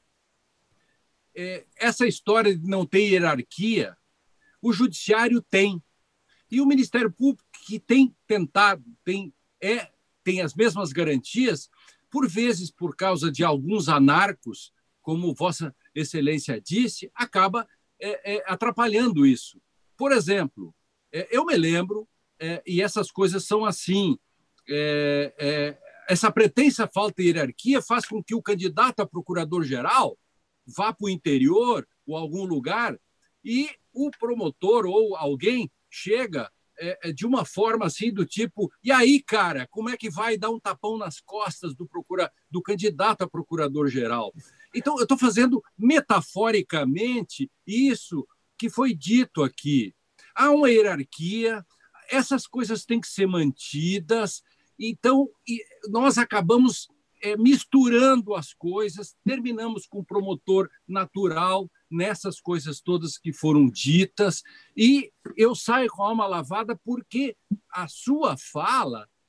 É, essa história de não ter hierarquia, o judiciário tem. E o Ministério Público, que tem tentado, tem, é, tem as mesmas garantias, por vezes, por causa de alguns anarcos, como Vossa Excelência disse, acaba é, é, atrapalhando isso. Por exemplo, é, eu me lembro, é, e essas coisas são assim, é, é, essa pretensa falta de hierarquia faz com que o candidato a procurador-geral vá para o interior ou algum lugar e o promotor ou alguém chega é, de uma forma assim do tipo, e aí, cara, como é que vai dar um tapão nas costas do, procura, do candidato a procurador-geral? Então, eu estou fazendo metaforicamente isso que foi dito aqui. Há uma hierarquia, essas coisas têm que ser mantidas, então nós acabamos é, misturando as coisas, terminamos com o promotor natural nessas coisas todas que foram ditas, e eu saio com a alma lavada porque a sua fala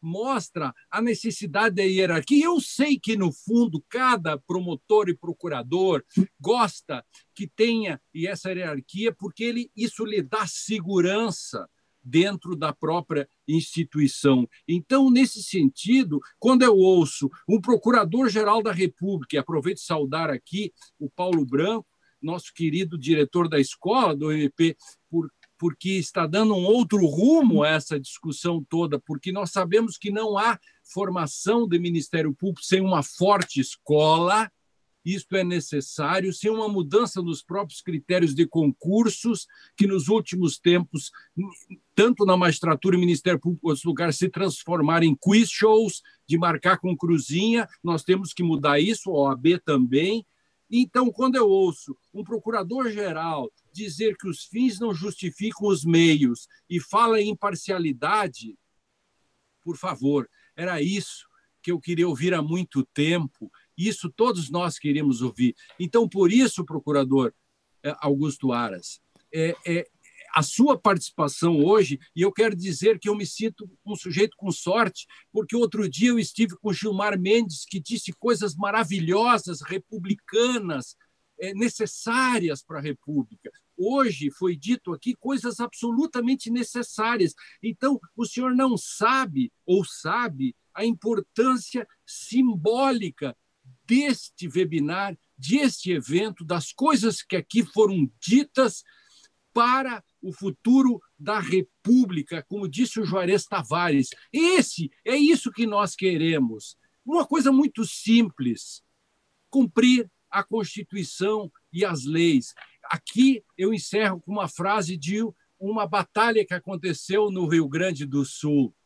mostra a necessidade da hierarquia. Eu sei que, no fundo, cada promotor e procurador gosta que tenha essa hierarquia, porque ele, isso lhe dá segurança dentro da própria instituição. Então, nesse sentido, quando eu ouço um procurador-geral da República, e aproveito de saudar aqui o Paulo Branco, nosso querido diretor da escola do M P, por porque está dando um outro rumo a essa discussão toda, porque nós sabemos que não há formação do Ministério Público sem uma forte escola, isto é necessário, sem uma mudança nos próprios critérios de concursos, que nos últimos tempos, tanto na magistratura e no Ministério Público, em outros lugares, se transformaram em quiz shows, de marcar com cruzinha, nós temos que mudar isso, a O A B também. Então, quando eu ouço um procurador-geral dizer que os fins não justificam os meios e fala em imparcialidade, por favor, era isso que eu queria ouvir há muito tempo, isso todos nós queríamos ouvir. Então, por isso, procurador Augusto Aras, é, é, a sua participação hoje, e eu quero dizer que eu me sinto um sujeito com sorte, porque outro dia eu estive com Gilmar Mendes, que disse coisas maravilhosas, republicanas, é, necessárias para a República. Hoje foi dito aqui coisas absolutamente necessárias. Então, o senhor não sabe, ou sabe, a importância simbólica deste webinar, deste evento, das coisas que aqui foram ditas para o futuro da República, como disse o Juarez Tavares. Esse, é isso que nós queremos. Uma coisa muito simples, cumprir a Constituição e as leis. Aqui eu encerro com uma frase de uma batalha que aconteceu no Rio Grande do Sul.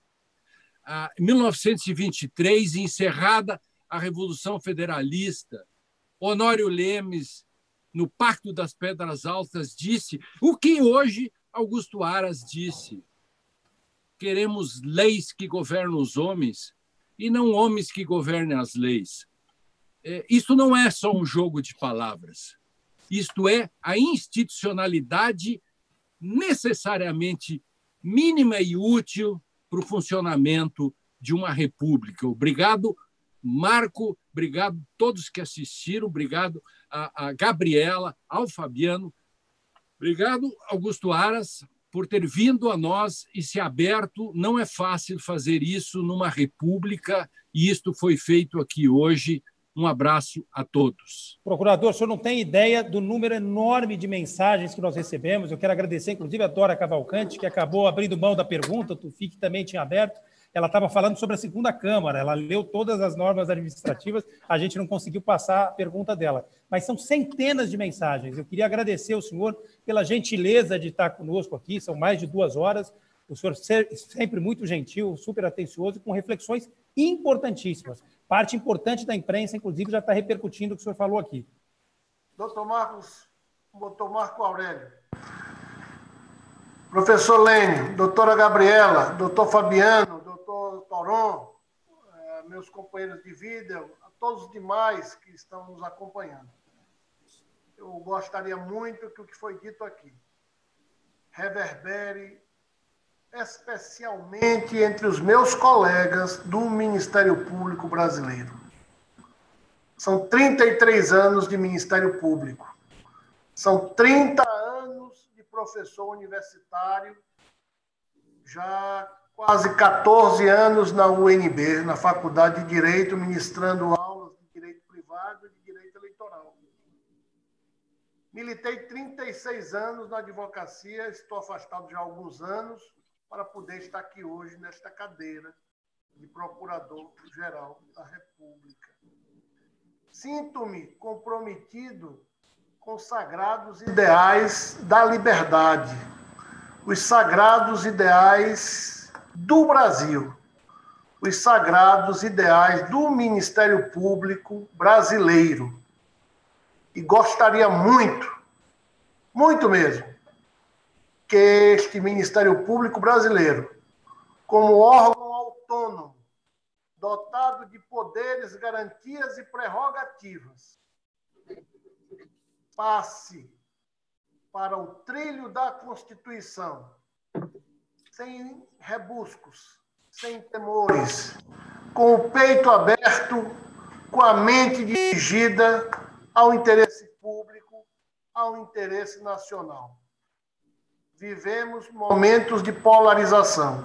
Em mil novecentos e vinte e três, encerrada a Revolução Federalista, Honório Lemes, no Pacto das Pedras Altas, disse o que hoje Augusto Aras disse. Queremos leis que governam os homens e não homens que governem as leis. É, isso não é só um jogo de palavras. Isto é a institucionalidade necessariamente mínima e útil para o funcionamento de uma república. Obrigado, Marco, obrigado a todos que assistiram, obrigado a, a Gabriela, ao Fabiano, obrigado, Augusto Aras, por ter vindo a nós e se aberto. Não é fácil fazer isso numa república, e isto foi feito aqui hoje. Um abraço a todos. Procurador, o senhor não tem ideia do número enorme de mensagens que nós recebemos. Eu quero agradecer, inclusive, a Dora Cavalcante, que acabou abrindo mão da pergunta, o Tufik também tinha aberto. Ela estava falando sobre a segunda Câmara, ela leu todas as normas administrativas, a gente não conseguiu passar a pergunta dela. Mas são centenas de mensagens. Eu queria agradecer ao senhor pela gentileza de estar conosco aqui, são mais de duas horas. O senhor sempre muito gentil, super atencioso, com reflexões importantíssimas. Parte importante da imprensa, inclusive, já está repercutindo o que o senhor falou aqui. Doutor Marcos, doutor Marco Aurélio, professor Lênio, doutora Gabriela, doutor Fabiano, doutor Toron, meus companheiros de vida, a todos os demais que estão nos acompanhando. Eu gostaria muito que o que foi dito aqui reverbere especialmente entre os meus colegas do Ministério Público brasileiro. São trinta e três anos de Ministério Público. São trinta anos de professor universitário, já quase quatorze anos na U N B, na Faculdade de Direito, ministrando aulas de Direito Privado e de Direito Eleitoral. Militei trinta e seis anos na advocacia, estou afastado já há alguns anos, para poder estar aqui hoje nesta cadeira de Procurador-Geral da República. Sinto-me comprometido com os sagrados ideais da liberdade, os sagrados ideais do Brasil, os sagrados ideais do Ministério Público brasileiro. E gostaria muito, muito mesmo, que este Ministério Público brasileiro, como órgão autônomo, dotado de poderes, garantias e prerrogativas, passe para o trilho da Constituição, sem rebuscos, sem temores, com o peito aberto, com a mente dirigida ao interesse público, ao interesse nacional. Vivemos momentos de polarização,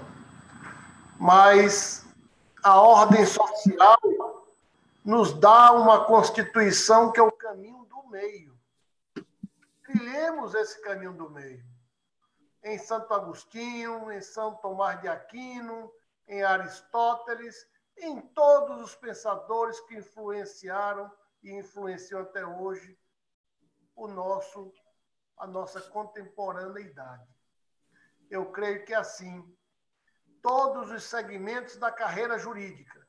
mas a ordem social nos dá uma Constituição que é o caminho do meio. Trilhemos esse caminho do meio. Em Santo Agostinho, em São Tomás de Aquino, em Aristóteles, em todos os pensadores que influenciaram e influenciam até hoje o nosso, a nossa contemporaneidade. Eu creio que assim, todos os segmentos da carreira jurídica,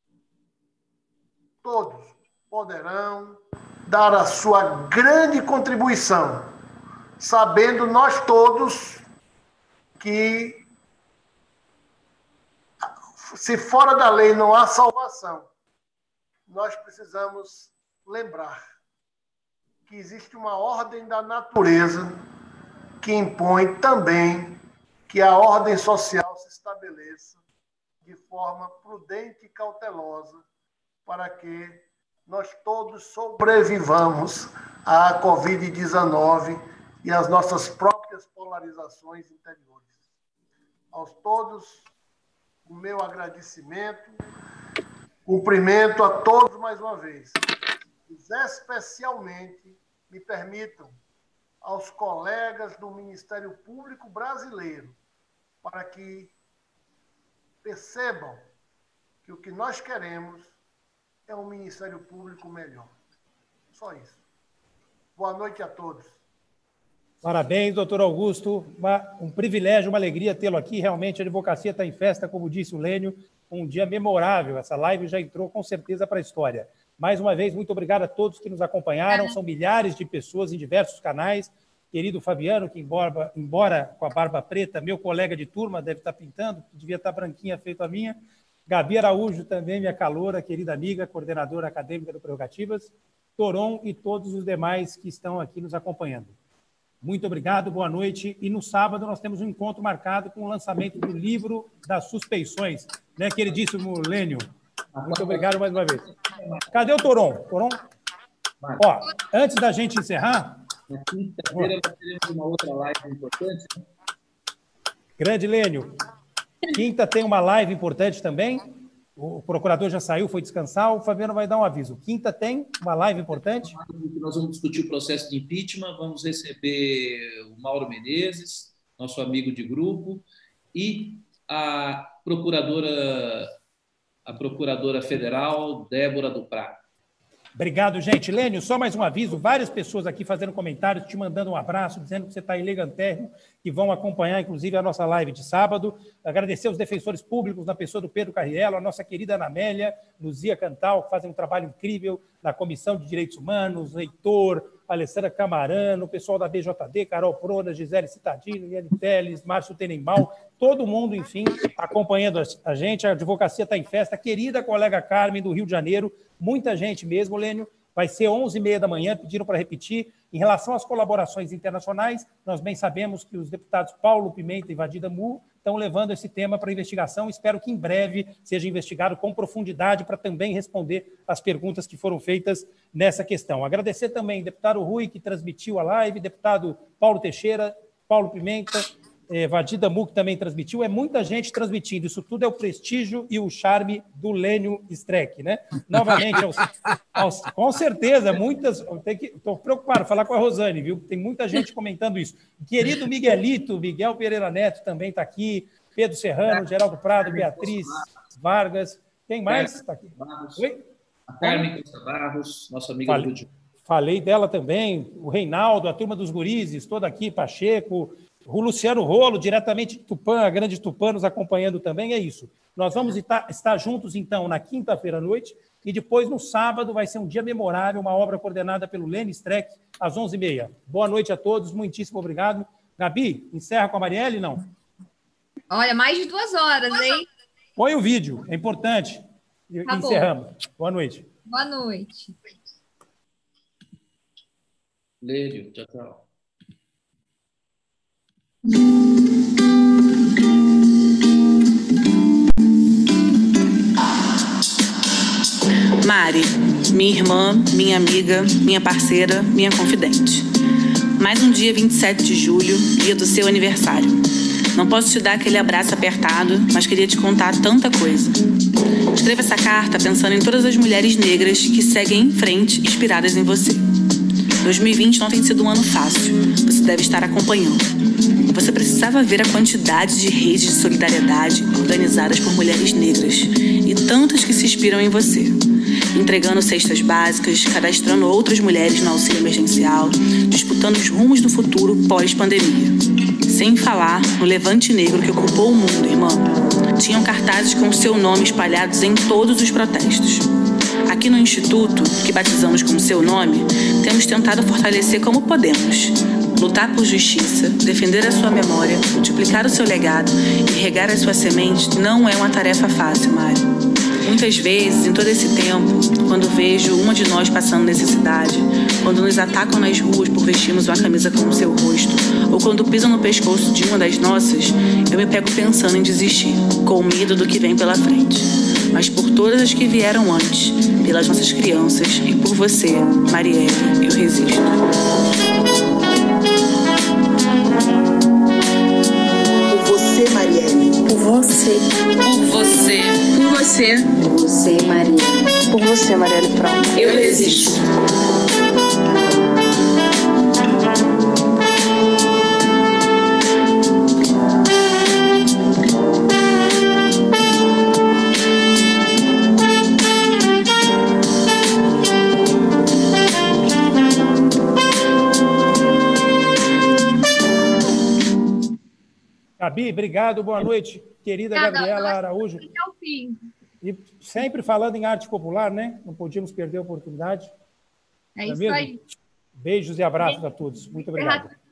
todos poderão dar a sua grande contribuição, sabendo nós todos que, se fora da lei não há salvação, nós precisamos lembrar que existe uma ordem da natureza que impõe também que a ordem social se estabeleça de forma prudente e cautelosa para que nós todos sobrevivamos à covid dezenove e às nossas próprias polarizações interiores. Aos todos, o meu agradecimento, cumprimento a todos mais uma vez. Especialmente, me permitam, aos colegas do Ministério Público Brasileiro, para que percebam que o que nós queremos é um Ministério Público melhor. Só isso. Boa noite a todos. Parabéns, doutor Augusto. Um privilégio, uma alegria tê-lo aqui. Realmente, a advocacia está em festa, como disse o Lênio, um dia memorável. Essa live já entrou com certeza para a história. Mais uma vez, muito obrigado a todos que nos acompanharam. São milhares de pessoas em diversos canais. Querido Fabiano, que embora, embora com a barba preta, meu colega de turma, deve estar pintando, devia estar branquinha feito a minha. Gabi Araújo, também minha caloura, querida amiga, coordenadora acadêmica do Prerrogativas. Toron e todos os demais que estão aqui nos acompanhando. Muito obrigado, boa noite. E no sábado nós temos um encontro marcado com o lançamento do livro das suspeições. Né, queridíssimo Lênio? Muito obrigado mais uma vez. Cadê o Toron? Toron? Ó, antes da gente encerrar... Na quinta-feira nós teremos uma outra live importante. Grande Lênio. Quinta tem uma live importante também. O procurador já saiu, foi descansar. O Fabiano vai dar um aviso. Quinta tem uma live importante. Nós vamos discutir o processo de impeachment. Vamos receber o Mauro Menezes, nosso amigo de grupo, e a procuradora, a procuradora federal, Débora do Prado. Obrigado, gente. Lênio, só mais um aviso. Várias pessoas aqui fazendo comentários, te mandando um abraço, dizendo que você está elegantérrimo, que vão acompanhar, inclusive, a nossa live de sábado. Agradecer aos defensores públicos, na pessoa do Pedro Carriello, a nossa querida Ana Amélia, Luzia Cantal, que fazem um trabalho incrível na Comissão de Direitos Humanos, Heitor, Alessandra Camarano, o pessoal da B J D, Carol Prona, Gisele Citadino, Iane Teles, Márcio Tenenbaum, todo mundo, enfim, acompanhando a gente. A advocacia está em festa. Querida colega Carmen, do Rio de Janeiro, muita gente mesmo, Lênio. Vai ser onze e meia da manhã, pediram para repetir. Em relação às colaborações internacionais, nós bem sabemos que os deputados Paulo Pimenta e Vadida Mu estão levando esse tema para investigação. Espero que em breve seja investigado com profundidade para também responder as perguntas que foram feitas nessa questão. Agradecer também ao deputado Rui, que transmitiu a live, deputado Paulo Teixeira, Paulo Pimenta, É, Vadida Mu, que também transmitiu, é muita gente transmitindo. Isso tudo é o prestígio e o charme do Lênio Streck, né? Novamente, aos, aos, com certeza, muitas... Estou preocupado, falar com a Rosane, viu? Tem muita gente comentando isso. Querido Miguelito, Miguel Pereira Neto também está aqui, Pedro Serrano, Geraldo Prado, Beatriz Vargas. Quem mais está aqui? Oi? A Carmen Costa Barros, nossa amiga Falei, do falei dela também, o Reinaldo, a turma dos gurizes, toda aqui, Pacheco... O Luciano Rolo, diretamente de Tupã, a grande Tupã, nos acompanhando também, é isso. Nós vamos estar juntos, então, na quinta-feira à noite, e depois, no sábado, vai ser um dia memorável, uma obra coordenada pelo Lênio Streck, às onze e meia. Boa noite a todos, muitíssimo obrigado. Gabi, encerra com a Marielle, não? Olha, mais de duas horas, hein? Põe o vídeo, é importante. E Tá encerramos. bom. Boa noite. Boa noite. Lênio, tchau, tchau. Thank you. Mari, minha irmã, minha amiga, minha parceira, minha confidente. Mais um dia vinte e sete de julho, dia do seu aniversário. Não posso te dar aquele abraço apertado, mas queria te contar tanta coisa. Escreva essa carta pensando em todas as mulheres negras que seguem em frente, inspiradas em você. dois mil e vinte não tem sido um ano fácil, você deve estar acompanhando. Você precisava ver a quantidade de redes de solidariedade organizadas por mulheres negras e tantas que se inspiram em você, entregando cestas básicas, cadastrando outras mulheres no auxílio emergencial, disputando os rumos do futuro pós-pandemia. Sem falar no levante negro que ocupou o mundo, irmã. Tinham cartazes com o seu nome espalhados em todos os protestos. Aqui no Instituto, que batizamos com o seu nome, temos tentado fortalecer como podemos. Lutar por justiça, defender a sua memória, multiplicar o seu legado e regar as suas sementes não é uma tarefa fácil, Mari. Muitas vezes, em todo esse tempo, quando vejo uma de nós passando necessidade, quando nos atacam nas ruas por vestirmos uma camisa com o seu rosto, ou quando pisam no pescoço de uma das nossas, eu me pego pensando em desistir, com medo do que vem pela frente. Mas por todas as que vieram antes, pelas nossas crianças e por você, Marielle, eu resisto. Por você, Marielle. Por você. Por você. Por você. Por você, Marielle. Por você, Marielle Franco. Eu resisto. Gabi, obrigado, boa noite, querida Obrigada, Gabriela Araújo. Até o fim. E sempre falando em arte popular, né? Não podíamos perder a oportunidade. É Não isso mesmo? aí. Beijos e abraços a todos. Muito obrigado.